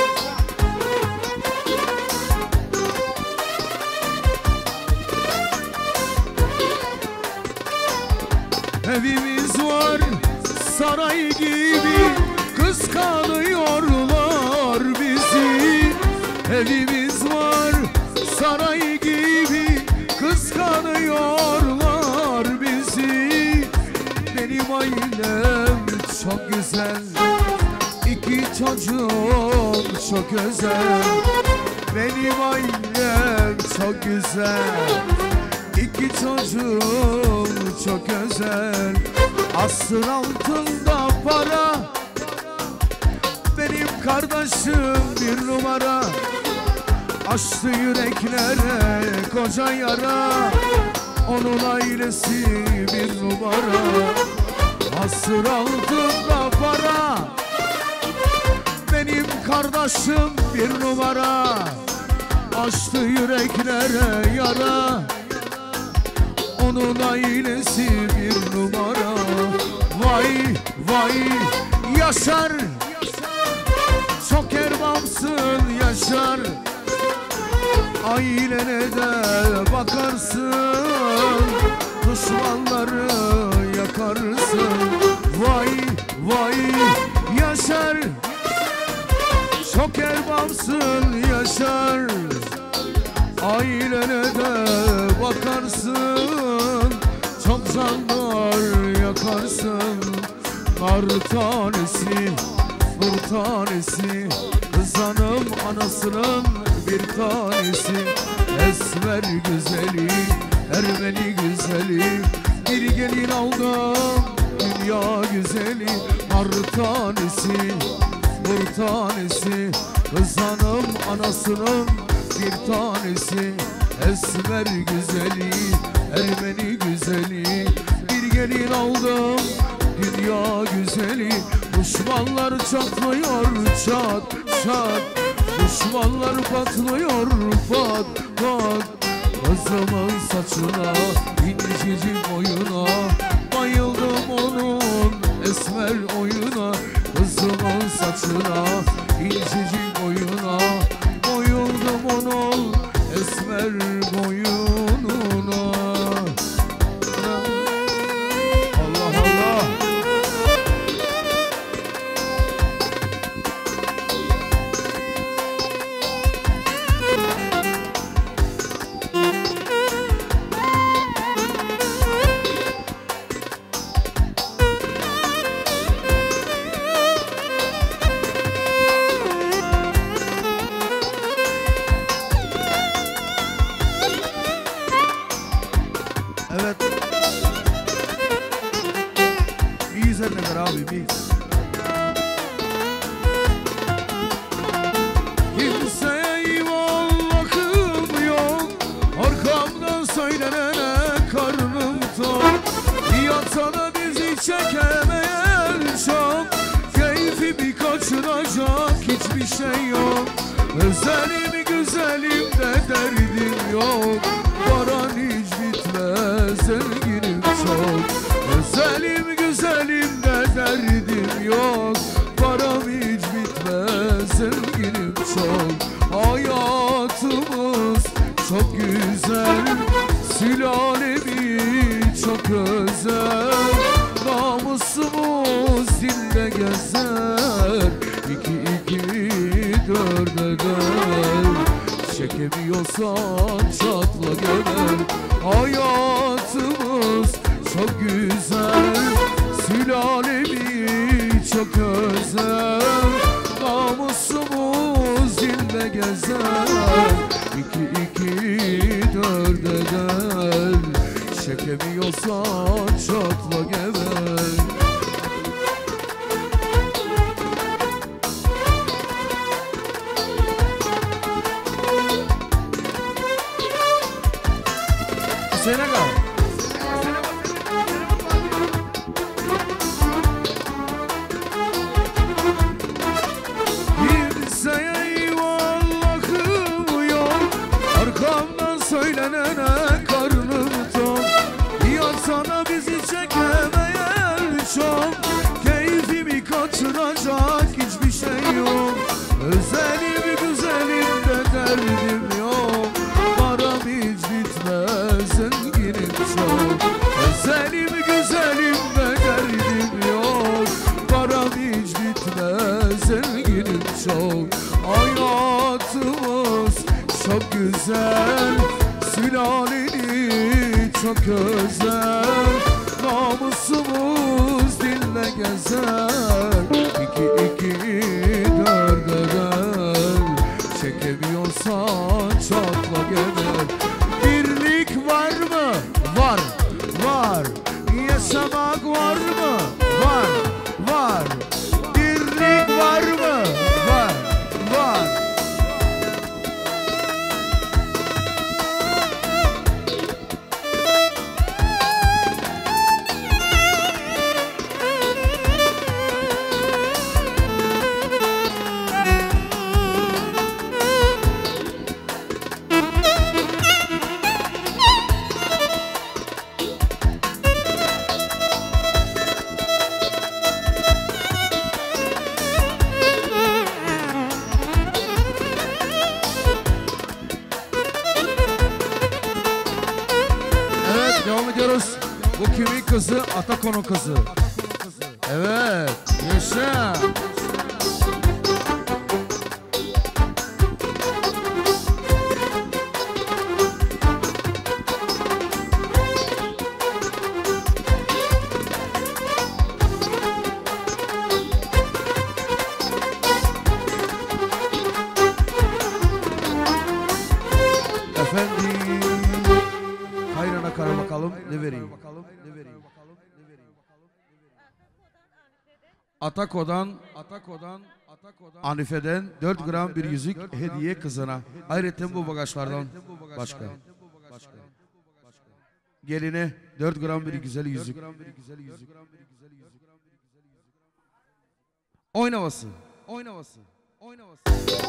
Evimiz var saray gibi, kıskanıyorlar bizi. Evimiz var saray gibi, kıskanıyorlar bizi. Benim ailem çok güzel, İki çocuğum çok özel. Benim ailem çok güzel, İki çocuğum çok özel. Asır altında para, benim kardeşim bir numara. Açtı yüreklere koca yara, onun ailesi bir numara. Asır altında para, benim kardeşim bir numara. Açtı yüreklere yara, onun ailesi bir numara. Vay vay Yaşar, çok erbapsın Yaşar. Ailene de bakarsın, düşmanları yakarsın. Vay vay Yaşar, çok erbapsın Yaşar. Ailene de bakarsın, çok canlar yakarsın. Nar tanesi, nur tanesi, kız hanım anasının bir tanesi. Esmer güzeli, Ermeni güzeli, bir gelin aldım dünya güzeli. Nar tanesi, nur tanesi, kız hanım anasının bir tanesi. Esmer güzeli, Ermeni güzeli, bir gelin aldım dünya güzeli. Düşmanlar çatlıyor çat çat, düşmanlar patlıyor pat pat. Kızımın saçına, incecik boyuna, bayıldım onun esmer oyuna. Kızımın saçına, incecik boyuna, bayıldım onun esmer boyununa. Allah Allah. Evet. Bir üzerine ver abi bir. bizi çekemeyen çok, keyfimi kaçıracak hiçbir şey yok. Özelim güzelim de derdim yok, paran hiç bitmez sevgilim çok. Özelim güzelim de derdim yok, param hiç bitmez sevgilim çok. Hayatımız çok güzel, sülalemi çok özel, namusumuz dilde gezer, iki iki dört eder, çekemiyorsan çatla geber. Hayatımız çok güzel, sülalemi çok özel, namusumuz dilde gezer, iki iki dört eder, çekemiyorsan çatla geber. Senegal. Kimseye eyvallahım yok, arkamdan söylenene karnım tok. Yar sana bizi çekemeyen çok, keyfimi kaçıracak hiçbir şey yok. Özelim güzelim de derdim yok, param hiç bitmez sevgilim çok. Özelim güzelim de derdim yok, param hiç bitmez sevgilim çok. Hayatımız çok güzel, sülaleni çok özel, namusumuz dille gezer, iki iki dört eder, çekemiyorsan çatla geber. Birlik var mı? Var, var. Yaşamak var mı? Var, var. Birlik var mı? Var, var. Devam ediyoruz. Bu kimin kızı? Atako'nun kızı. Evet. Yaşa. Efendim. Hayrana kara bakalım ne vereyim? Atako'dan Atako'dan Atako'dan Anife'den dört gram bir yüzük hediye kızına. Ayrıca bu bagajlardan başka. Geline dört gram bir güzel yüzük. Oynaması. Oynaması. Oynaması.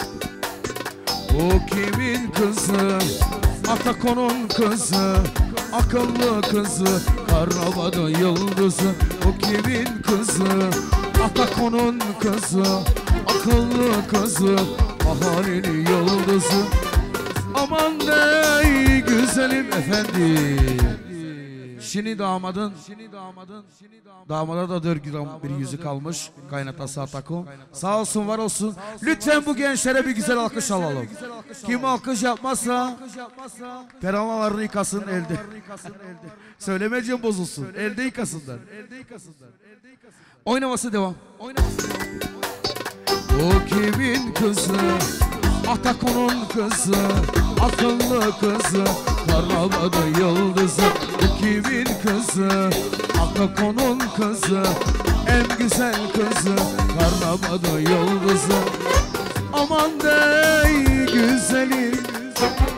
O kimin kızı? Atako'nun kızı, akıllı kızı, Karnavada yıldızı. O kimin kızı? Atako'nun kızı, akıllı kızı, mahallenin yıldızı. Aman dey güzelim efendim. Şimdi damadın, damada da dört gram bir yüzük almış kaynatası Atako. Sağ olsun var olsun. Lütfen bu gençlere bir güzel alkış alalım. Kim alkış yapmazsa peranalarını yıkasın elde. Söylemeyeceğim bozulsun. Elde yıkasınlar. Oynaması devam. O kimin kızı? Atako'nun kızı, akıllı kızı, Karnavada yıldızı. Bu kimin kızı? Atako'nun kızı, en güzel kızı, Karnavada yıldızı. Aman dey güzelim,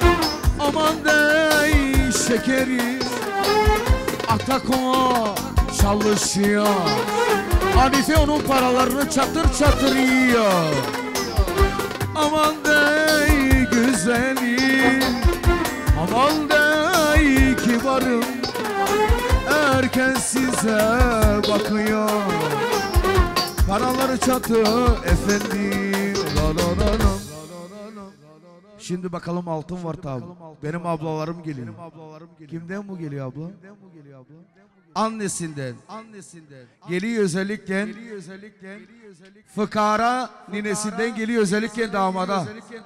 aman dey şekerim, Atako çalışıyor. Hanife onun paralarını çatır çatır yiyor. Aman dey güzelim, aman dey kibarım, herkes size bakıyor. Paraları çatı efendim. La la la la. Şimdi bakalım altın var tabi. Benim ablalarım geliyor. Kimden bu geliyor abla? Annesinden. Annesinden. Geliyor özellikle. Fıkara ninesinden geliyor özellikle damada.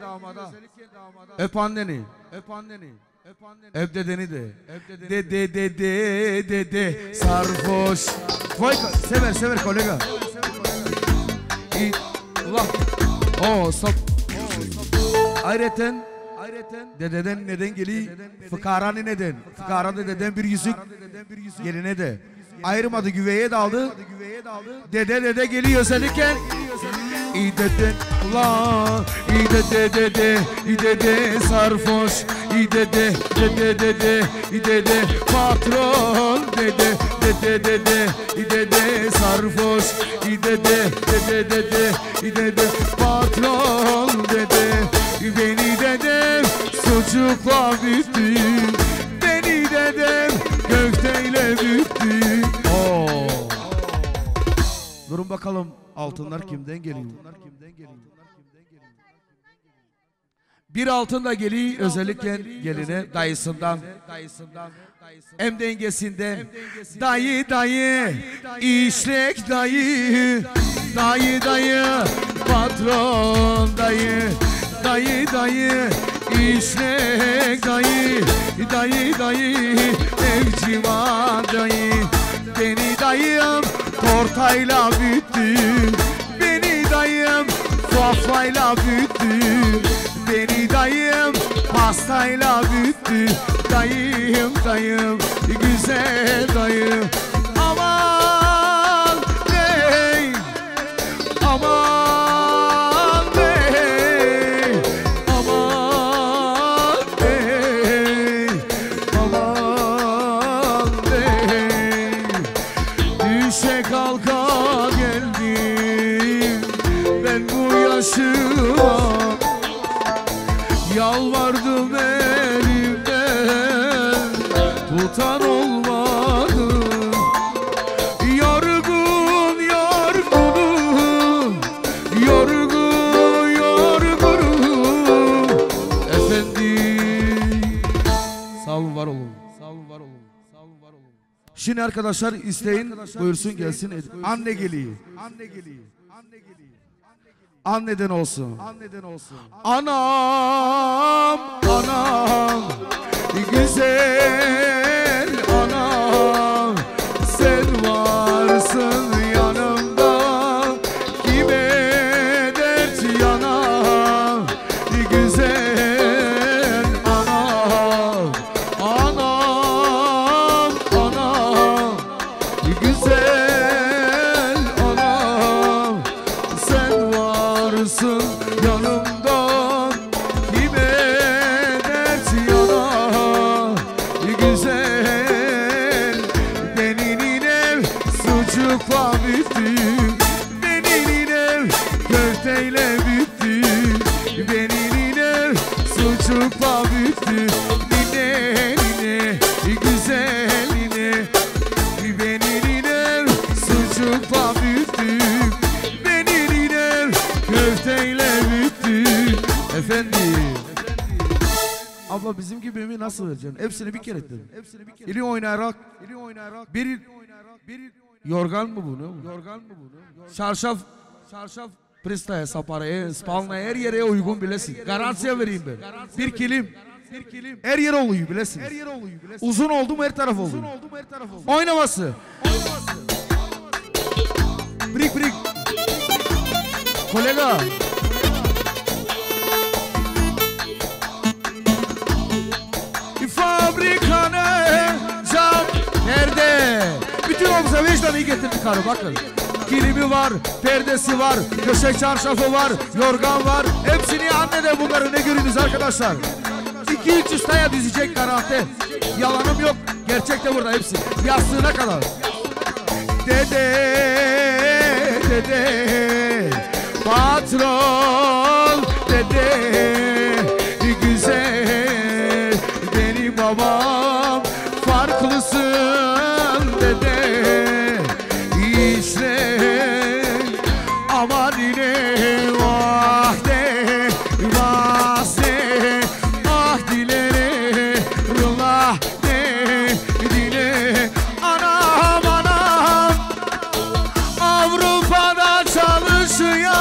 Öp anneni. Öp anneni. Öp dedeni de. De de de de de de. Sarhoş. Vay sever sever kolega. Allah. Oh stop. Ayreten, dededen neden geliyor? Fıkaranı neden? Fıkara dededen bir yüzük, geline de. Ayrımadı, güveye daldı. Dede dede geliyor özellikle. İyi dede, ulan. İyi dede dede, iyi dede sarhoş. İyi dede, dede dede, iyi dede patron. Dede, dede dede, iyi dede sarhoş. İyi dede, dede dede, iyi dede patron. Dede, beni dedem sucukla büyüttü. Beni dedem köfteyle büyüttü. Oo. Durun bakalım altınlar kimden geliyor? Bir altın da geliyor özellikle geline dayısından. Hem dengesinden. Dayı dayı, işlek dayı. Dayı dayı, patron dayı. Dayı dayı, işlek dayı. Dayı dayı, evcivan dayı. Beni dayım tortayla büyüttü. Beni dayım sofrayla büyüttü. Beni dayım pastayla büyüttü. Dayım dayım, güzel dayım. Aman dey, aman dey, aman dey, aman dey. Düşe kalka geldim ben bu yaşıma. Yalvardım elimden, tutan olmadı. Yorgun yorgunum, yorgun yorgunum. Efendim. Sağ olun, var olun. Sağ olun, var olun. Sağ olun, var olun. Şimdi arkadaşlar isteyin, buyursun gelsin. Anne geliyor. Anne geliyor. Anne geliyor. Anneden olsun. Anneden olsun. Anam, anam, güzel anam, sen varsın yanımda, kime dert yanam, güzel anam, anam, anam, güzel anam, sen varsın yanımda, kime dert yana, güzel. Beni ninem sucukla büyüttü, beni ninem köfteyle büyüttü, beni ninem sucukla büyüttü. Nine nine güzel nine, beni ninem sucukla büyüttü, beni ninem köfteyle büyüttü. Efendim. Abla bizim gibi mi nasıl vereceksin? Hepsini bir kere ettin. Eli oynayarak, eli oynayarak. Bir, bir yorgan mı bu ne? Yorgan mı bu ne? Çarşaf, çarşaf. Pristaya, saparaya, spalnaya her yere uygun bilesin. Garansiye vereyim ben. Bir kilim. Bir kilim. Her yere oluyor bilesin. Her yere oluyor bilesin. Uzun oldu mu her taraf oluyor. Uzun oldu mu her taraf oluyor. Oynaması. Oynaması. Brik brik. Kolega. Fabrikane cam nerede? Bütün observasyonları getirdi karı bakın. Kilimi var, perdesi var, köşe çarşafı var, yorgan var. Hepsini annede bunları ne görünüz arkadaşlar? iki üç ustaya dizecek garanti. Yalanım yok. Gerçek de burada hepsi. Yastığına kadar. Dede, dede, patron dede, güzel benim babam, farklısın dede, işte aman yine vah de, vah de, ah dilere, rullah de, dile, anam anam, Avrupa'da çalışıyor,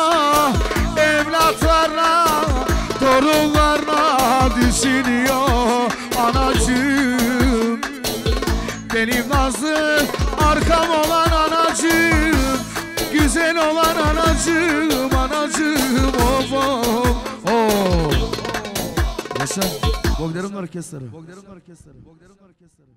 evlatlarla, torunlarla düşünüyor anacığım. Benim nazlı arkam olan anacığım, güzel olan anacığım, anacığım, of of of. Yaşa, Bogdar'ın orkestrası. Bogdar'ın orkestrası. Bogdar'ın orkestrası.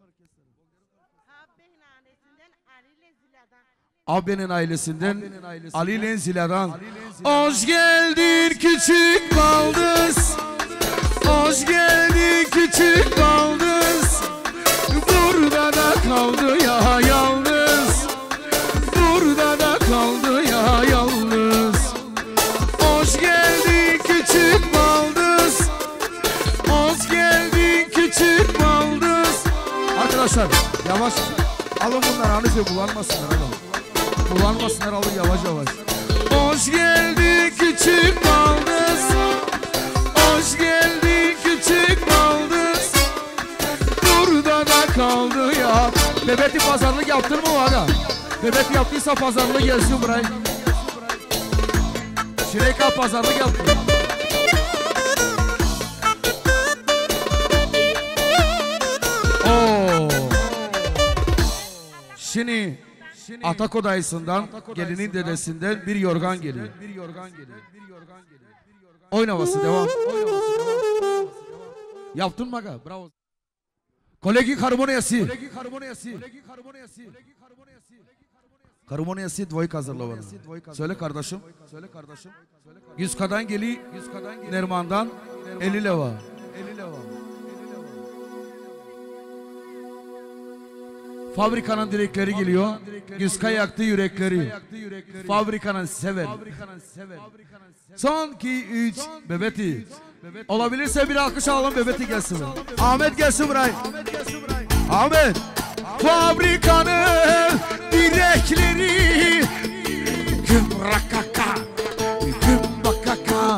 Abinin ailesinden Ali Lenzila'dan. Hoş geldin küçük baldız, hoş geldin küçük baldız. Burada da kaldı ya yalnız, burada da kaldı ya yalnız. Hoş geldin küçük baldız, hoş geldin küçük baldız. Arkadaşlar yavaş alın bunları, Hanife bulanmasınlar adam. Kullanmasınlar, alın yavaş yavaş. Hoş geldin küçük baldız, hoş geldin küçük baldız. Burada da kaldı ya. Bebeti pazarlık yaptın mı aga? Bebet yaptıysa pazarlık gelsin buraya. Şireka pazarlık yaptı. Oo. Şimdi Atako dayısından, gelinin dedesinden bir yorgan geliyor. Oynaması devam. Yaptın mı aga? Bravo. Kolegi harmoniyası. Harmoniyası dvoyka hazırla bana. Söyle kardeşim. Söyle kardeşim. Yüzkadan geli, Nerman'dan elli leva. Fabrikanın direkleri geliyor. Yüzka yaktı yürekleri. Fabrikanın sever. Son iki üç Bebeti. Olabilirse bir alkış alalım, Bebeti gelsin. Ahmet gelsin buraya. Ahmet. Fabrikanın direkleri. Güm rakaka. Güm bakaka.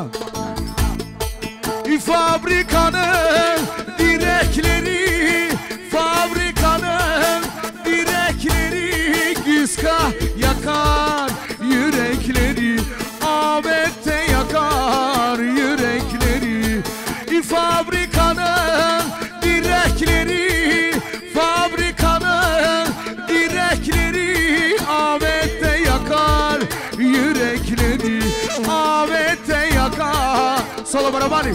Fabrikanın direkleri. Fabrikanın direkleri. Güska yakar yürekleri. Ahmet'te yakar yürekleri. Fabrikanın direkleri. Fabrikanın direkleri. Ahmet'te yakar yürekleri. Ahmet'te yakar. Solo barabari.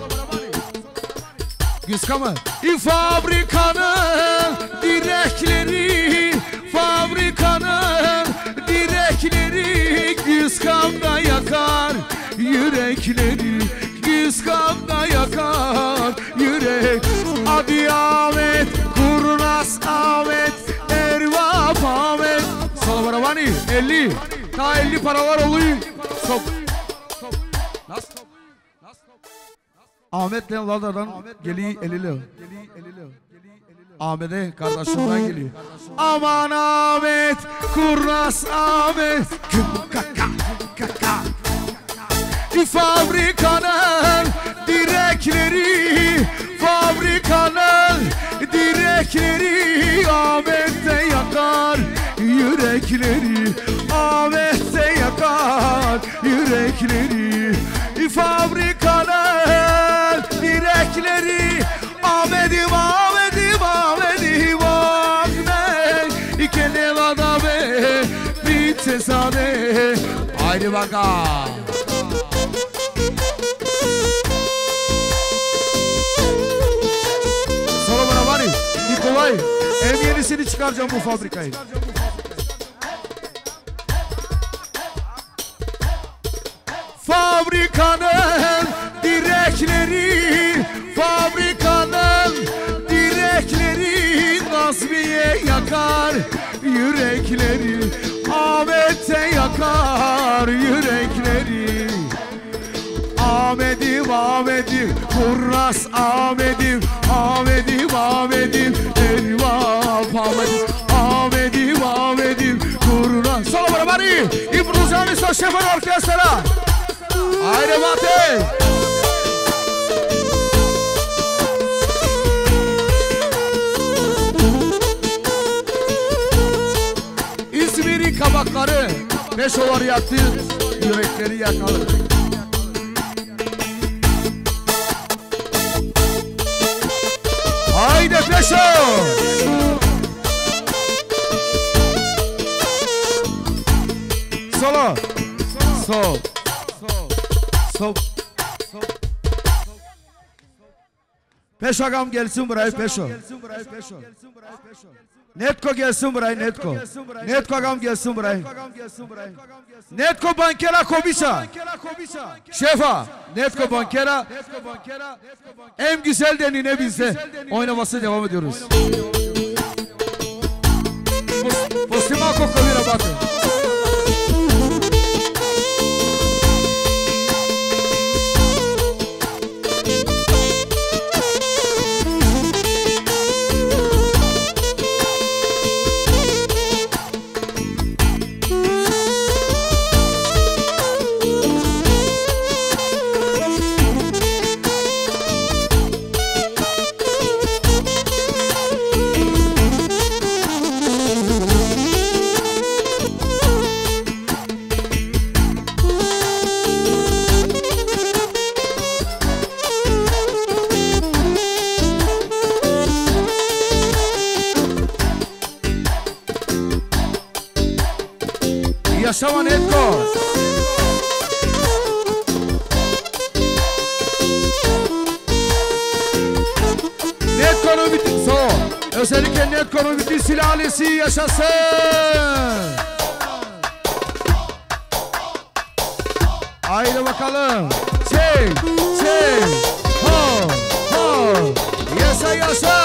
Güska mı? Fabrikanın direkleri. Fabrikanın direkleri. Güskamda yakar yürekleri. Güskamda yakar yürek. Adi Ahmet, Kurnaz Ahmet, Ervap Ahmet. Sana baravani elli. Ta elli paralar oluyor. Stop. Nasıl? Ahmet'le Lada'dan geliyor elli lira. Ahmet'e kardeşimden geliyor. Aman Ahmet, Kurnaz Ahmet. Küm kaka kaka. Fabrikanın direkleri. Fabrikanın direkleri. Ahmet'te yakar yürekleri. Ahmet'te yakar yürekleri. Fabrikanın direkleri. Ahmet'im Ahmet'im Ahmet'im Ahmet. İkene vada be prinsesade. Haydi bakalım. Sonra bana var ya Nikolay, en yenisini çıkaracağım bu fabrikayı. Fabrikanın direkleri. Fabrikanın direkleri. Nazmiye yakar yakar yürekleri, Ahmet'te yakar yürekleri. Ahmet'im Ahmet'im Kurras Ahmet'im, Ahmet'im Ahmet'im Eyvah Ahmet'im, Ahmet'im Ahmet'im Kurras. Solo para Mari, improvisiamo sto chef orchestra. Haydi Mate. İzmir'in kabakları Peşolar yaktı, yürekleri yakalı. Haydi Peşo. Solo. Sol. Sol. Peşo agam gelsin buraya Peşo. Netko gelsin buraya Netko. Netko agam gelsin buraya. Netko bankera Kobiça. Şefa. Netko bankera. En güzel denine bizde. Oynaması devam ediyoruz. Postima kokovira bakın. Yaşama Netko. Netko'nun bütün so. Özellikle Netko'nun bütün sülalesi yaşasın. Haydi bakalım. Çek, çek. Ho, ho. Yaşa, yaşa.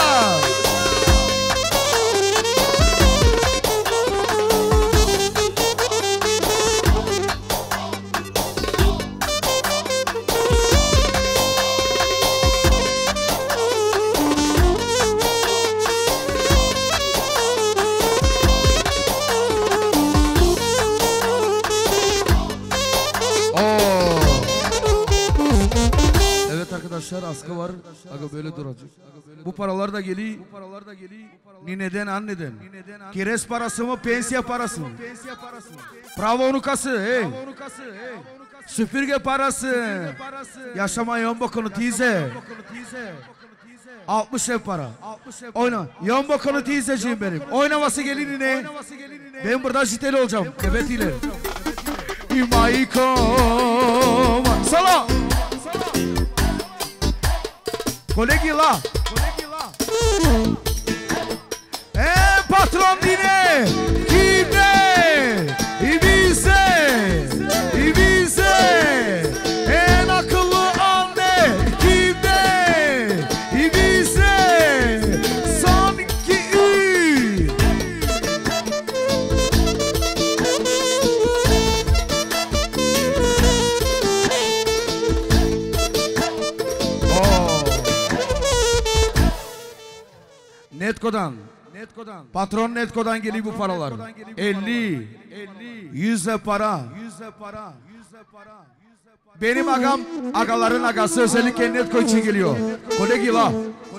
Askı var. Aga böyle duracak. Bu paralar da geliyor. Nineden anneden. Kires parası mı? Pensiye parası mı? Bravo unukası. Hey. Süpürge parası. Yaşama yon bakını tize. altmış ev para. Oyna. Yon bakını tizeciğim benim. Oynaması gelinine. Ben burada jiteli olacağım. Evet ile. İmayiko. Solo. Kolegi la. Eh patron dine. Kimde? İbize. İbize. En akıllı anne. Kimde? İbize. Son iki üç. Netko'dan, Netko'dan, patron Netko'dan geliyor bu paralar. elli, yüze para. Benim agam, agaların agası özellikle Netko için geliyor. Kolegi la.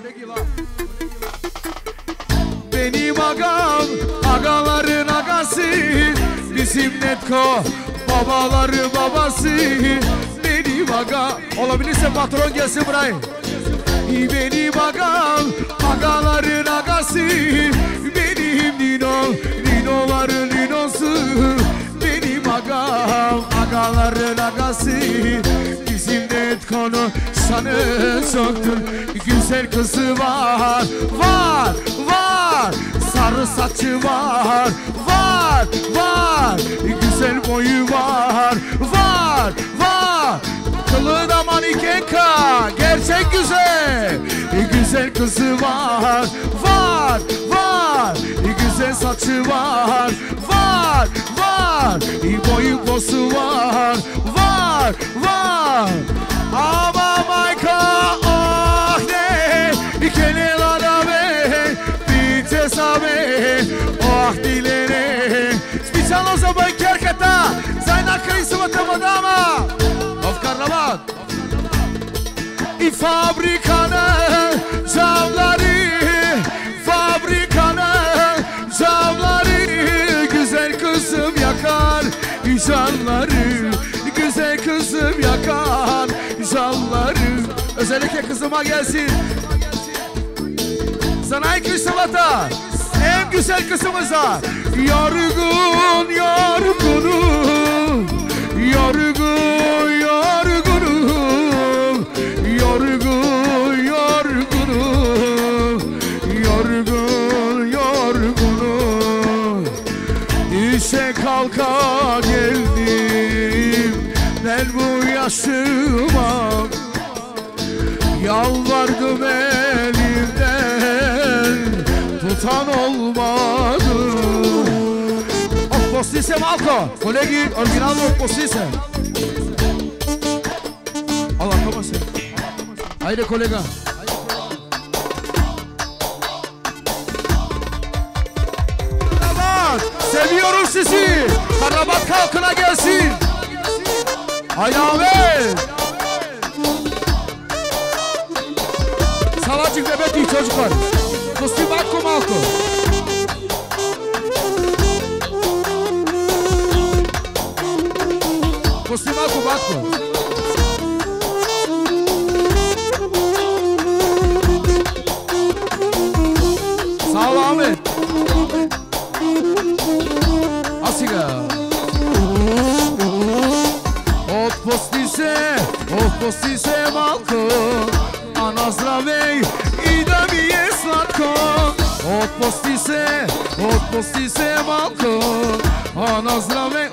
Benim agam, agaların agası. Bizim Netko, babaları babası. Benim aga, olabilirse patron gelsin buraya. Benim agam, agaların agası. Benim Nino, Ninoların Ninosu. Benim agam, agaların agası. Bizim Netko'nun şanı çoktur. Güzel kızı var, var, var. Sarı saçı var, var, var. Güzel boyu var, var, var. Kılığı da manikenka, gerçek güzel. Güzel kızı var, var, var. var, güzel saçı var, var, var, boyu posu var, var, var. Ama Mayka ah ne, kelelana be, bitesa be, ah dilere. Специально за байкерката, за една красивата мадама в Карнавал. И fabrikanın camları, fabrikanın camları, güzel kızım yakar canları, güzel kızım yakar canları. Özellikle kızıma gelsin. Sanayi Kristalata en güzel kızımıza. Yorgun yorgunum, yorgun yorgunum, yorgun yorgunum, yorgun yorgunum. İşe kalka geldim ben bu yaşıma, yalvardım elimden tutan olmadı. Postise Malko, kolegi originalno postise. Allah kaması. Haydi kolega. Karnabat, seviyorum sizi. Karnabat halkına gelsin. Haydi Ahmet. Salacık bebek iyi çocuklar. Postise Malko Malko. Pusti Malko Batko. Sağ ol Ahmet. Asiga. Otpostise, otpostise Malko, ana zdravej i da mi je slatko. Otpostise, otpostise Malko, ana zdravej.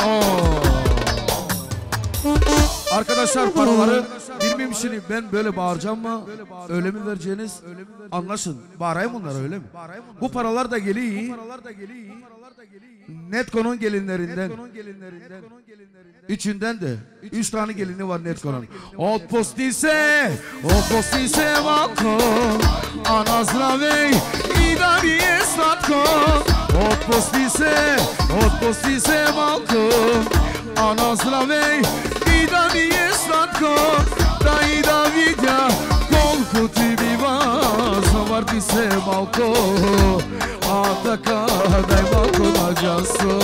Arkadaşlar paraları bilmiyorum şimdi ben böyle bağıracağım mı öyle mi vereceğiniz anlaşın. Bağırayım bunlar öyle mi? Bu paralar da geliyor Netco'nun gelinlerinden, üçünden de üç tane gelini var Netco'nun. Otpostise, otpostise Malko, ana zdravej i da mi je slatko. Otpostise, otpostise Malko, ana zdravej i da mi je slatko, da i da vidja koliko ti biva, zavarti se Malko, a така дай малко на джасо.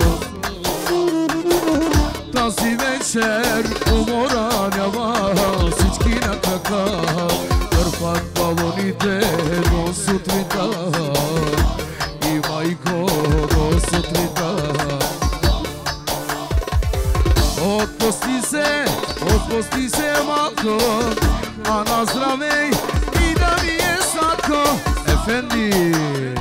Тази вечер умора няма, всички на крака дърпат балоните до сутринта и майко до сутринта. Отпусти се, отпусти се малко, а на здравей и да ми е сладко. Ефенди!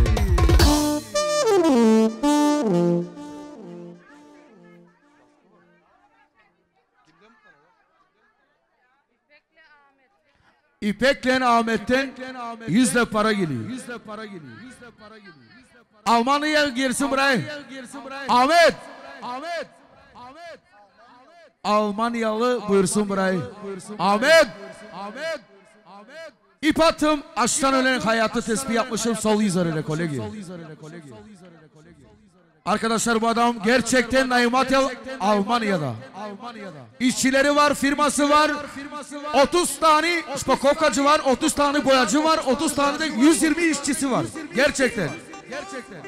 İpek'le Ahmet'ten yüzle para geliyor. Almanya'ya girsin buraya. Ahmet! Ahmet! Almanyalı buyursun burayı. Ahmet! Ahmet! İp attım, açtan ölen hayatı tespih yapmışım sol yüzarıyla kolegi. Arkadaşlar bu adam gerçekten Naimatel Almanya'da. İşçileri var, firması var. otuz tane spakovkacı var, otuz tane boyacı var, otuz tane de yüz yirmi işçisi var. Gerçekten. Gerçekten.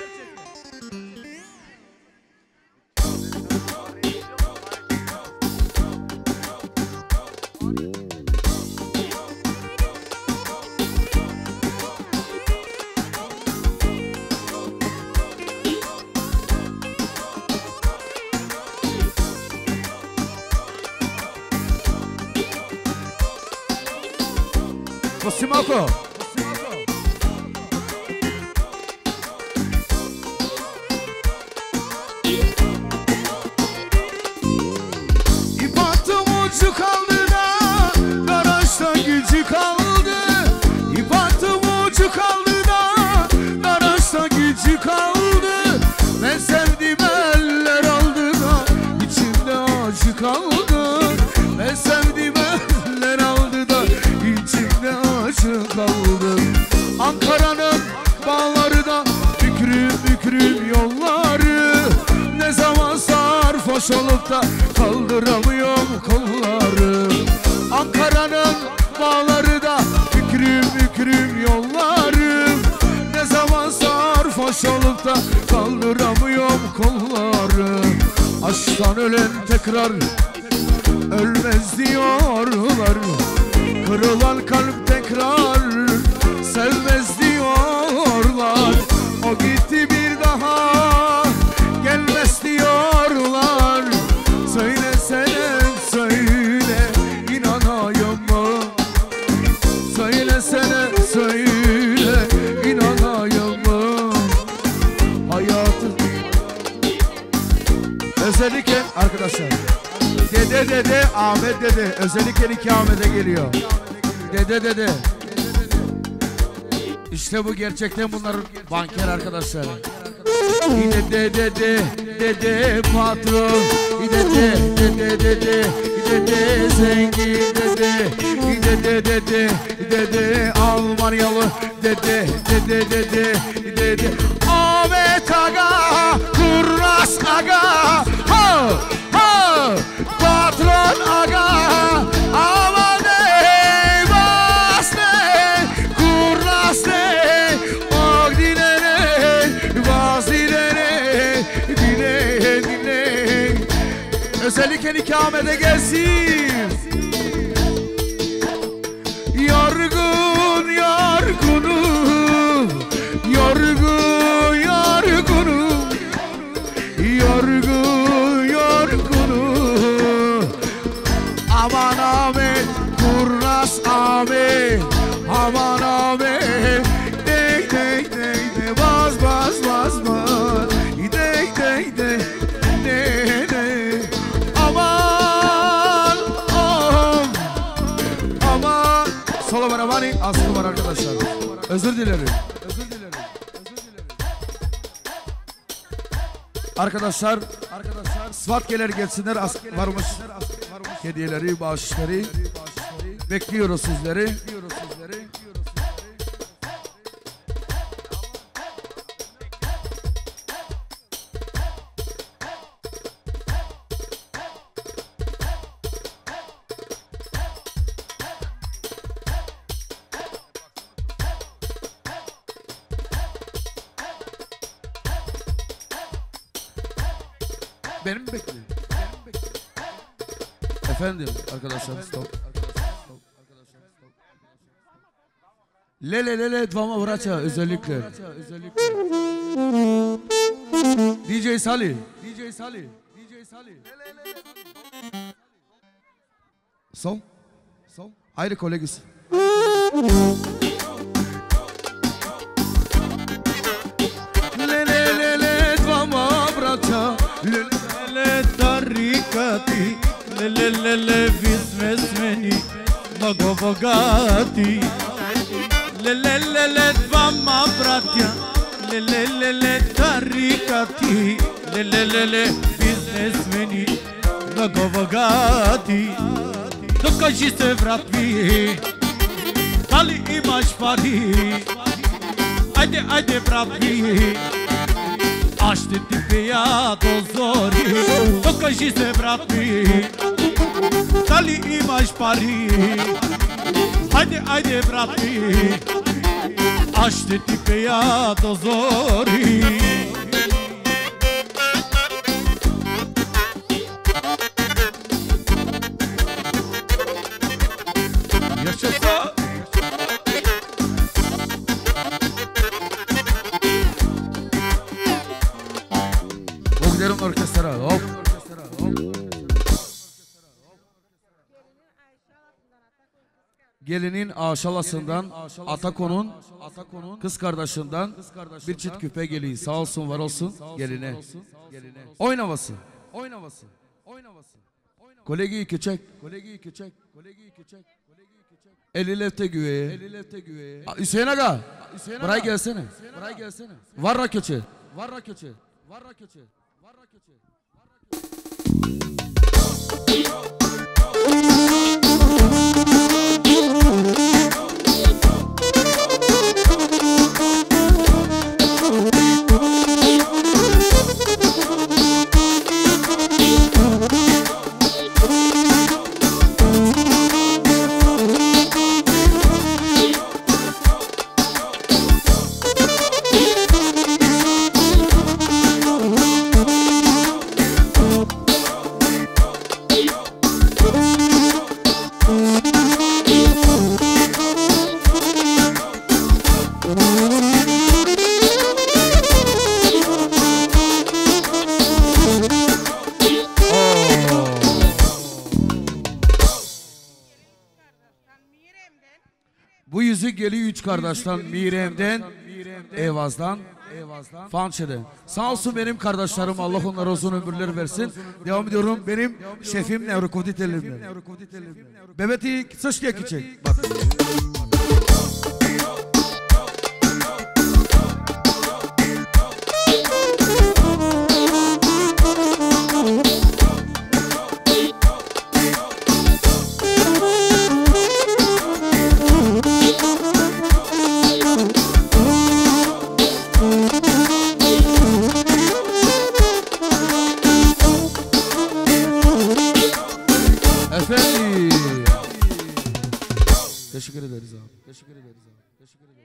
Kosimako. İpatım ucu kaldı da garajda gücü kaldı. İpatım ucu kaldı da garajda sarhoş olup da kaldıramıyorum kolları. Ankara'nın bağları da fikrim fikrim yollarım. Ne zaman sarhoş olup da kaldıramıyorum kolları. Aşktan ölen tekrar ölmez diyorlar. Kırılan kalp tekrar sevmez diyorlar. O gitti bir daha gelmez diyorlar. Söylesene söyle inanayım mı? Söylesene söyle inanayım mı? Hayatı özellikle arkadaşlar Dede dede Ahmet dede özellikle iki Ahmet'e geliyor. Dede dede İşte bu gerçekten bunlar banker arkadaşlar. Yine dede dede dede patron. Yine dede dede dede dede zengin dede. Yine dede dede dede Almanyalı dede dede dede dede Ahmet aga Kurnaz aga ha ha patron aga aman ey bas ne kurnaz ne og dinene bas dinene dine dine özellikle ikamete gelsin. Yorgun yorgunum yorgun yorgunum yorgun yorgunum aman Ahmet kurnaz Ahmet aman Ahmet dey dey dey dey bas bas bas bas dey dey dey dey dey aman oh aman solo baravani askı var arkadaşlar özür dilerim özür dilerim arkadaşlar arkadaşlar SWAT gelsinler varmış hediyeleri bağışları bekliyoruz sizleri. Benim bekliyorum. Efendim arkadaşlar stop. Lele lele dvama vraća özellikle. D J Salih. D J Salih. D J Salih. So? So? Haydi kolegisi. Lele lele dvama vraća. Lele tarikati. Lele lele vizme smeni. Mnogo bogati. Lele lele dvama bratja. Lele lele tarikati. Lele lele biznesmeni. Mnogo bogati. Dokaži se vrati. Da li imaš pari? Ajde, ajde vrati. A što ti pija dozori? Dokaži se vrati. Da li imaš pari? Ajde, ajde vrati. A što ti pija dozori? Jeszcze co? Bogdar'ın orkestra. Hop. Gelinin aşalasından Atakon'un kız kardeşinden bir çift küpe geliyor. Sağ olsun var olsun geline. Oynaması. Oynaması. Oynaması. Kolegi küçük. Kolegi küçük. Kolegi küçük. Eli lefte güveye. Eli lefte güveye. Hüseyin Aga. Buraya gelsene. Buraya gelsene. Varra köçe. Varra köçe. Varra köçe. Varra köçe. Bu yüzük geliyor üç kardeşten, Mirem'den, Evaz'dan, Fançe'den. Sağ olsun benim kardeşlerim, Allah onlara uzun ömürler versin. Devam ediyorum, benim şefim Nevrokovdit elimden. Bebeti sıç diye geçecek. Bak. Teşekkür ederiz abi. Teşekkür ederiz abi. Teşekkür ederiz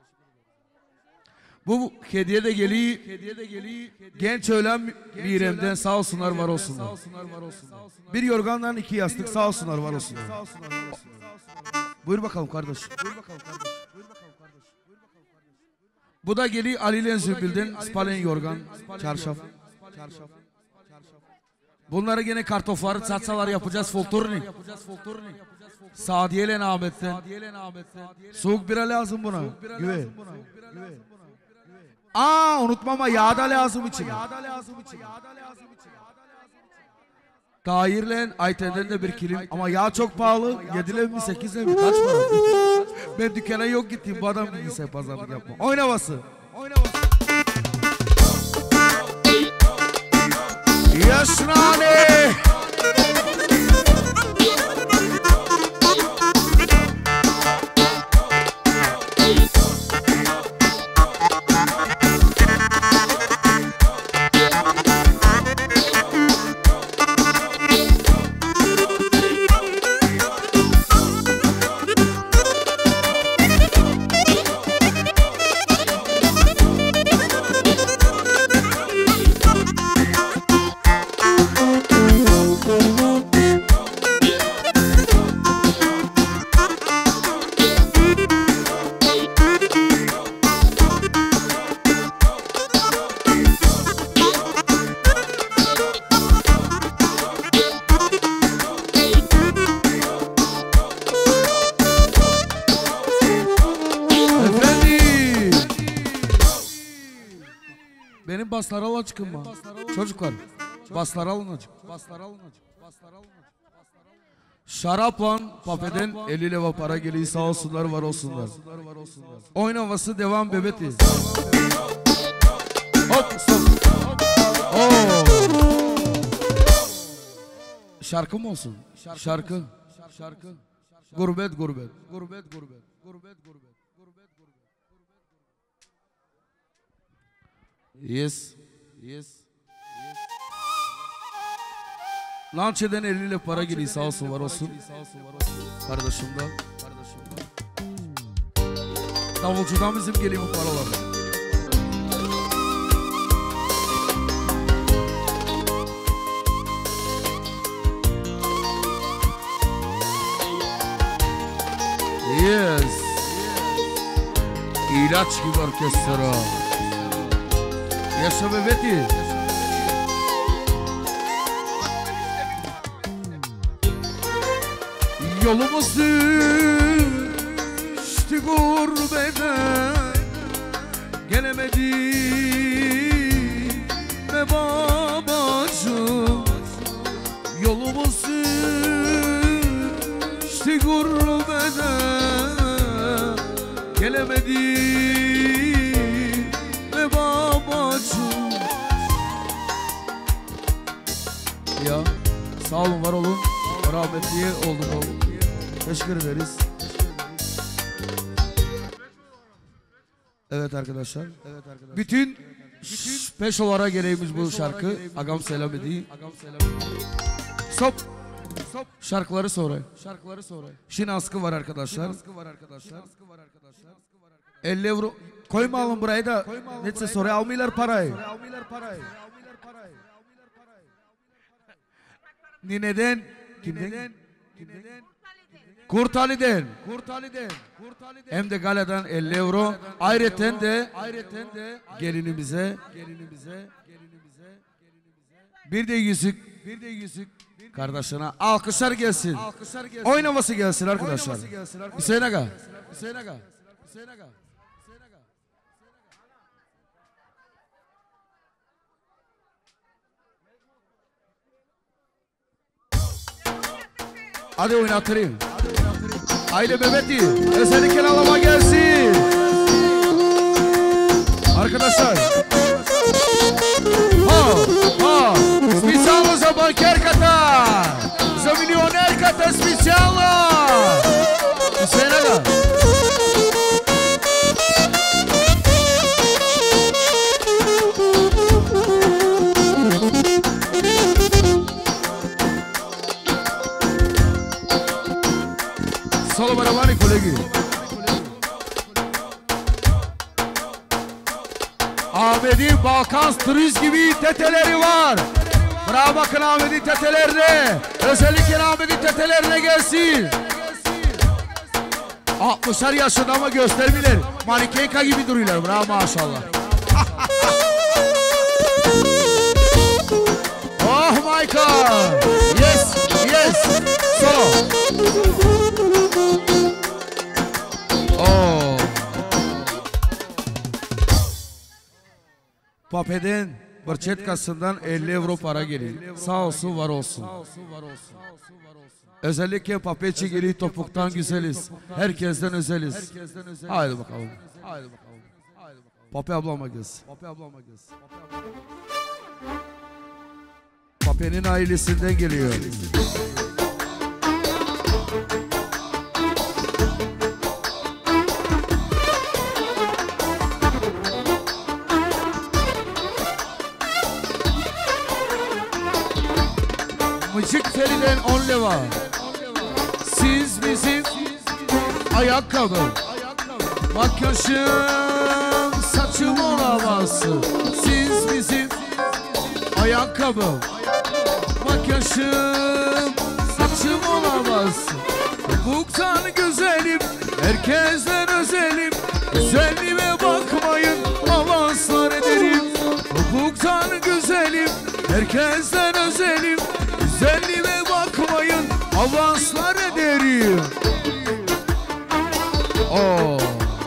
abi. Bu hediye de geliyor. Hediye de geliyor. Genç ölen Mirem'den sağ olsunlar, var olsunlar. Bir yorgandan iki yastık, sağ olsunlar, var olsunlar. Buyur bakalım kardeş. Buyur bakalım kardeş. Bu da geliyor Ali ile Zübül'den spalen yorgan, çarşaf. Bunları gene kartofları, çatsalar yapacağız, folturni. Sadiye'yle Ahmet'ten. Soğuk bira lazım buna. Güve. Aa unutma ama yağ da lazım içine. Tahir'le Ayten'den de bir kilim. Ama yağ çok pahalı. Yediler mi sekizle mi? Kaç para? Ben dükkana yok gittim. Bu adam bilgisayar pazarlık yapma. Oynavası. Oynavası. Yaşnane. Benim basları alın çıkın mı? Çocuklar. Basları alın açık. Basları alın açık. Basları alın açık. Şarapla Papeden elli leva para geliyor, sağ olsunlar, var olsunlar. Oynavası devam bebeti. Hop stop. Oo. Şarkı mı olsun? Şarkı. Şarkı. Gurbet gurbet. Gurbet gurbet. Gurbet gurbet. Yes. Yes. Lançeden eliyle para geliyor, sağ olsun, var olsun. Kardeşimden. Davulcudan bizim geliyor bu paralar. Yes. İlaç gibi orkestra. Yaşa bebeti. Yolumuz düştü gurbete, gelemedi be babacığım. Yolumuz düştü gurbete, gelemedi be babacığım. Ya sağ olun, var olun. Rahmetliye oldum oğlum. Teşekkür ederiz. Evet arkadaşlar. Evet arkadaşlar. Bütün beş olarak gereğimiz bu şarkı. Agam selam edeyim. Stop. Stop. Şarkıları sonra. Şarkıları sonra. Şimdi askı var arkadaşlar. elli euro. Koyma alın burayı da. Neyse sonra almıyorlar parayı. Nineden? Kimden? Kimden? Kurtali'den, Kurtali'den, hem de Gala'dan elli euro. Ayrıca de, de gelinimize, gelinimize, gelinimize, bir de yüzük, bir de yüzük kardeşine alkışlar gelsin. Alkışlar gelsin. Oynaması gelsin arkadaşlar. Hüseyin Aga, Hüseyin Aga, Hüseyin Aga. Hadi oynatırım. Haydi Mehmet'i. Özellikle alama gelsin. Arkadaşlar. Ha ha. Spesiyalo za banker kata. Za milyoner kata spesiyalo. Hüseyin Aga. Solo baravani kolegi. Ahmet'in Balkan turist gibi teteleri var. Bravo bakın Ahmet'in tetelerine. Özellikle Ahmet'in tetelerine gelsin. altmışlar yaşında ama göstermiler. Manikenka gibi duruyorlar. Bravo maşallah. Oh my God. Yes, yes. Solo. Oh. Papeden Barçetkası'ndan elli euro para geliyor. Sağ olsun, var olsun. Özellikle Papetçi geliyor, topuktan güzeliz. Herkesten özeliz. Haydi bakalım. Haydi bakalım. Pape ablama gelsin. Pape ablama gelsin. Pape'nin ailesinden geliyor. Mıcık Feri'den on leva. Siz bizim ayakkabı, makyajım, saçım olamazsın. Siz bizim ayakkabı, makyajım, saçım olamazsın. Topuktan güzelim, herkesten özelim. Güzelliğime bakmayın, avanslar ederim. Topuktan güzelim, herkesten özelim. Güzelliğime bakmayın, avanslar ederim. Oh.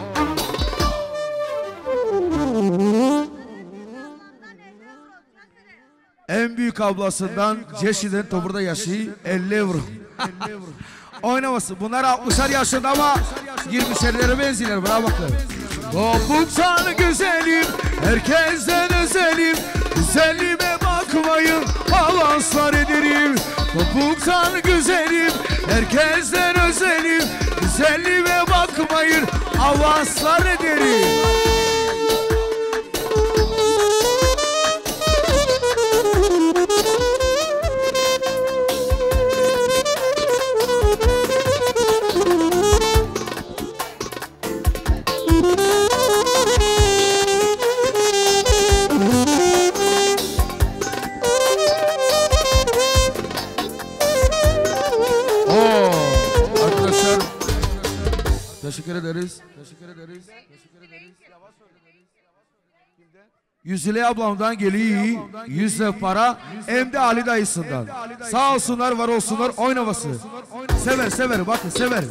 En büyük ablasından Ceşi'den Tobur'da yaşıyor, elli euro. Oynaması. Bunlar altmışlar yaşında ama yirmişlere benziyorlar. Bravo bakın. Topuktan güzelim, herkesten özelim. Güzelliğime bakmayın, avanslar ederim. Topuktan güzelim, herkesten özelim. Güzelliğime bakmayın, avanslar ederim. Teşekkür ederiz. Teşekkür ederiz. Teşekkür ederiz. Yüzüle ablamdan geliyor. Yüzle para. Hem de Ali dayısından. Sağ olsunlar, var olsunlar. Oynaması. Sever sever. Bakın sever.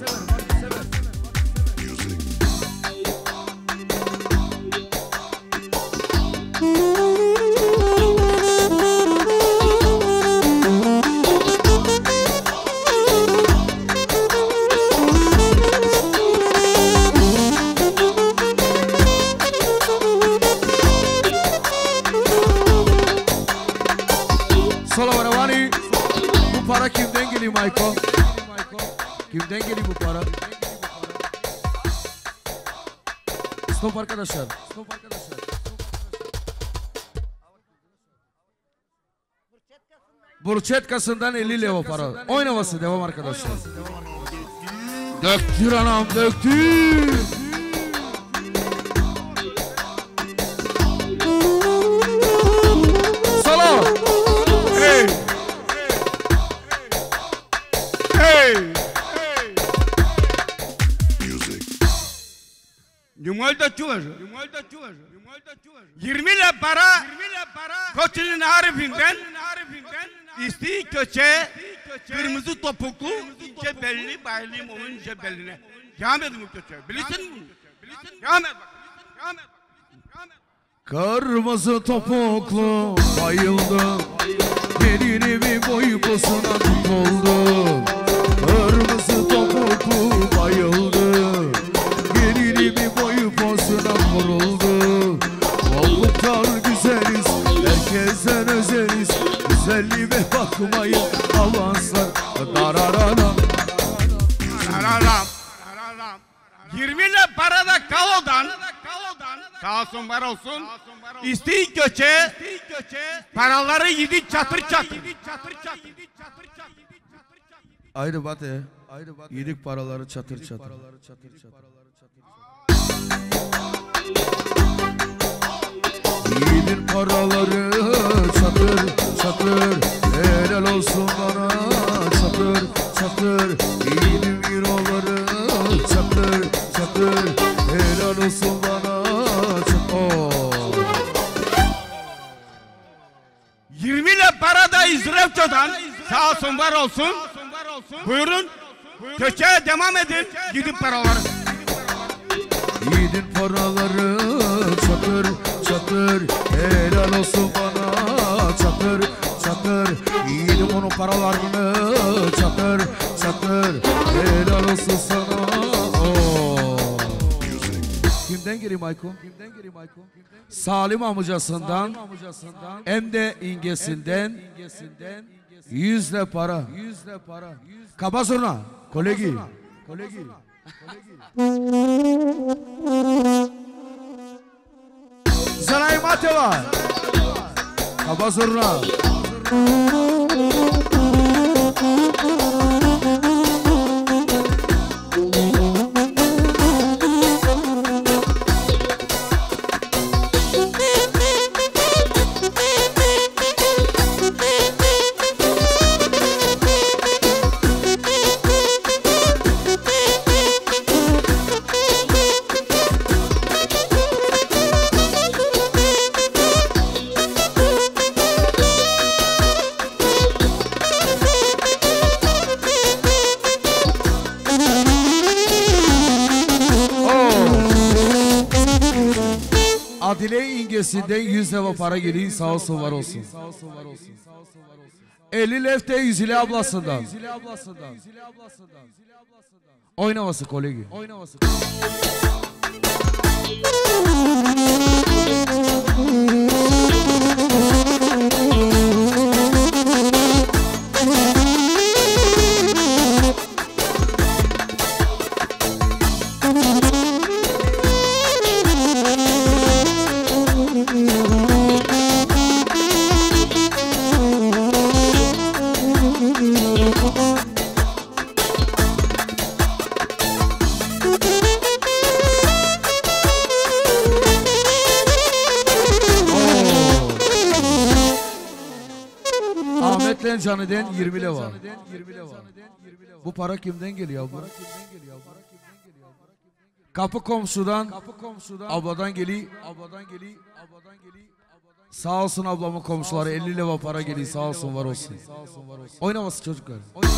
Para kimden geliyor Michael? Kimden geliyor bu para? Stop arkadaşlar. Stop arkadaşlar. Burçetkası'ndan elli leva para. Oynaması devam arkadaşlar. Döktür anam, döktür. Solo. Hey. Hey. yirmi ile para Koçu'nun harifinden isteği köçe kırmızı topuklu ince belli baylayayım onun ince belline. Devam edin bu köçe. Bilirsin mi? Devam et bak. Devam et. Kırmızı topuklu bayıldım, gelinimin boyu posuna tutuldum. Kırmızı topuklu bayıldım, gelinimin boyu posuna vuruldum. Olduktan güzeliz, herkesten özeliz, güzelliğime bakmayın avanslar. Dararara Dararam. yirmi ile parada kalodan sağ olsun var olsun isteği köçe paraları yedi çatır çatır. ayrı batı, yedik paraları çatır çatır. Yedik paraları çatır çatır, helal olsun bana çatır çatır. Yedim euroları çatır çatır, helal olsun bana çatır. Oh. yirmi ile parada İzrevço'dan sağ olsun var olsun. Buyurun. Köçeye devam edin. Gidin paraları. Yedin paraları çatır çatır, helal olsun bana çatır çatır. Yedim onun paralarını çatır çatır, helal olsun sana. Oh. Kimden gireyim Ayko? Kimden gireyim Ayko? Salim amcasından hem de ingesinden yüzle para. Yüzle para. Kaba zurna. Kolegi. Kolegi. Zanay Mateva. Kaba zurna. Adile ingesinden yüz lira para geliyor, sağ olsun var olsun. elli lefte yüz ile ablasından. Oynaması kolegi. Ahmet'le Canı'den yirmi lira var. Bu para kimden geliyor bu? Kapı komşudan, abladan geliyor. Sağ olsun ablamın komşuları elli lira para geliyor, sağ olsun var olsun. Oynaması çocuklar.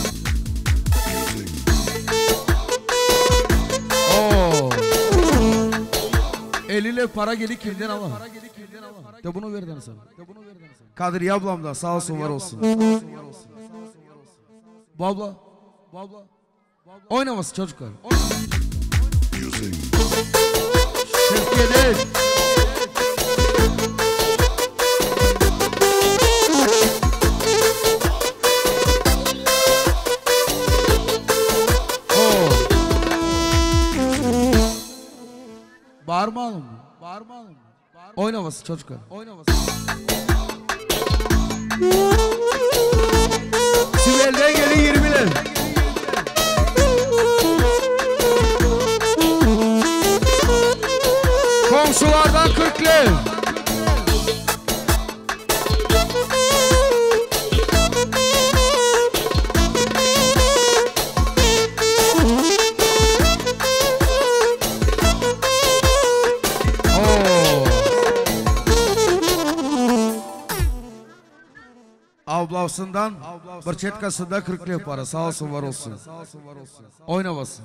Oo. elli lira para geliyor kimden ama? De bunu verden sana. Kadriye ablam da sağ olsun var olsun. Bu abla, bu abla. Oynaması çocuklar. Şevkiye'den. Bağırmayalım mı? Bağırmayalım mı? Oynaması çocuklar. Oynaması. Sibel'den geliyor yirmiler. Komşulardan kırklar. Ablasından bir çetkasında kırklı para. Sağ olsun, var olsun. Oynamasın.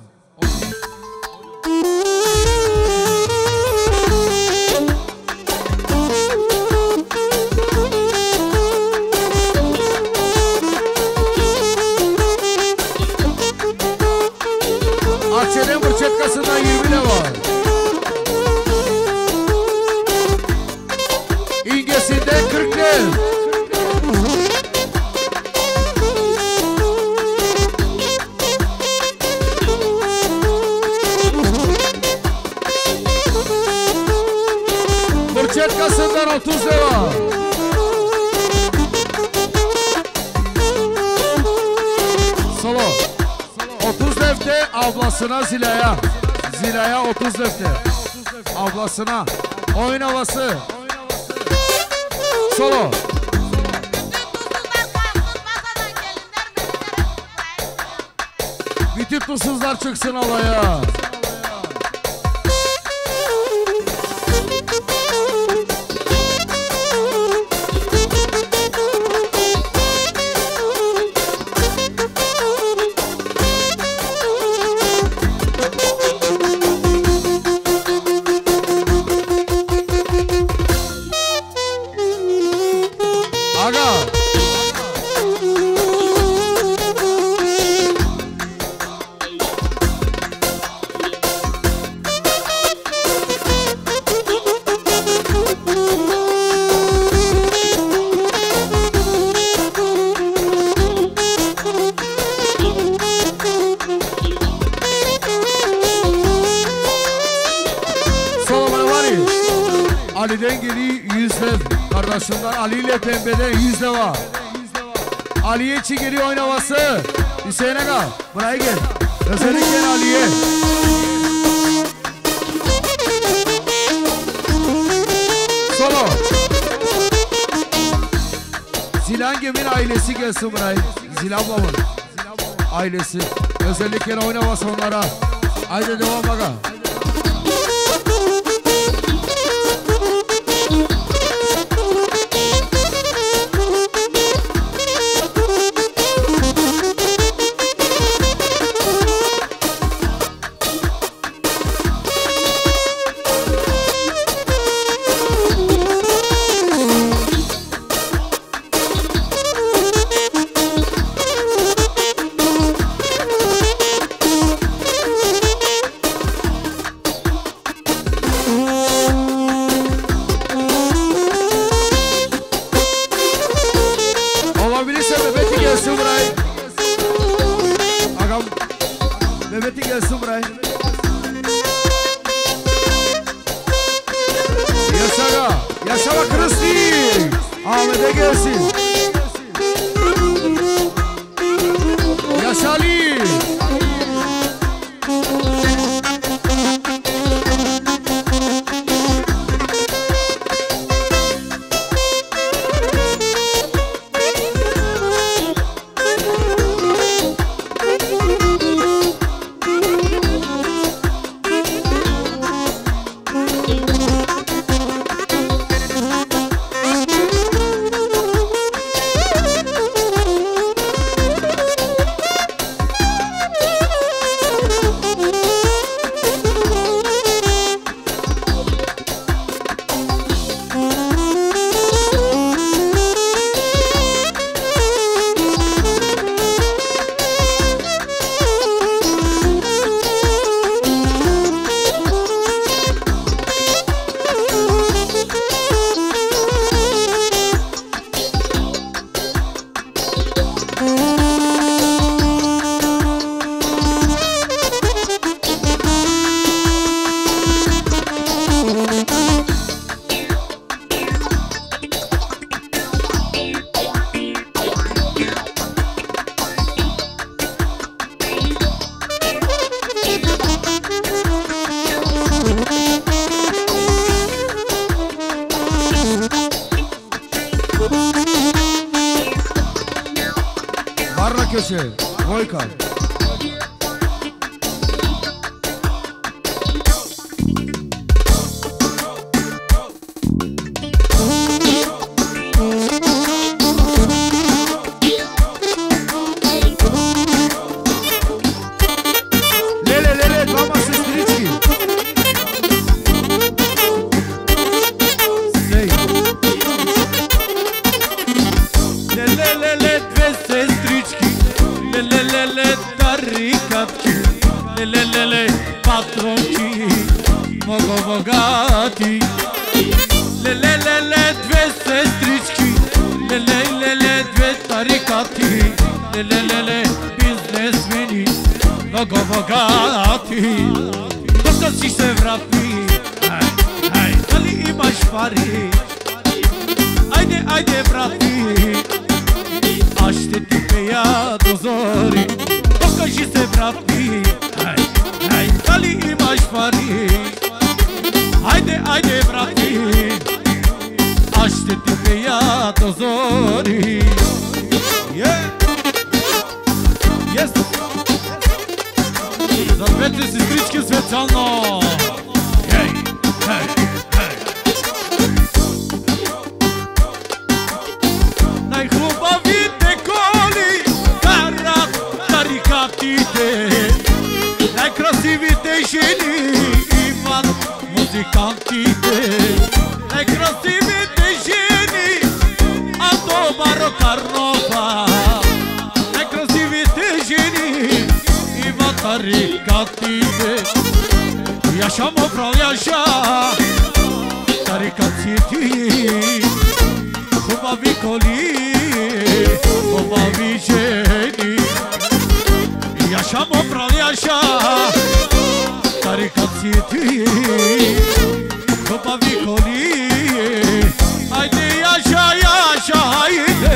Akçe'nin bir çetkasından yirmi lira var. İngesinden kırk lira. Çetkasından otuz lira. Solo. otuz lefte ablasına Zila'ya. Zila'ya otuz lefte. Ablasına. Oyun havası. Solo. Bütün tuzsuzlar çıksın alaya. Ali'den geri yüzde, kardeşimden Ali ile Pembe'den yüzde var. Ali'ye için geri oynaması. Hüseyin Aga, buraya gel. Özellikle Ali'ye. Solo. Zilan Gem'in ailesi gelsin buraya. Zilan babamın ailesi. Özellikle oynaması onlara. Haydi devam Aga. köşe. Voyka. Lelelele biznesmeni Nogo bogati Dosta si se vrati Hai, hai, ali imaš pari Ajde, ajde vrati Aștepti pe ea do zori Dokaži se vrati Hai, hai, ali imaš pari Ajde, ajde vrati Aștepti pe ea do zori Yeah Yes За двете сестрички специално Хей, хей, хей Най-хубавите коли карат тарикатите Най-красивите жени имат музикантите Най-красивите жени Андо Маро Карнова Най-красивите жени имат тарикатите Yaşa mofral yaşa Tarikat siti Kubavi koli Kubavi jeni Yaşa mofral yaşa Tarikat siti Kubavi koli Haydi yaşa yaşa haydi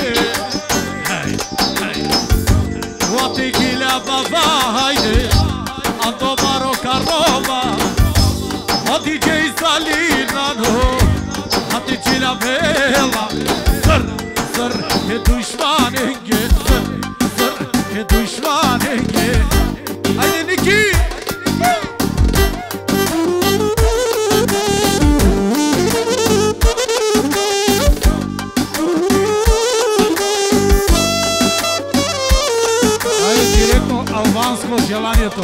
Vatikila baba haydi Ando Maro Karnova Hadi Cey Salinano Hadi Cila Bela Zır zır ke düşman enge Zır zır ke düşman enge Haydi Niki Haydi direktno albansko желанието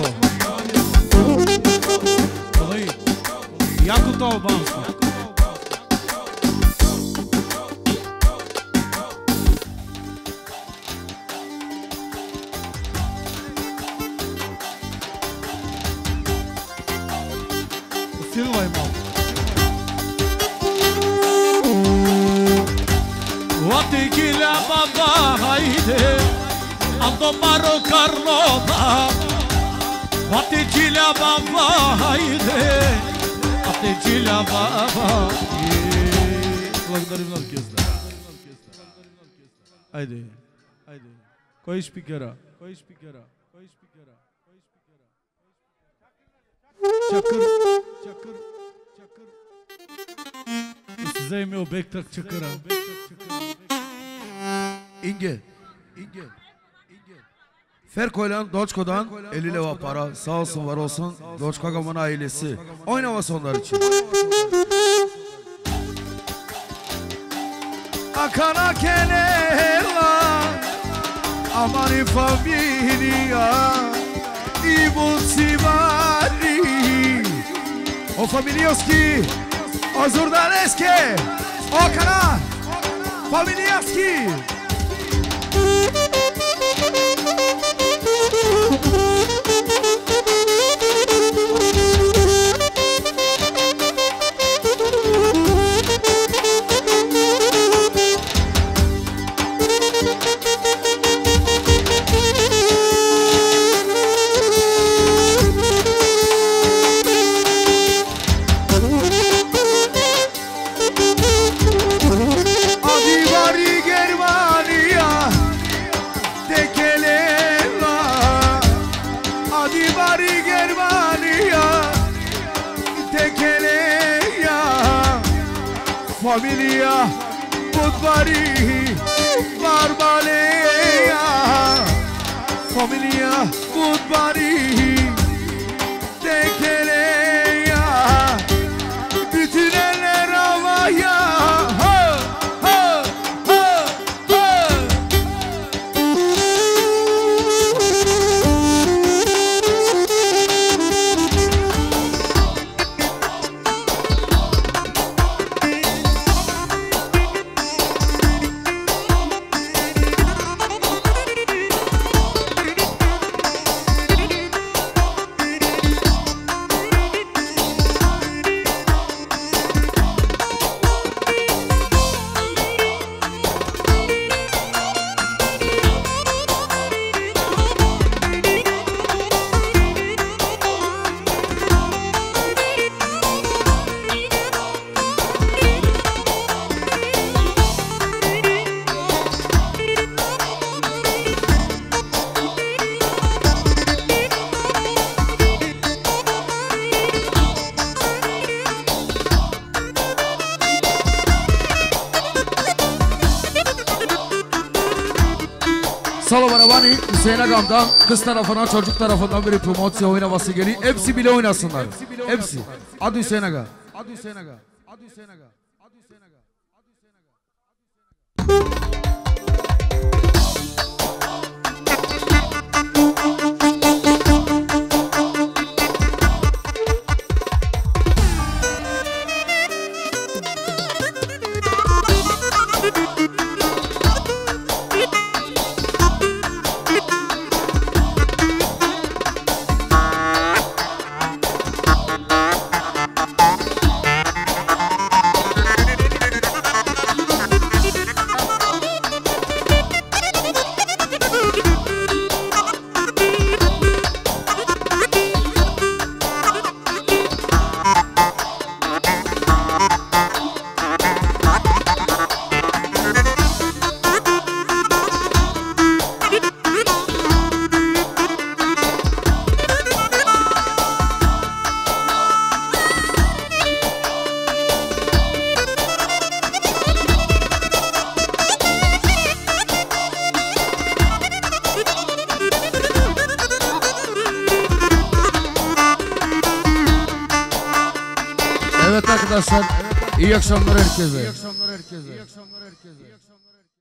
Якото албанско Усилвай малко Ватикиля баба хайде Андо Маро Карнова Ватикиля баба хайде Атечиля баба Благодарим на оркестъра Айде Айде Кой шпикера? Кой шпикера? Кой шпикера? Кой шпикера? Чакър Чакър Чакър Да се вземе обектър чакъра İnge İnge Ferko'yla Doçko'dan elli leva para sağ olsun var olsun Doçko Gam'ın ailesi oynavası onlar için. Akana kenela amani familia i bucimari o familioski o zurdaleski o kana familiaski Familia Budvari Barbaleya Familia Budvari Tekeleya Bütün eller havaya Ha ha ha ha Salo Barabani, Hüseyin Agam'dan kız tarafından çocuk tarafından bir promosya oynaması geliyor. Hepsi bile oynasınlar. Hepsi. Adı Hüseyin Aga. Adı Hüseyin Aga. Adı Hüseyin Aga. Adı Hüseyin Aga. Evet arkadaşlar, iyi akşamlar herkese. İyi akşamlar herkese. İyi akşamlar herkese.